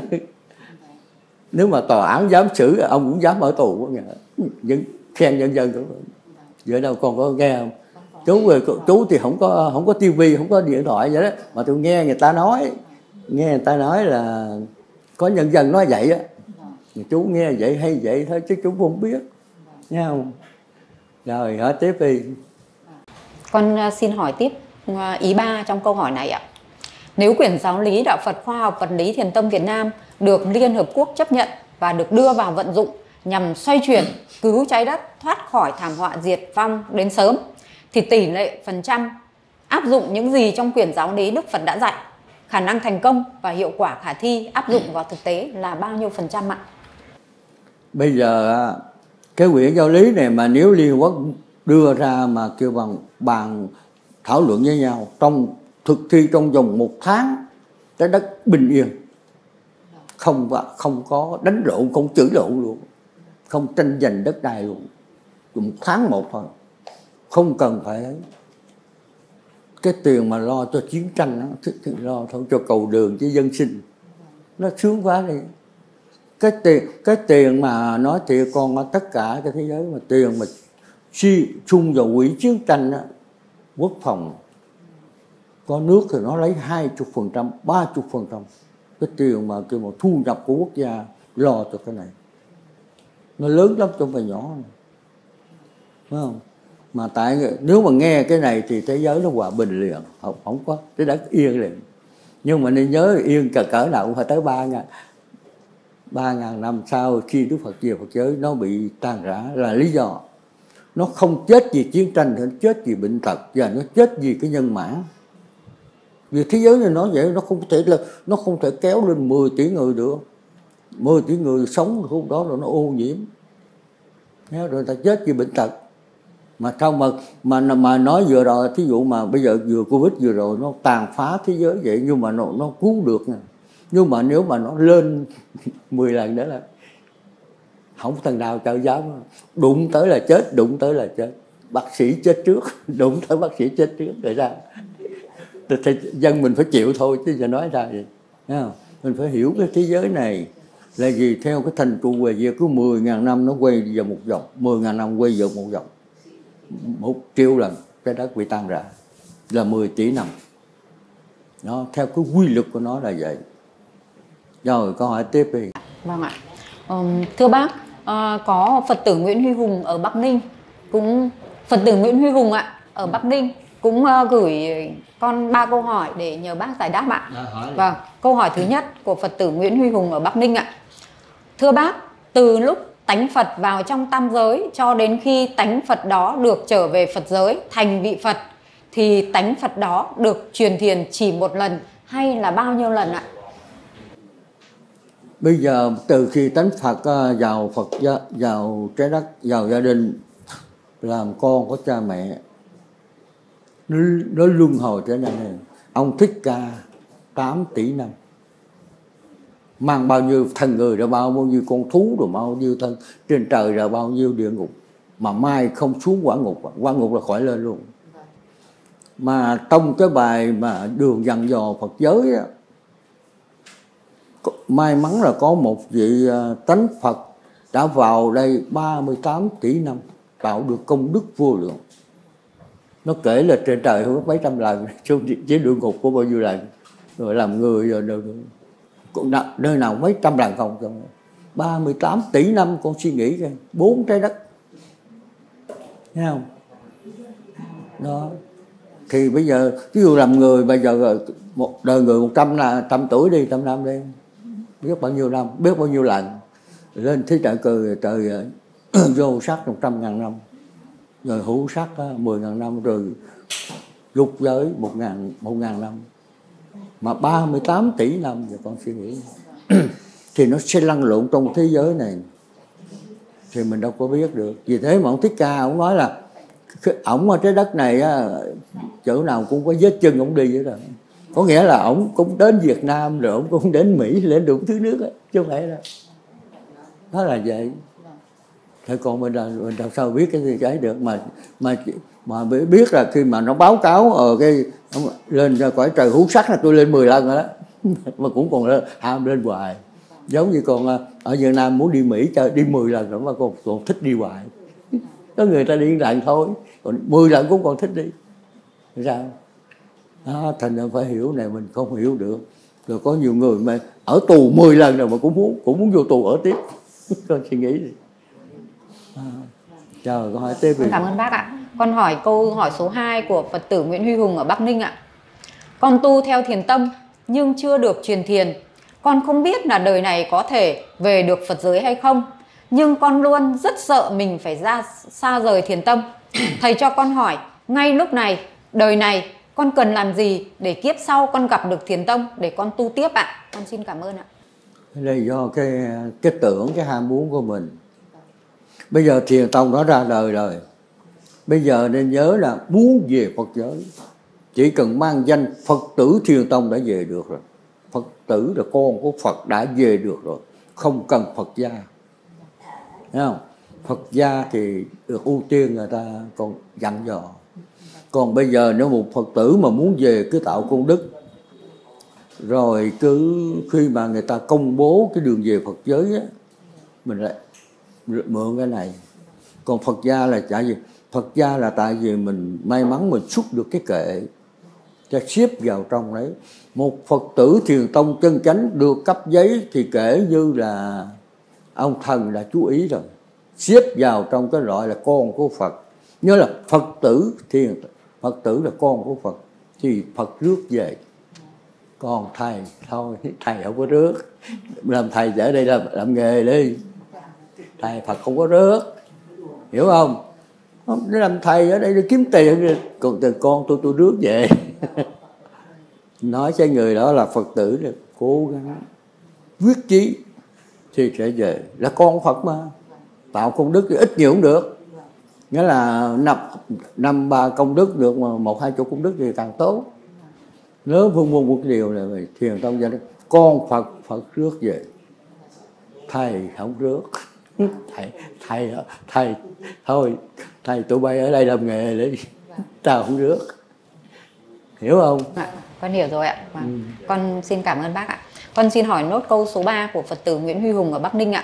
Nếu mà tòa án dám xử, ông cũng dám ở tù. Khen nhân dân của mình. Giờ đâu còn có nghe không? Chú thì không có tivi, không có điện thoại vậy đó, mà tôi nghe người ta nói là có nhân dân nói vậy á. Chú nghe vậy hay vậy thôi chứ chú không biết. Nghe không? Rồi hỏi tiếp đi. Con xin hỏi tiếp ý 3 trong câu hỏi này ạ. Nếu quyển giáo lý đạo Phật khoa học vật lý Thiền Tông Việt Nam được Liên Hợp Quốc chấp nhận và được đưa vào vận dụng nhằm xoay chuyển, cứu trái đất thoát khỏi thảm họa diệt vong đến sớm, thì tỷ lệ phần trăm áp dụng những gì trong quyển giáo lý Đức Phật đã dạy khả năng thành công và hiệu quả khả thi áp dụng vào thực tế là bao nhiêu % ạ? Bây giờ cái quyển giáo lý này mà nếu Liên Hợp Quốc đưa ra mà kêu bằng bàn thảo luận với nhau trong thực thi trong vòng 1 tháng, trái đất bình yên, không có đánh lộn, không chửi lộn luôn, không tranh giành đất đai luôn, 1 tháng một thôi, không cần phải cái tiền mà lo cho chiến tranh đó, lo thôi cho cầu đường cho dân sinh, nó sướng quá đi. Cái tiền mà nói thiệt con tất cả cái thế giới mà tiền mà chung vào quỹ chiến tranh đó, quốc phòng có nước thì nó lấy 20%, 30%. Cái tiền mà kêu mà thu nhập của quốc gia lo cho cái này nó lớn lắm, không phải nhỏ này. Phải không? Mà nếu mà nghe cái này thì thế giới nó hòa bình liền, không có cái đất yên liền. Nhưng mà nên nhớ yên cỡ nào cũng phải tới 3.000 năm sau khi Đức Phật về Phật giới nó bị tan rã, là lý do nó không chết vì chiến tranh, nó chết vì bệnh tật và nó chết vì cái nhân mã. Vì thế giới này nói vậy, nó không thể kéo lên 10 tỷ người được. 10 tỷ người sống lúc đó rồi nó ô nhiễm, rồi ta chết vì bệnh tật. Mà sao mà nói vừa rồi, thí dụ mà bây giờ vừa Covid vừa rồi nó tàn phá thế giới vậy, nhưng mà nó cứu được nè. Nhưng mà nếu mà nó lên 10 lần nữa là không thằng nào chở dám, đụng tới là chết, đụng tới là chết. Bác sĩ chết trước, đụng tới bác sĩ chết trước rồi ra. Thì dân mình phải chịu thôi chứ giờ nói ra vậy. Thấy không? Mình phải hiểu cái thế giới này là gì, theo cái thành trụ về cứ 10.000 năm nó quay vào một vòng, 10.000 năm quay vào một vòng, 1 triệu lần trái đất bị tan rã là 10 tỷ năm. Nó theo cái quy luật của nó là vậy. Rồi câu hỏi tiếp đi. Vâng ạ. Thưa bác, có Phật tử Nguyễn Huy Hùng ở Bắc Ninh Phật tử Nguyễn Huy Hùng ạ, ở Bắc Ninh cũng gửi con 3 câu hỏi để nhờ bác giải đáp ạ. Vâng, câu hỏi thứ nhất của Phật tử Nguyễn Huy Hùng ở Bắc Ninh ạ. Thưa bác, từ lúc tánh Phật vào trong tam giới cho đến khi tánh Phật đó được trở về Phật giới thành vị Phật thì tánh Phật đó được truyền thiền chỉ 1 lần hay là bao nhiêu lần ạ? Bây giờ từ khi tánh Phật vào trái đất, vào gia đình làm con của cha mẹ, nó luân hồi trở nên này. Ông Thích Ca 8 tỷ năm, mang bao nhiêu thân người ra, bao nhiêu con thú rồi, bao nhiêu thân trên trời ra, bao nhiêu địa ngục, mà mai không xuống quả ngục là khỏi lên luôn. Mà trong cái bài mà đường dặn dò Phật giới á, may mắn là có một vị tánh Phật đã vào đây 38 tỷ năm, tạo được công đức vô lượng. Nó kể là trên trời không có mấy trăm lần, chỉ địa ngục có bao nhiêu lần, rồi làm người rồi nơi nào mấy trăm lần không. 38 tỷ năm con suy nghĩ coi, 4 trái đất, thấy không? Đó. Thì bây giờ ví dụ làm người, bây giờ một đời người 100 tuổi đi, 100 năm đi, biết bao nhiêu năm, biết bao nhiêu lần lên thế trời cười trời vô sắc 100.000 năm, rồi hữu sắc 10.000 năm, rồi lục giới 1.000 năm, mà 38 tỷ năm giờ con suy nghĩ thì nó sẽ lăn lộn trong thế giới này thì mình đâu có biết được. Vì thế mà ông Thích Ca ông nói là ổng ở trái đất này chỗ nào cũng có vết chân ổng đi vậy rồi. Có nghĩa là ổng cũng đến Việt Nam, rồi ổng cũng đến Mỹ, lên đủ thứ nước ấy, chứ không phải là nó là vậy. Thế còn mình làm sao biết cái gì cái được, mà biết là khi mà nó báo cáo ở cái lên ra cõi trời hữu sắc là tôi lên 10 lần rồi đó mà cũng còn ham lên hoài. Giống như còn ở Việt Nam muốn đi Mỹ chơi đi 10 lần rồi mà còn thích đi hoài. Có người ta đi lần thôi, còn 10 lần cũng còn thích đi. Sao? Đó, thành ra phải hiểu này, mình không hiểu được. Rồi có nhiều người mà ở tù 10 lần rồi mà cũng muốn vô tù ở tiếp. Con suy nghĩ gì? Trời, con hỏi tiếp đi. Cảm ơn bác ạ. Con hỏi câu hỏi số 2 của Phật tử Nguyễn Huy Hùng ở Bắc Ninh ạ. Con tu theo thiền tâm nhưng chưa được truyền thiền. Con không biết là đời này có thể về được Phật giới hay không, nhưng con luôn rất sợ mình phải xa rời thiền tâm. Thầy cho con hỏi, ngay lúc này, đời này Con cần làm gì để kiếp sau con gặp được Thiền Tông để con tu tiếp ạ? Con xin cảm ơn ạ. Đây là do cái tưởng, cái ham muốn của mình. Bây giờ Thiền Tông nó ra đời rồi. Bây giờ nên nhớ là muốn về Phật giới, chỉ cần mang danh Phật tử Thiền Tông đã về được rồi. Phật tử là con của Phật đã về được rồi, không cần Phật gia. Thấy không? Phật gia thì được ưu tiên, người ta còn dặn dò. Còn bây giờ nếu một Phật tử mà muốn về cứ tạo công đức, rồi cứ khi mà người ta công bố cái đường về Phật giới á, mình lại mượn cái này. Còn Phật gia là chả gì. Phật gia là tại vì mình may mắn mình xuất được cái kệ, cho xếp vào trong đấy. Một Phật tử Thiền Tông chân chánh được cấp giấy thì kể như là ông thần đã chú ý rồi, xếp vào trong cái loại là con của Phật. Nhớ là Phật tử Phật tử là con của Phật thì Phật rước về. Còn thầy thôi, thầy không có rước. Làm thầy ở đây làm nghề đi, thầy Phật không có rước, hiểu không? Nó làm thầy ở đây để kiếm tiền, còn con tôi rước về. Nói cho người đó là Phật tử là cố gắng quyết chí thì sẽ về, là con Phật mà, tạo công đức thì ít nhiều cũng được. Nghĩa là năm ba công đức được, mà 1-2 công đức thì càng tốt. Nhớ vun một cái điều là Thiền Tông gia đình con Phật, Phật rước về, thầy không rước. thầy thôi, thầy tụi bay ở đây làm nghề đi, tao không rước, hiểu không? Con hiểu rồi ạ. Con xin cảm ơn bác ạ. Con xin hỏi nốt câu số 3 của Phật tử Nguyễn Huy Hùng ở Bắc Ninh ạ.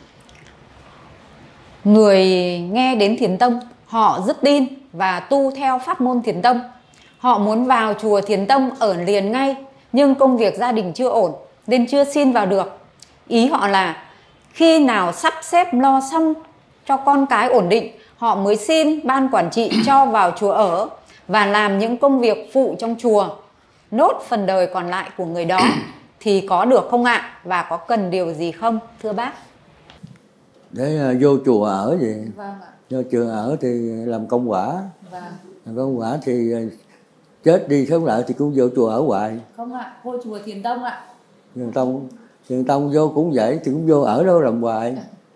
Người nghe đến Thiền Tông, họ rất tin và tu theo pháp môn Thiền Tông. Họ muốn vào chùa Thiền Tông ở liền ngay, nhưng công việc gia đình chưa ổn nên chưa xin vào được. Ý họ là khi nào sắp xếp lo xong cho con cái ổn định, họ mới xin ban quản trị cho vào chùa ở và làm những công việc phụ trong chùa, nốt phần đời còn lại của người đó. Thì có được không ạ? Và có cần điều gì không, thưa bác? Để vô chùa ở gì? Vâng ạ. Vô chùa ở thì làm công quả. Vâng. Làm công quả thì chết đi sống lại thì cũng vô chùa ở hoài. Không ạ, vô chùa Thiền Tông ạ. Thiền Tông vô cũng vậy, thì cũng vô ở đâu làm hoài.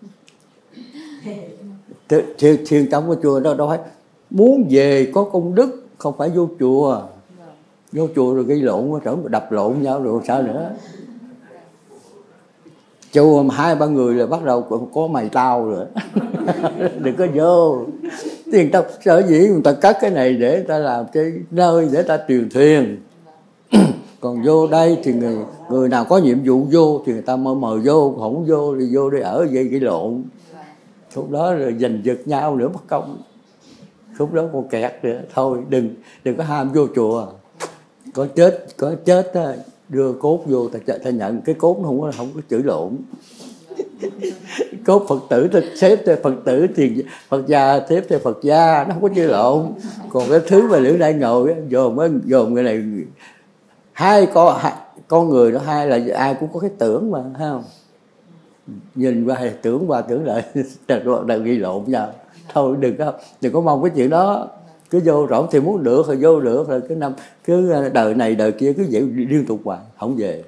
Thiền Tông của chùa đâu phải muốn về có công đức, không phải vô chùa. Vô chùa rồi gây lộn, trở đập lộn nhau rồi sao nữa. Chùa mà 2-3 người là bắt đầu có mày tao rồi. Đừng có vô. Thiền Tông sở dĩ người ta cắt cái này để người ta làm cái nơi để ta truyền thuyền. Còn vô đây thì người nào có nhiệm vụ vô thì người ta mời vô, không vô thì vô để ở vậy gây lộn. Lúc đó rồi giành giật nhau nữa mất công. Lúc đó còn kẹt nữa. Thôi đừng có ham vô chùa. Có chết đó, đưa cốt vô ta nhận cái cốt nó không có chửi lộn. Cốt Phật tử ta xếp theo Phật tử, thì Phật gia xếp theo Phật gia, nó không có chửi lộn. Còn cái thứ mà lưỡi đây ngồi dòm cái này, hai con người đó, hai là ai cũng có cái tưởng mà, thấy không? Nhìn qua tưởng qua tưởng lại đang ghi lộn nhau. Thôi đừng có mong cái chuyện đó. Cứ vô rỗng thì muốn được rồi vô được rồi cứ đời này đời kia cứ vậy liên tục hoài không về.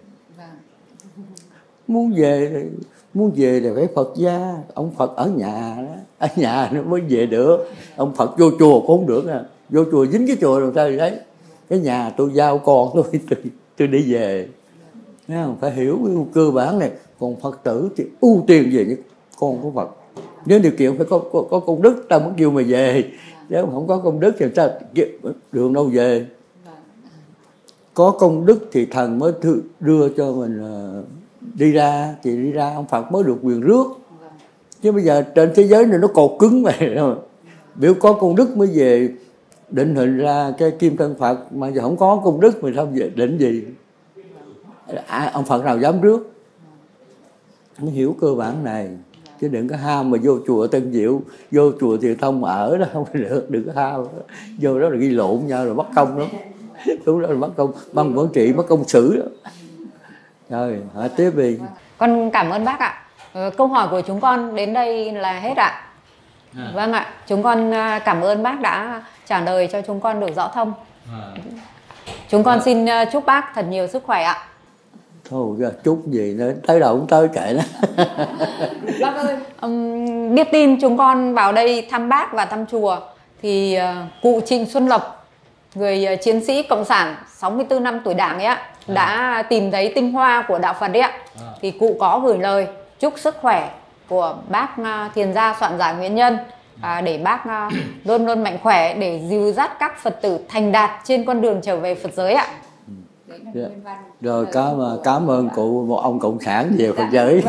Muốn về thì phải Phật gia, ông Phật ở nhà đó, ở nhà nó mới về được. Ông Phật vô chùa cũng không được à. Vô chùa dính cái chùa rồi sao đấy. Cái nhà tôi giao con tôi đi về. Thấy không? Phải hiểu cơ bản này. Còn Phật tử thì ưu tiên về những con của Phật. Nếu điều kiện phải có công đức ta mới kêu mà về. Nếu không có công đức thì ta đường đâu về. Có công đức thì thần mới đưa cho mình đi ra, thì đi ra ông Phật mới được quyền rước. Chứ bây giờ trên thế giới này nó cột cứng vậy rồi. Biểu có công đức mới về định hình ra cái kim thân Phật, mà giờ không có công đức thì sao về định gì? Ông Phật nào dám rước? Nó hiểu cơ bản này. Chứ đừng có ham mà vô chùa Tân Diệu, vô chùa Thiền Tông mà ở đó không được, đừng có ham. Vô đó là ghi lộn nhau rồi mất công lắm. Đúng đó là mất công, ban quản trị mất công xử đó. Rồi, hỏi tiếp đi. Con cảm ơn bác ạ. Câu hỏi của chúng con đến đây là hết ạ. Vâng ạ, chúng con cảm ơn bác đã trả lời cho chúng con được rõ thông. Chúng con xin chúc bác thật nhiều sức khỏe ạ. Thôi chúc gì nữa, tới đâu cũng tới kệ đó. Bác ơi, Biết tin chúng con vào đây thăm bác và thăm chùa thì cụ Trịnh Xuân Lộc, người chiến sĩ cộng sản 64 năm tuổi Đảng ấy ạ, đã tìm thấy tinh hoa của đạo Phật ấy ạ. Thì cụ có gửi lời chúc sức khỏe của bác Thiền gia Soạn Giải Nguyễn Nhân, để bác luôn luôn mạnh khỏe để dìu dắt các Phật tử thành đạt trên con đường trở về Phật giới ạ. đấy là nguyên văn. Rồi cảm ơn cụ, một ông cộng sản về Phật giới.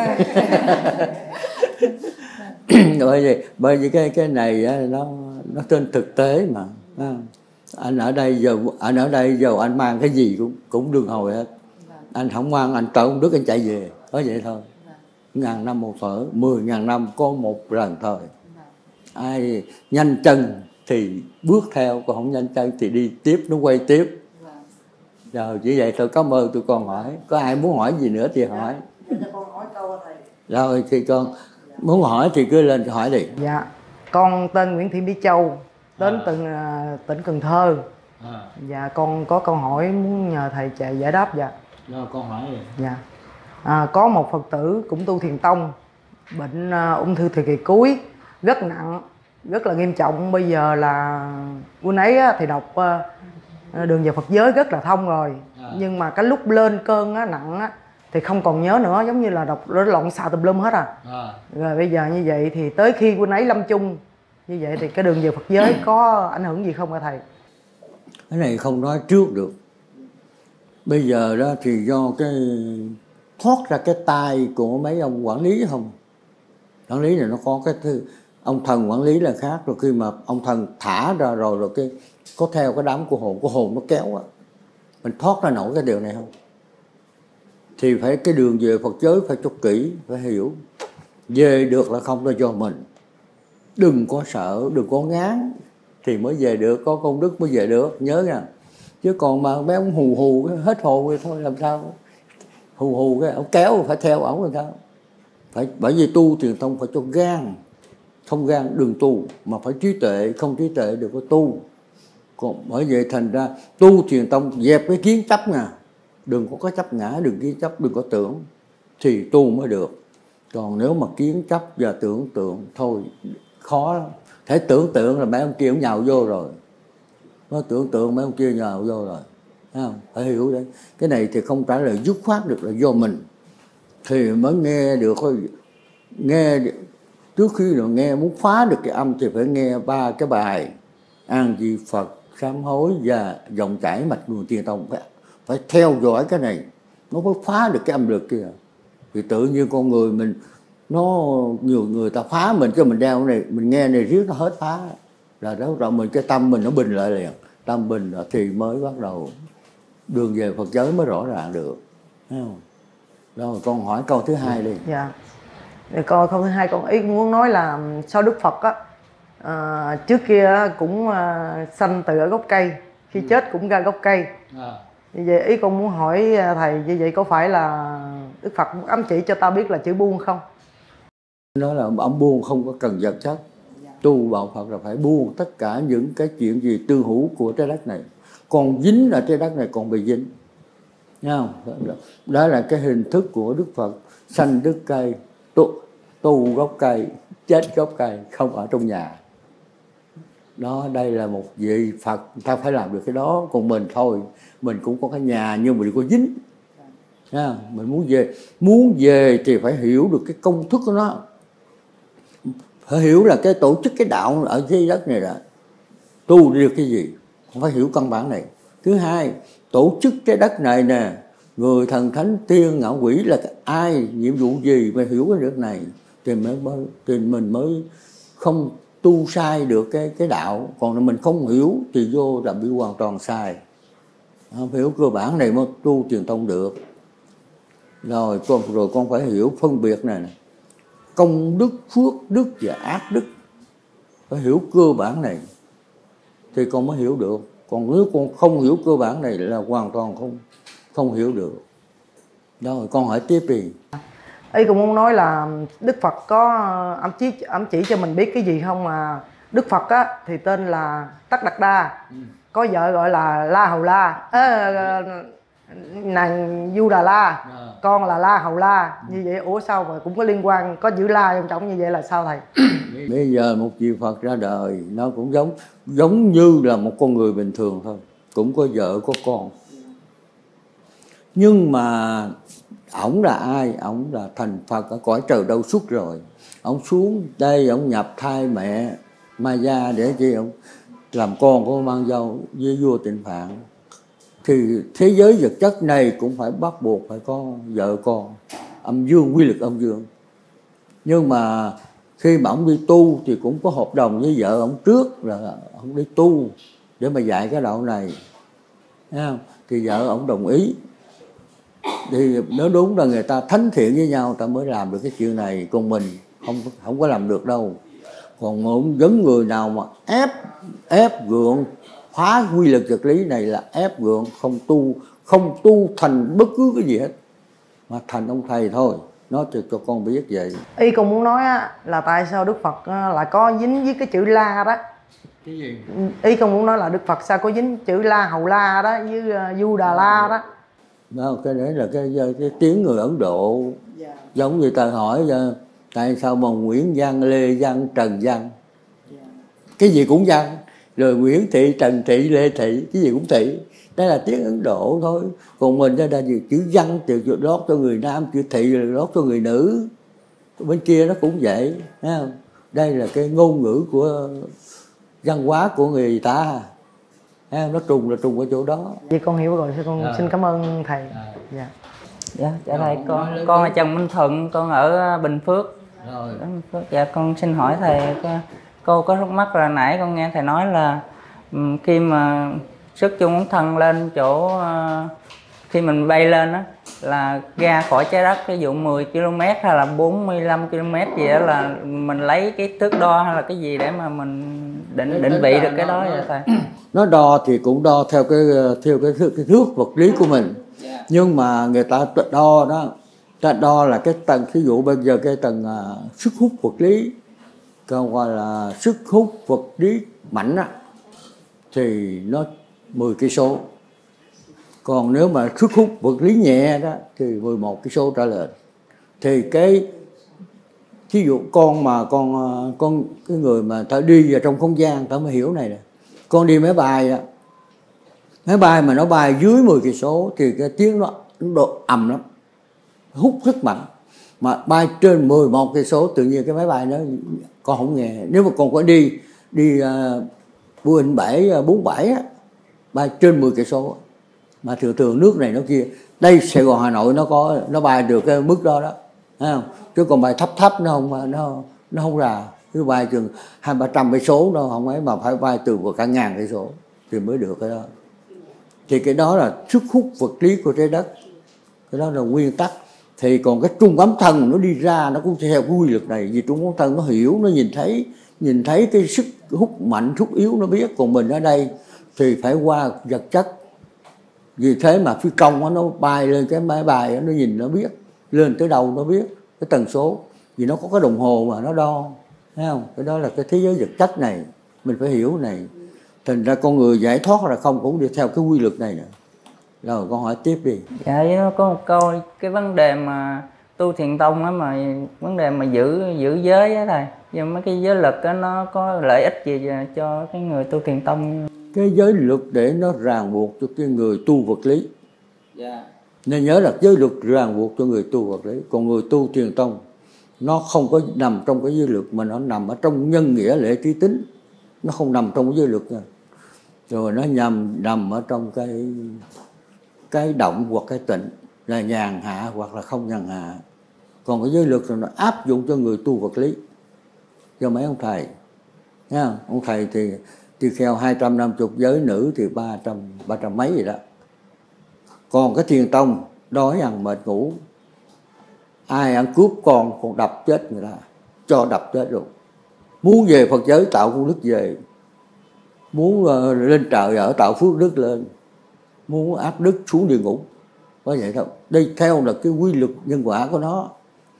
bởi vì cái này á, nó trên thực tế mà. Anh ở đây giờ anh mang cái gì cũng đường hồi hết. Anh không mang, anh trở ông Đức anh chạy về, có vậy thôi. Ngàn năm một thở, 10.000 năm có một lần thời. Ai nhanh chân thì bước theo, còn không nhanh chân thì đi tiếp, nó quay tiếp. Rồi chỉ vậy thôi, cảm ơn tụi con hỏi. Có ai muốn hỏi gì nữa thì hỏi. Rồi thì con muốn hỏi thì cứ lên hỏi đi. Dạ, con tên Nguyễn Thị Mỹ Châu, đến từ tỉnh Cần Thơ. Dạ, con có câu hỏi muốn nhờ thầy giải đáp. Dạ. Rồi con hỏi đi. Dạ. Có một Phật tử cũng tu thiền tông, bệnh ung thư thời kỳ cuối rất nặng, rất là nghiêm trọng. Bây giờ là quân ấy thì đọc đường vào Phật giới rất là thông rồi, nhưng mà cái lúc lên cơn nặng thì không còn nhớ nữa, giống như là đọc lộn xạo tùm lum hết Rồi bây giờ như vậy thì tới khi quân ấy lâm chung như vậy thì cái đường về Phật giới có ảnh hưởng gì không hả thầy? Cái này không nói trước được. Bây giờ đó thì do cái thoát ra cái tay của mấy ông quản lý không. Quản lý này nó có cái thứ, ông thần quản lý là khác, rồi khi mà ông thần thả ra rồi cái có theo cái đám của hồn nó kéo á, mình thoát ra nổi cái điều này không? Thì phải cái đường về Phật giới phải cho kỹ, phải hiểu. Về được là không là do mình. Đừng có sợ, đừng có ngán thì mới về được, có công đức mới về được, nhớ nha. Chứ còn mà mấy ông hù hết hồn thì thôi làm sao? Hù cái ông kéo phải theo ổng làm sao? Phải, bởi vì tu thiền tông phải cho gan, không gan đừng tu, mà phải trí tuệ, không trí tuệ đừng có tu. Còn bởi vậy thành ra tu thiền tông dẹp cái kiến chấp nha, đừng có cái chấp ngã, đừng kiến chấp, đừng có tưởng thì tu mới được. Còn nếu mà kiến chấp và tưởng tượng thôi khó lắm. Thể tưởng tượng là mấy ông kia cũng nhào vô rồi, nó tưởng tượng mấy ông kia nhào vô rồi, thấy không? Phải hiểu đấy. Cái này thì không trả lời dứt khoát được là do mình thì mới nghe được. Nghe trước khi mà nghe muốn phá được cái âm thì phải nghe 3 cái bài An Di Phật, sám hối và dòng chảy mạch nguồn thiền tông. Phải theo dõi cái này nó mới phá được cái âm lực kia. Thì tự nhiên con người mình nó nhiều người ta phá mình, cho mình đeo này, mình nghe này riết nó hết phá là đó, rồi mình cái tâm mình nó bình lại liền. Tâm bình thì mới bắt đầu đường về Phật giới mới rõ ràng được, thấy không? Rồi con hỏi câu thứ hai đi. Dạ. Câu thứ hai con ý muốn nói là sau Đức Phật trước kia cũng sanh từ ở gốc cây, khi chết cũng ra gốc cây. Như vậy ý con muốn hỏi thầy, như vậy có phải là Đức Phật ám chỉ cho ta biết là chữ buông không? Nói là ông buông không có cần vật chất. Tu bảo Phật là phải buông tất cả những cái chuyện gì tư hữu của trái đất này. Còn dính ở trái đất này còn bị dính, nghe không? Đó là cái hình thức của Đức Phật sanh đất cây, tu gốc cây, chết gốc cây, không ở trong nhà. Đó, đây là một vị Phật, ta phải làm được cái đó. Còn mình thôi, mình cũng có cái nhà nhưng mà đừng có dính. Nha, mình muốn về thì phải hiểu được cái công thức của nó, phải hiểu là cái tổ chức cái đạo ở dưới đất này là tu được cái gì, không phải hiểu căn bản này. Thứ hai, tổ chức cái đất này nè, người thần thánh tiên ngạo quỷ là ai, nhiệm vụ gì, phải hiểu cái việc này thì mình mới không tu sai được cái đạo. Còn mình không hiểu thì vô là bị hoàn toàn sai. Không hiểu cơ bản này mới tu truyền tông được. Rồi con phải hiểu phân biệt này, công đức, phước đức và ác đức. Phải hiểu cơ bản này thì con mới hiểu được. Còn nếu con không hiểu cơ bản này là hoàn toàn không hiểu được. Rồi con hỏi tiếp đi. Ý cũng muốn nói là Đức Phật có ám chỉ cho mình biết cái gì không, mà Đức Phật thì tên là Tất Đạt Đa, có vợ gọi là La Hầu La, nàng Du Đà La, con là La Hầu La. Như vậy ủa sao mà cũng có liên quan, có chữ La trong trọng như vậy là sao thầy? Bây giờ một vị Phật ra đời nó cũng giống như là một con người bình thường thôi, cũng có vợ có con. Nhưng mà ổng là ai? Ổng là thành Phật ở cõi trời đâu suốt rồi. Ổng xuống đây ổng nhập thai mẹ Maya để chi? Ổng làm con của Mang Dâu với vua Tịnh Phạn. Thì thế giới vật chất này cũng phải bắt buộc phải có vợ con, âm dương, quy lực âm dương. Nhưng mà khi mà ông đi tu thì cũng có hợp đồng với vợ ông trước là ông đi tu để mà dạy cái đạo này, thấy không? Thì vợ ông đồng ý. Thì nếu đúng là người ta thánh thiện với nhau ta mới làm được cái chuyện này, còn mình không có làm được đâu. Còn muốn vấn người nào mà ép gượng phá quy lực vật lý này là ép gượng, không tu thành bất cứ cái gì hết, mà thành ông thầy thôi. Nói cho con biết vậy. Ý con muốn nói á, là tại sao Đức Phật lại có dính với cái chữ La đó? Cái gì? Ý con muốn nói là Đức Phật sao có dính chữ La Hầu La đó với Du Đà La đó? Đó, cái đấy là cái tiếng người Ấn Độ. Giống như ta hỏi tại sao mà Nguyễn Văn, Lê Văn, Trần Văn, cái gì cũng Văn, rồi Nguyễn Thị, Trần Thị, Lê Thị, cái gì cũng Thị. Đây là tiếng Ấn Độ thôi. Còn mình đây là chữ Văn thì lót cho người nam, chữ Thị là lót cho người nữ. Bên kia nó cũng vậy, thấy không? Đây là cái ngôn ngữ của văn hóa của người ta. Nó trùng là trùng ở chỗ đó. Vậy con hiểu rồi, con xin cảm ơn thầy. Dạ thầy, con là Trần Minh Thuận, con ở Bình Phước. Rồi. Dạ con xin hỏi thầy, cô có thắc mắc là nãy con nghe thầy nói là khi mà sức chung ống thân lên chỗ khi mình bay lên á là ra khỏi trái đất, ví dụ 10 km hay là 45 km gì đó là mình lấy cái thước đo hay là cái gì để mà mình định vị được cái đó vậy thầy? Nó đo thì cũng đo theo cái thước vật lý của mình. Nhưng mà người ta đo đó, ta đo là cái tầng, ví dụ bây giờ cái tầng sức hút vật lý, còn gọi là sức hút vật lý mạnh á, thì nó 10 cây số. Còn nếu mà sức hút vật lý nhẹ đó thì 11 cây số trở lên. Thì cái ví dụ con cái người mà ta đi vào trong không gian ta mới hiểu này nè. Con đi máy bay á, máy bay mà nó bay dưới 10 cây số thì cái tiếng nó độ ầm lắm, hút rất mạnh. Mà bay trên 11 cây số tự nhiên cái máy bay nó con không nghe. Nếu mà con có đi Boeing 747 á, bay trên 10 cây số mà thường nước này nó kia, đây Sài Gòn Hà Nội nó bay được cái mức đó đó, thấy không? Chứ còn bay thấp nó không ra. Cứ bay chừng 200-300 cây số nó không ấy, mà phải bay từ cả ngàn cây số thì mới được cái đó. Thì cái đó là sức hút vật lý của trái đất, cái đó là nguyên tắc. Thì còn cái trung ấm thân nó đi ra nó cũng theo cái quy luật này, vì trung ấm thân nó hiểu, nó nhìn thấy cái sức hút mạnh sức yếu nó biết. Còn mình ở đây thì phải qua vật chất. Vì thế mà phi công nó bay lên cái máy bay nó nhìn nó biết lên tới đâu, nó biết cái tần số, vì nó có cái đồng hồ mà nó đo, thấy không? Cái đó là cái thế giới vật chất này, mình phải hiểu này. Thành ra con người giải thoát là không cũng đi theo cái quy luật này nè. Rồi con hỏi tiếp đi. Dạ, nó có một câu, cái vấn đề mà tu thiền tông á, mà vấn đề mà giữ giới á thầy, nhưng mấy cái giới luật đó nó có lợi ích gì cho cái người tu thiền tông? Cái giới luật để nó ràng buộc cho cái người tu vật lý. Nên nhớ là giới luật ràng buộc cho người tu vật lý. Còn người tu thiền tông nó không có nằm trong cái giới luật, mà nó nằm ở trong nhân nghĩa lễ trí tính. Nó không nằm trong cái giới luật nha. Rồi nó nằm ở trong cái động hoặc cái tịnh, là nhàn hạ hoặc là không nhàn hạ. Còn cái giới luật là nó áp dụng cho người tu vật lý, cho mấy ông thầy nha. Ông thầy thì tỳ kheo 250 giới, nữ thì 300 mấy gì đó. Còn cái thiền tông đói ăn mệt ngủ, ai ăn cướp con đập chết người ta, cho đập chết luôn. Muốn về Phật giới tạo công đức về, muốn lên trời ở tạo phước đức lên, muốn ác đức xuống địa ngục, có vậy thôi. Đây theo là cái quy luật nhân quả của nó.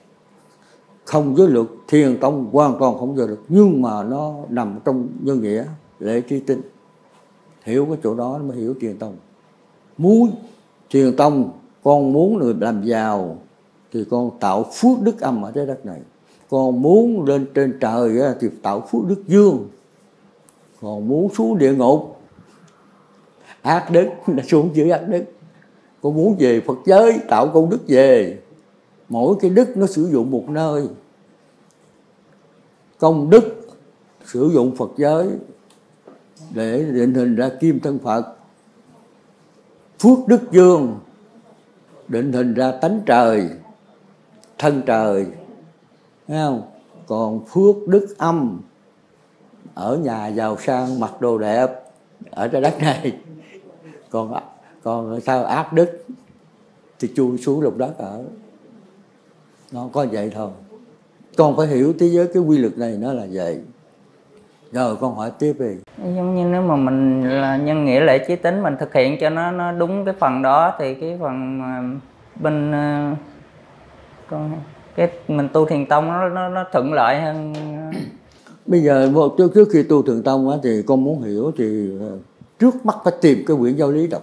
Không giới luật, thiền tông hoàn toàn không giới luật, nhưng mà nó nằm trong nhân nghĩa lễ trí tinh. hiểu cái chỗ đó mới hiểu Thiền tông. Muốn Thiền tông, con muốn người làm giàu thì con tạo phước đức âm ở trái đất này. Con muốn lên trên trời thì tạo phước đức dương. Còn muốn xuống địa ngục, ác đức là xuống dưới ác đức. Con muốn về Phật giới tạo công đức về. Mỗi cái đức nó sử dụng một nơi. Công đức sử dụng Phật giới để định hình ra kim thân Phật. Phước đức dương định hình ra tánh trời, thân trời. Thấy không? Còn phước đức âm ở nhà giàu sang, mặc đồ đẹp ở trái đất này. Còn sao ác đức thì chui xuống lục đất ở. Nó có vậy thôi. Con phải hiểu thế giới cái quy luật này nó là vậy. Rồi con hỏi tiếp đi. Giống như nếu mà mình là nhân nghĩa lễ trí tính, mình thực hiện cho nó đúng cái phần đó thì cái phần mà bên cái mình tu Thiền tông nó thuận lợi hơn. Bây giờ trước khi tu Thiền tông á, thì con muốn hiểu thì trước mắt phải tìm cái quyển giáo lý đọc.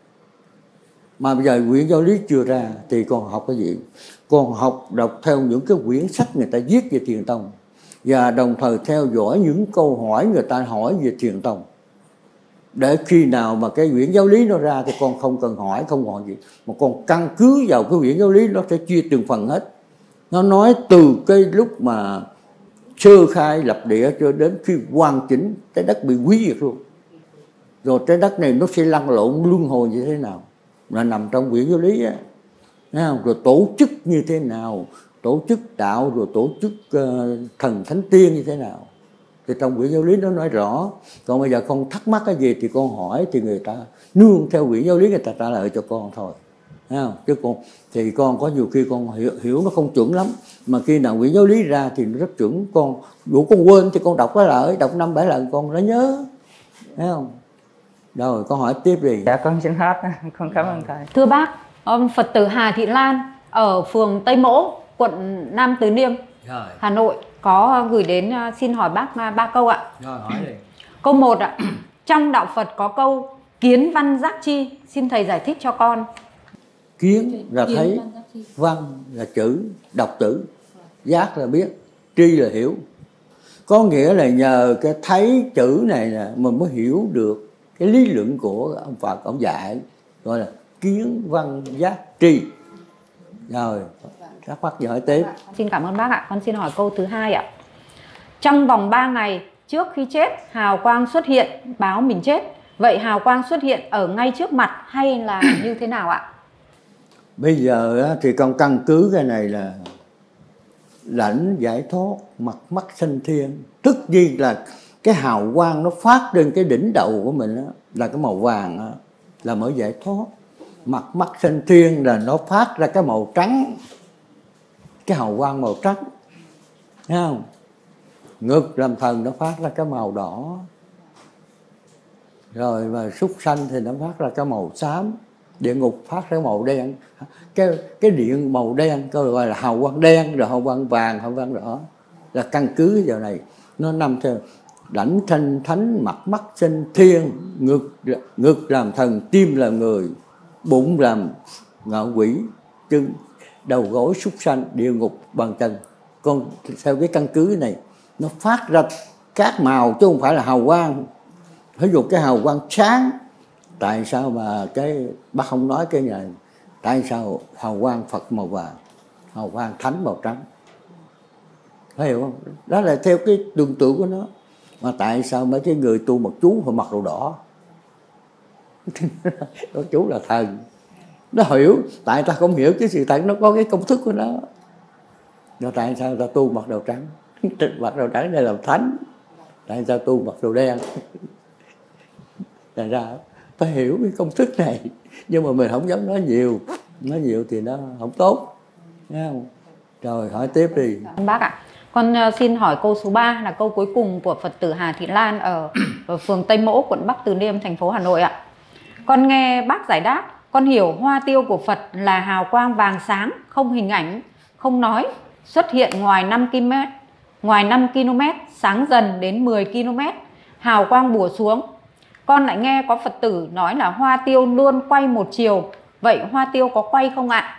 Mà bây giờ quyển giáo lý chưa ra thì con học cái gì? Con học đọc theo những cái quyển sách người ta viết về Thiền tông, và đồng thời theo dõi những câu hỏi người ta hỏi về Thiền tông. Để khi nào mà cái quyển giáo lý nó ra thì con không cần hỏi, không hỏi gì, mà con căn cứ vào cái quyển giáo lý, nó sẽ chia từng phần hết. Nó nói từ cái lúc mà sơ khai lập địa cho đến khi hoàn chỉnh trái đất bị hủy diệt luôn. Rồi trái đất này nó sẽ lăn lộn luân hồi như thế nào là nằm trong quyển giáo lý á. Rồi tổ chức như thế nào, tổ chức đạo, rồi tổ chức thần thánh tiên như thế nào, thì trong quyển giáo lý nó nói rõ. Còn bây giờ con thắc mắc cái gì thì con hỏi, thì người ta nương theo quyển giáo lý người ta trả lời cho con thôi. Chứ con thì con có nhiều khi con hiểu nó không chuẩn lắm, mà khi nào quyển giáo lý ra thì nó rất chuẩn. Con dù con quên thì con đọc cái lại, đọc 5-7 lần con nó nhớ, thấy không? Rồi con hỏi tiếp đi. Dạ con xin hết, con cảm ơn thầy. Thưa bác, Phật tử Hà Thị Lan ở phường Tây Mỗ, quận Nam Từ Liêm, Hà Nội có gửi đến xin hỏi bác 3 câu ạ. Rồi hỏi đi. Câu 1 ạ. Trong đạo Phật có câu kiến văn giác chi, xin thầy giải thích cho con. Kiến là thấy, văn là chữ, đọc chữ, giác là biết, tri là hiểu. Có nghĩa là nhờ cái thấy chữ này nè mình mới hiểu được cái lý luận của ông Phật ông dạy, gọi là kiến văn giác tri. Rồi thắc mắc gì hỏi tiếp. Xin cảm ơn bác ạ. Con xin hỏi câu thứ 2 ạ. Trong vòng 3 ngày trước khi chết, hào quang xuất hiện báo mình chết. Vậy hào quang xuất hiện ở ngay trước mặt hay là như thế nào ạ? Bây giờ thì con căn cứ cái này là lãnh giải thoát, mặt mắt sanh thiên. Tất nhiên là cái hào quang nó phát lên cái đỉnh đầu của mình đó, là cái màu vàng đó, là mới giải thoát. Mặt mắt sanh thiên là nó phát ra cái màu trắng, cái hào quang màu trắng, thấy không? Ngực làm thần nó phát ra cái màu đỏ. Rồi và súc sanh thì nó phát ra cái màu xám. Địa ngục phát ra màu đen. Cái điện màu đen gọi là hào quang đen, rồi hào quang vàng, hào quang đỏ. Là căn cứ giờ này nó nằm theo lãnh thanh thánh, mặt mắt sanh thiên, ngực làm thần, tim làm người, bụng làm ngạ quỷ, chân đầu gối súc sanh, địa ngục bằng chân. Con theo cái căn cứ này nó phát ra các màu chứ không phải là hào quang. Ví dụ cái hào quang sáng, tại sao mà cái bác không nói cái này, tại sao hào quang Phật màu vàng, hào quang thánh màu trắng, phải hiểu không? Đó là theo cái tưởng tượng của nó. Mà tại sao mấy cái người tu mật chú phải mặc đồ đỏ? Đó chú là thần. Nó hiểu, tại ta không hiểu cái sự thật nó có cái công thức của nó. Rồi tại sao ta tu mặc đồ trắng? Mặc đồ trắng để làm thánh. Tại sao tu mặc đồ đen? Thành ra phải hiểu cái công thức này. Nhưng mà mình không dám nói nhiều. Nói nhiều thì nó không tốt. Thấy không? Rồi hỏi tiếp đi. Bác ạ, con xin hỏi câu số 3 là câu cuối cùng của Phật tử Hà Thị Lan ở phường Tây Mỗ, quận Bắc Từ Liêm, thành phố Hà Nội ạ. Con nghe bác giải đáp, con hiểu hoa tiêu của Phật là hào quang vàng sáng, không hình ảnh, không nói, xuất hiện ngoài 5 km, sáng dần đến 10 km, hào quang bủa xuống. Con lại nghe có Phật tử nói là hoa tiêu luôn quay một chiều. Vậy hoa tiêu có quay không ạ?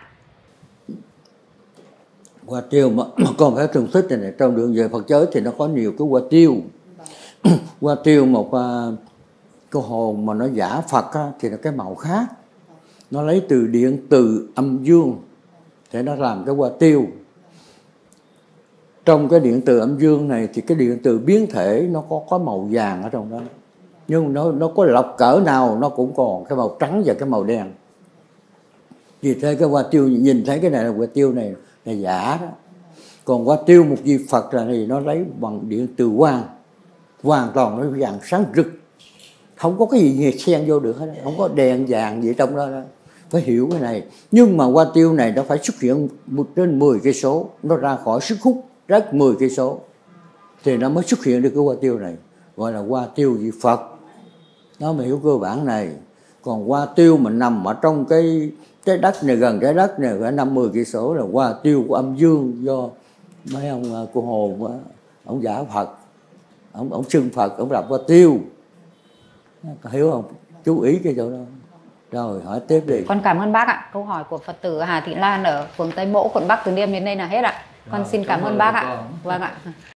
Hoa tiêu mà con phải thường thích này, trong đường về Phật giới thì nó có nhiều cái hoa tiêu. Hoa tiêu một cái hồn mà nó giả Phật á, thì nó cái màu khác. Nó lấy từ điện từ âm dương để nó làm cái hoa tiêu. Trong cái điện từ âm dương này thì cái điện từ biến thể nó có màu vàng ở trong đó. Nhưng nó có lọc cỡ nào nó cũng còn cái màu trắng và cái màu đen. Vì thế cái hoa tiêu nhìn thấy cái này là hoa tiêu này là giả đó. Còn hoa tiêu một vị Phật là thì nó lấy bằng điện từ quang, hoàn toàn nó vàng sáng rực, không có cái gì xen vô được hết, không có đèn vàng gì trong đó, phải hiểu cái này. Nhưng mà hoa tiêu này nó phải xuất hiện trên 10 cây số, nó ra khỏi sức hút rất 10 cây số thì nó mới xuất hiện được cái hoa tiêu này, gọi là hoa tiêu vị Phật. Nó mới hiểu cơ bản này. Còn hoa tiêu mà nằm ở trong cái đất này, gần trái đất này phải 50 cây số là hoa tiêu của âm dương, do mấy ông cô hồn ông giả Phật, ông xưng Phật, ông lập hoa tiêu. Hiểu không? Chú ý cái chỗ đó. Rồi hỏi tiếp đi. Con cảm ơn bác ạ. Câu hỏi của Phật tử Hà Thị Lan ở phường Tây Mỗ, quận Bắc Từ Liêm đến đây là hết ạ. Con xin cảm ơn bác ạ. Vâng ạ.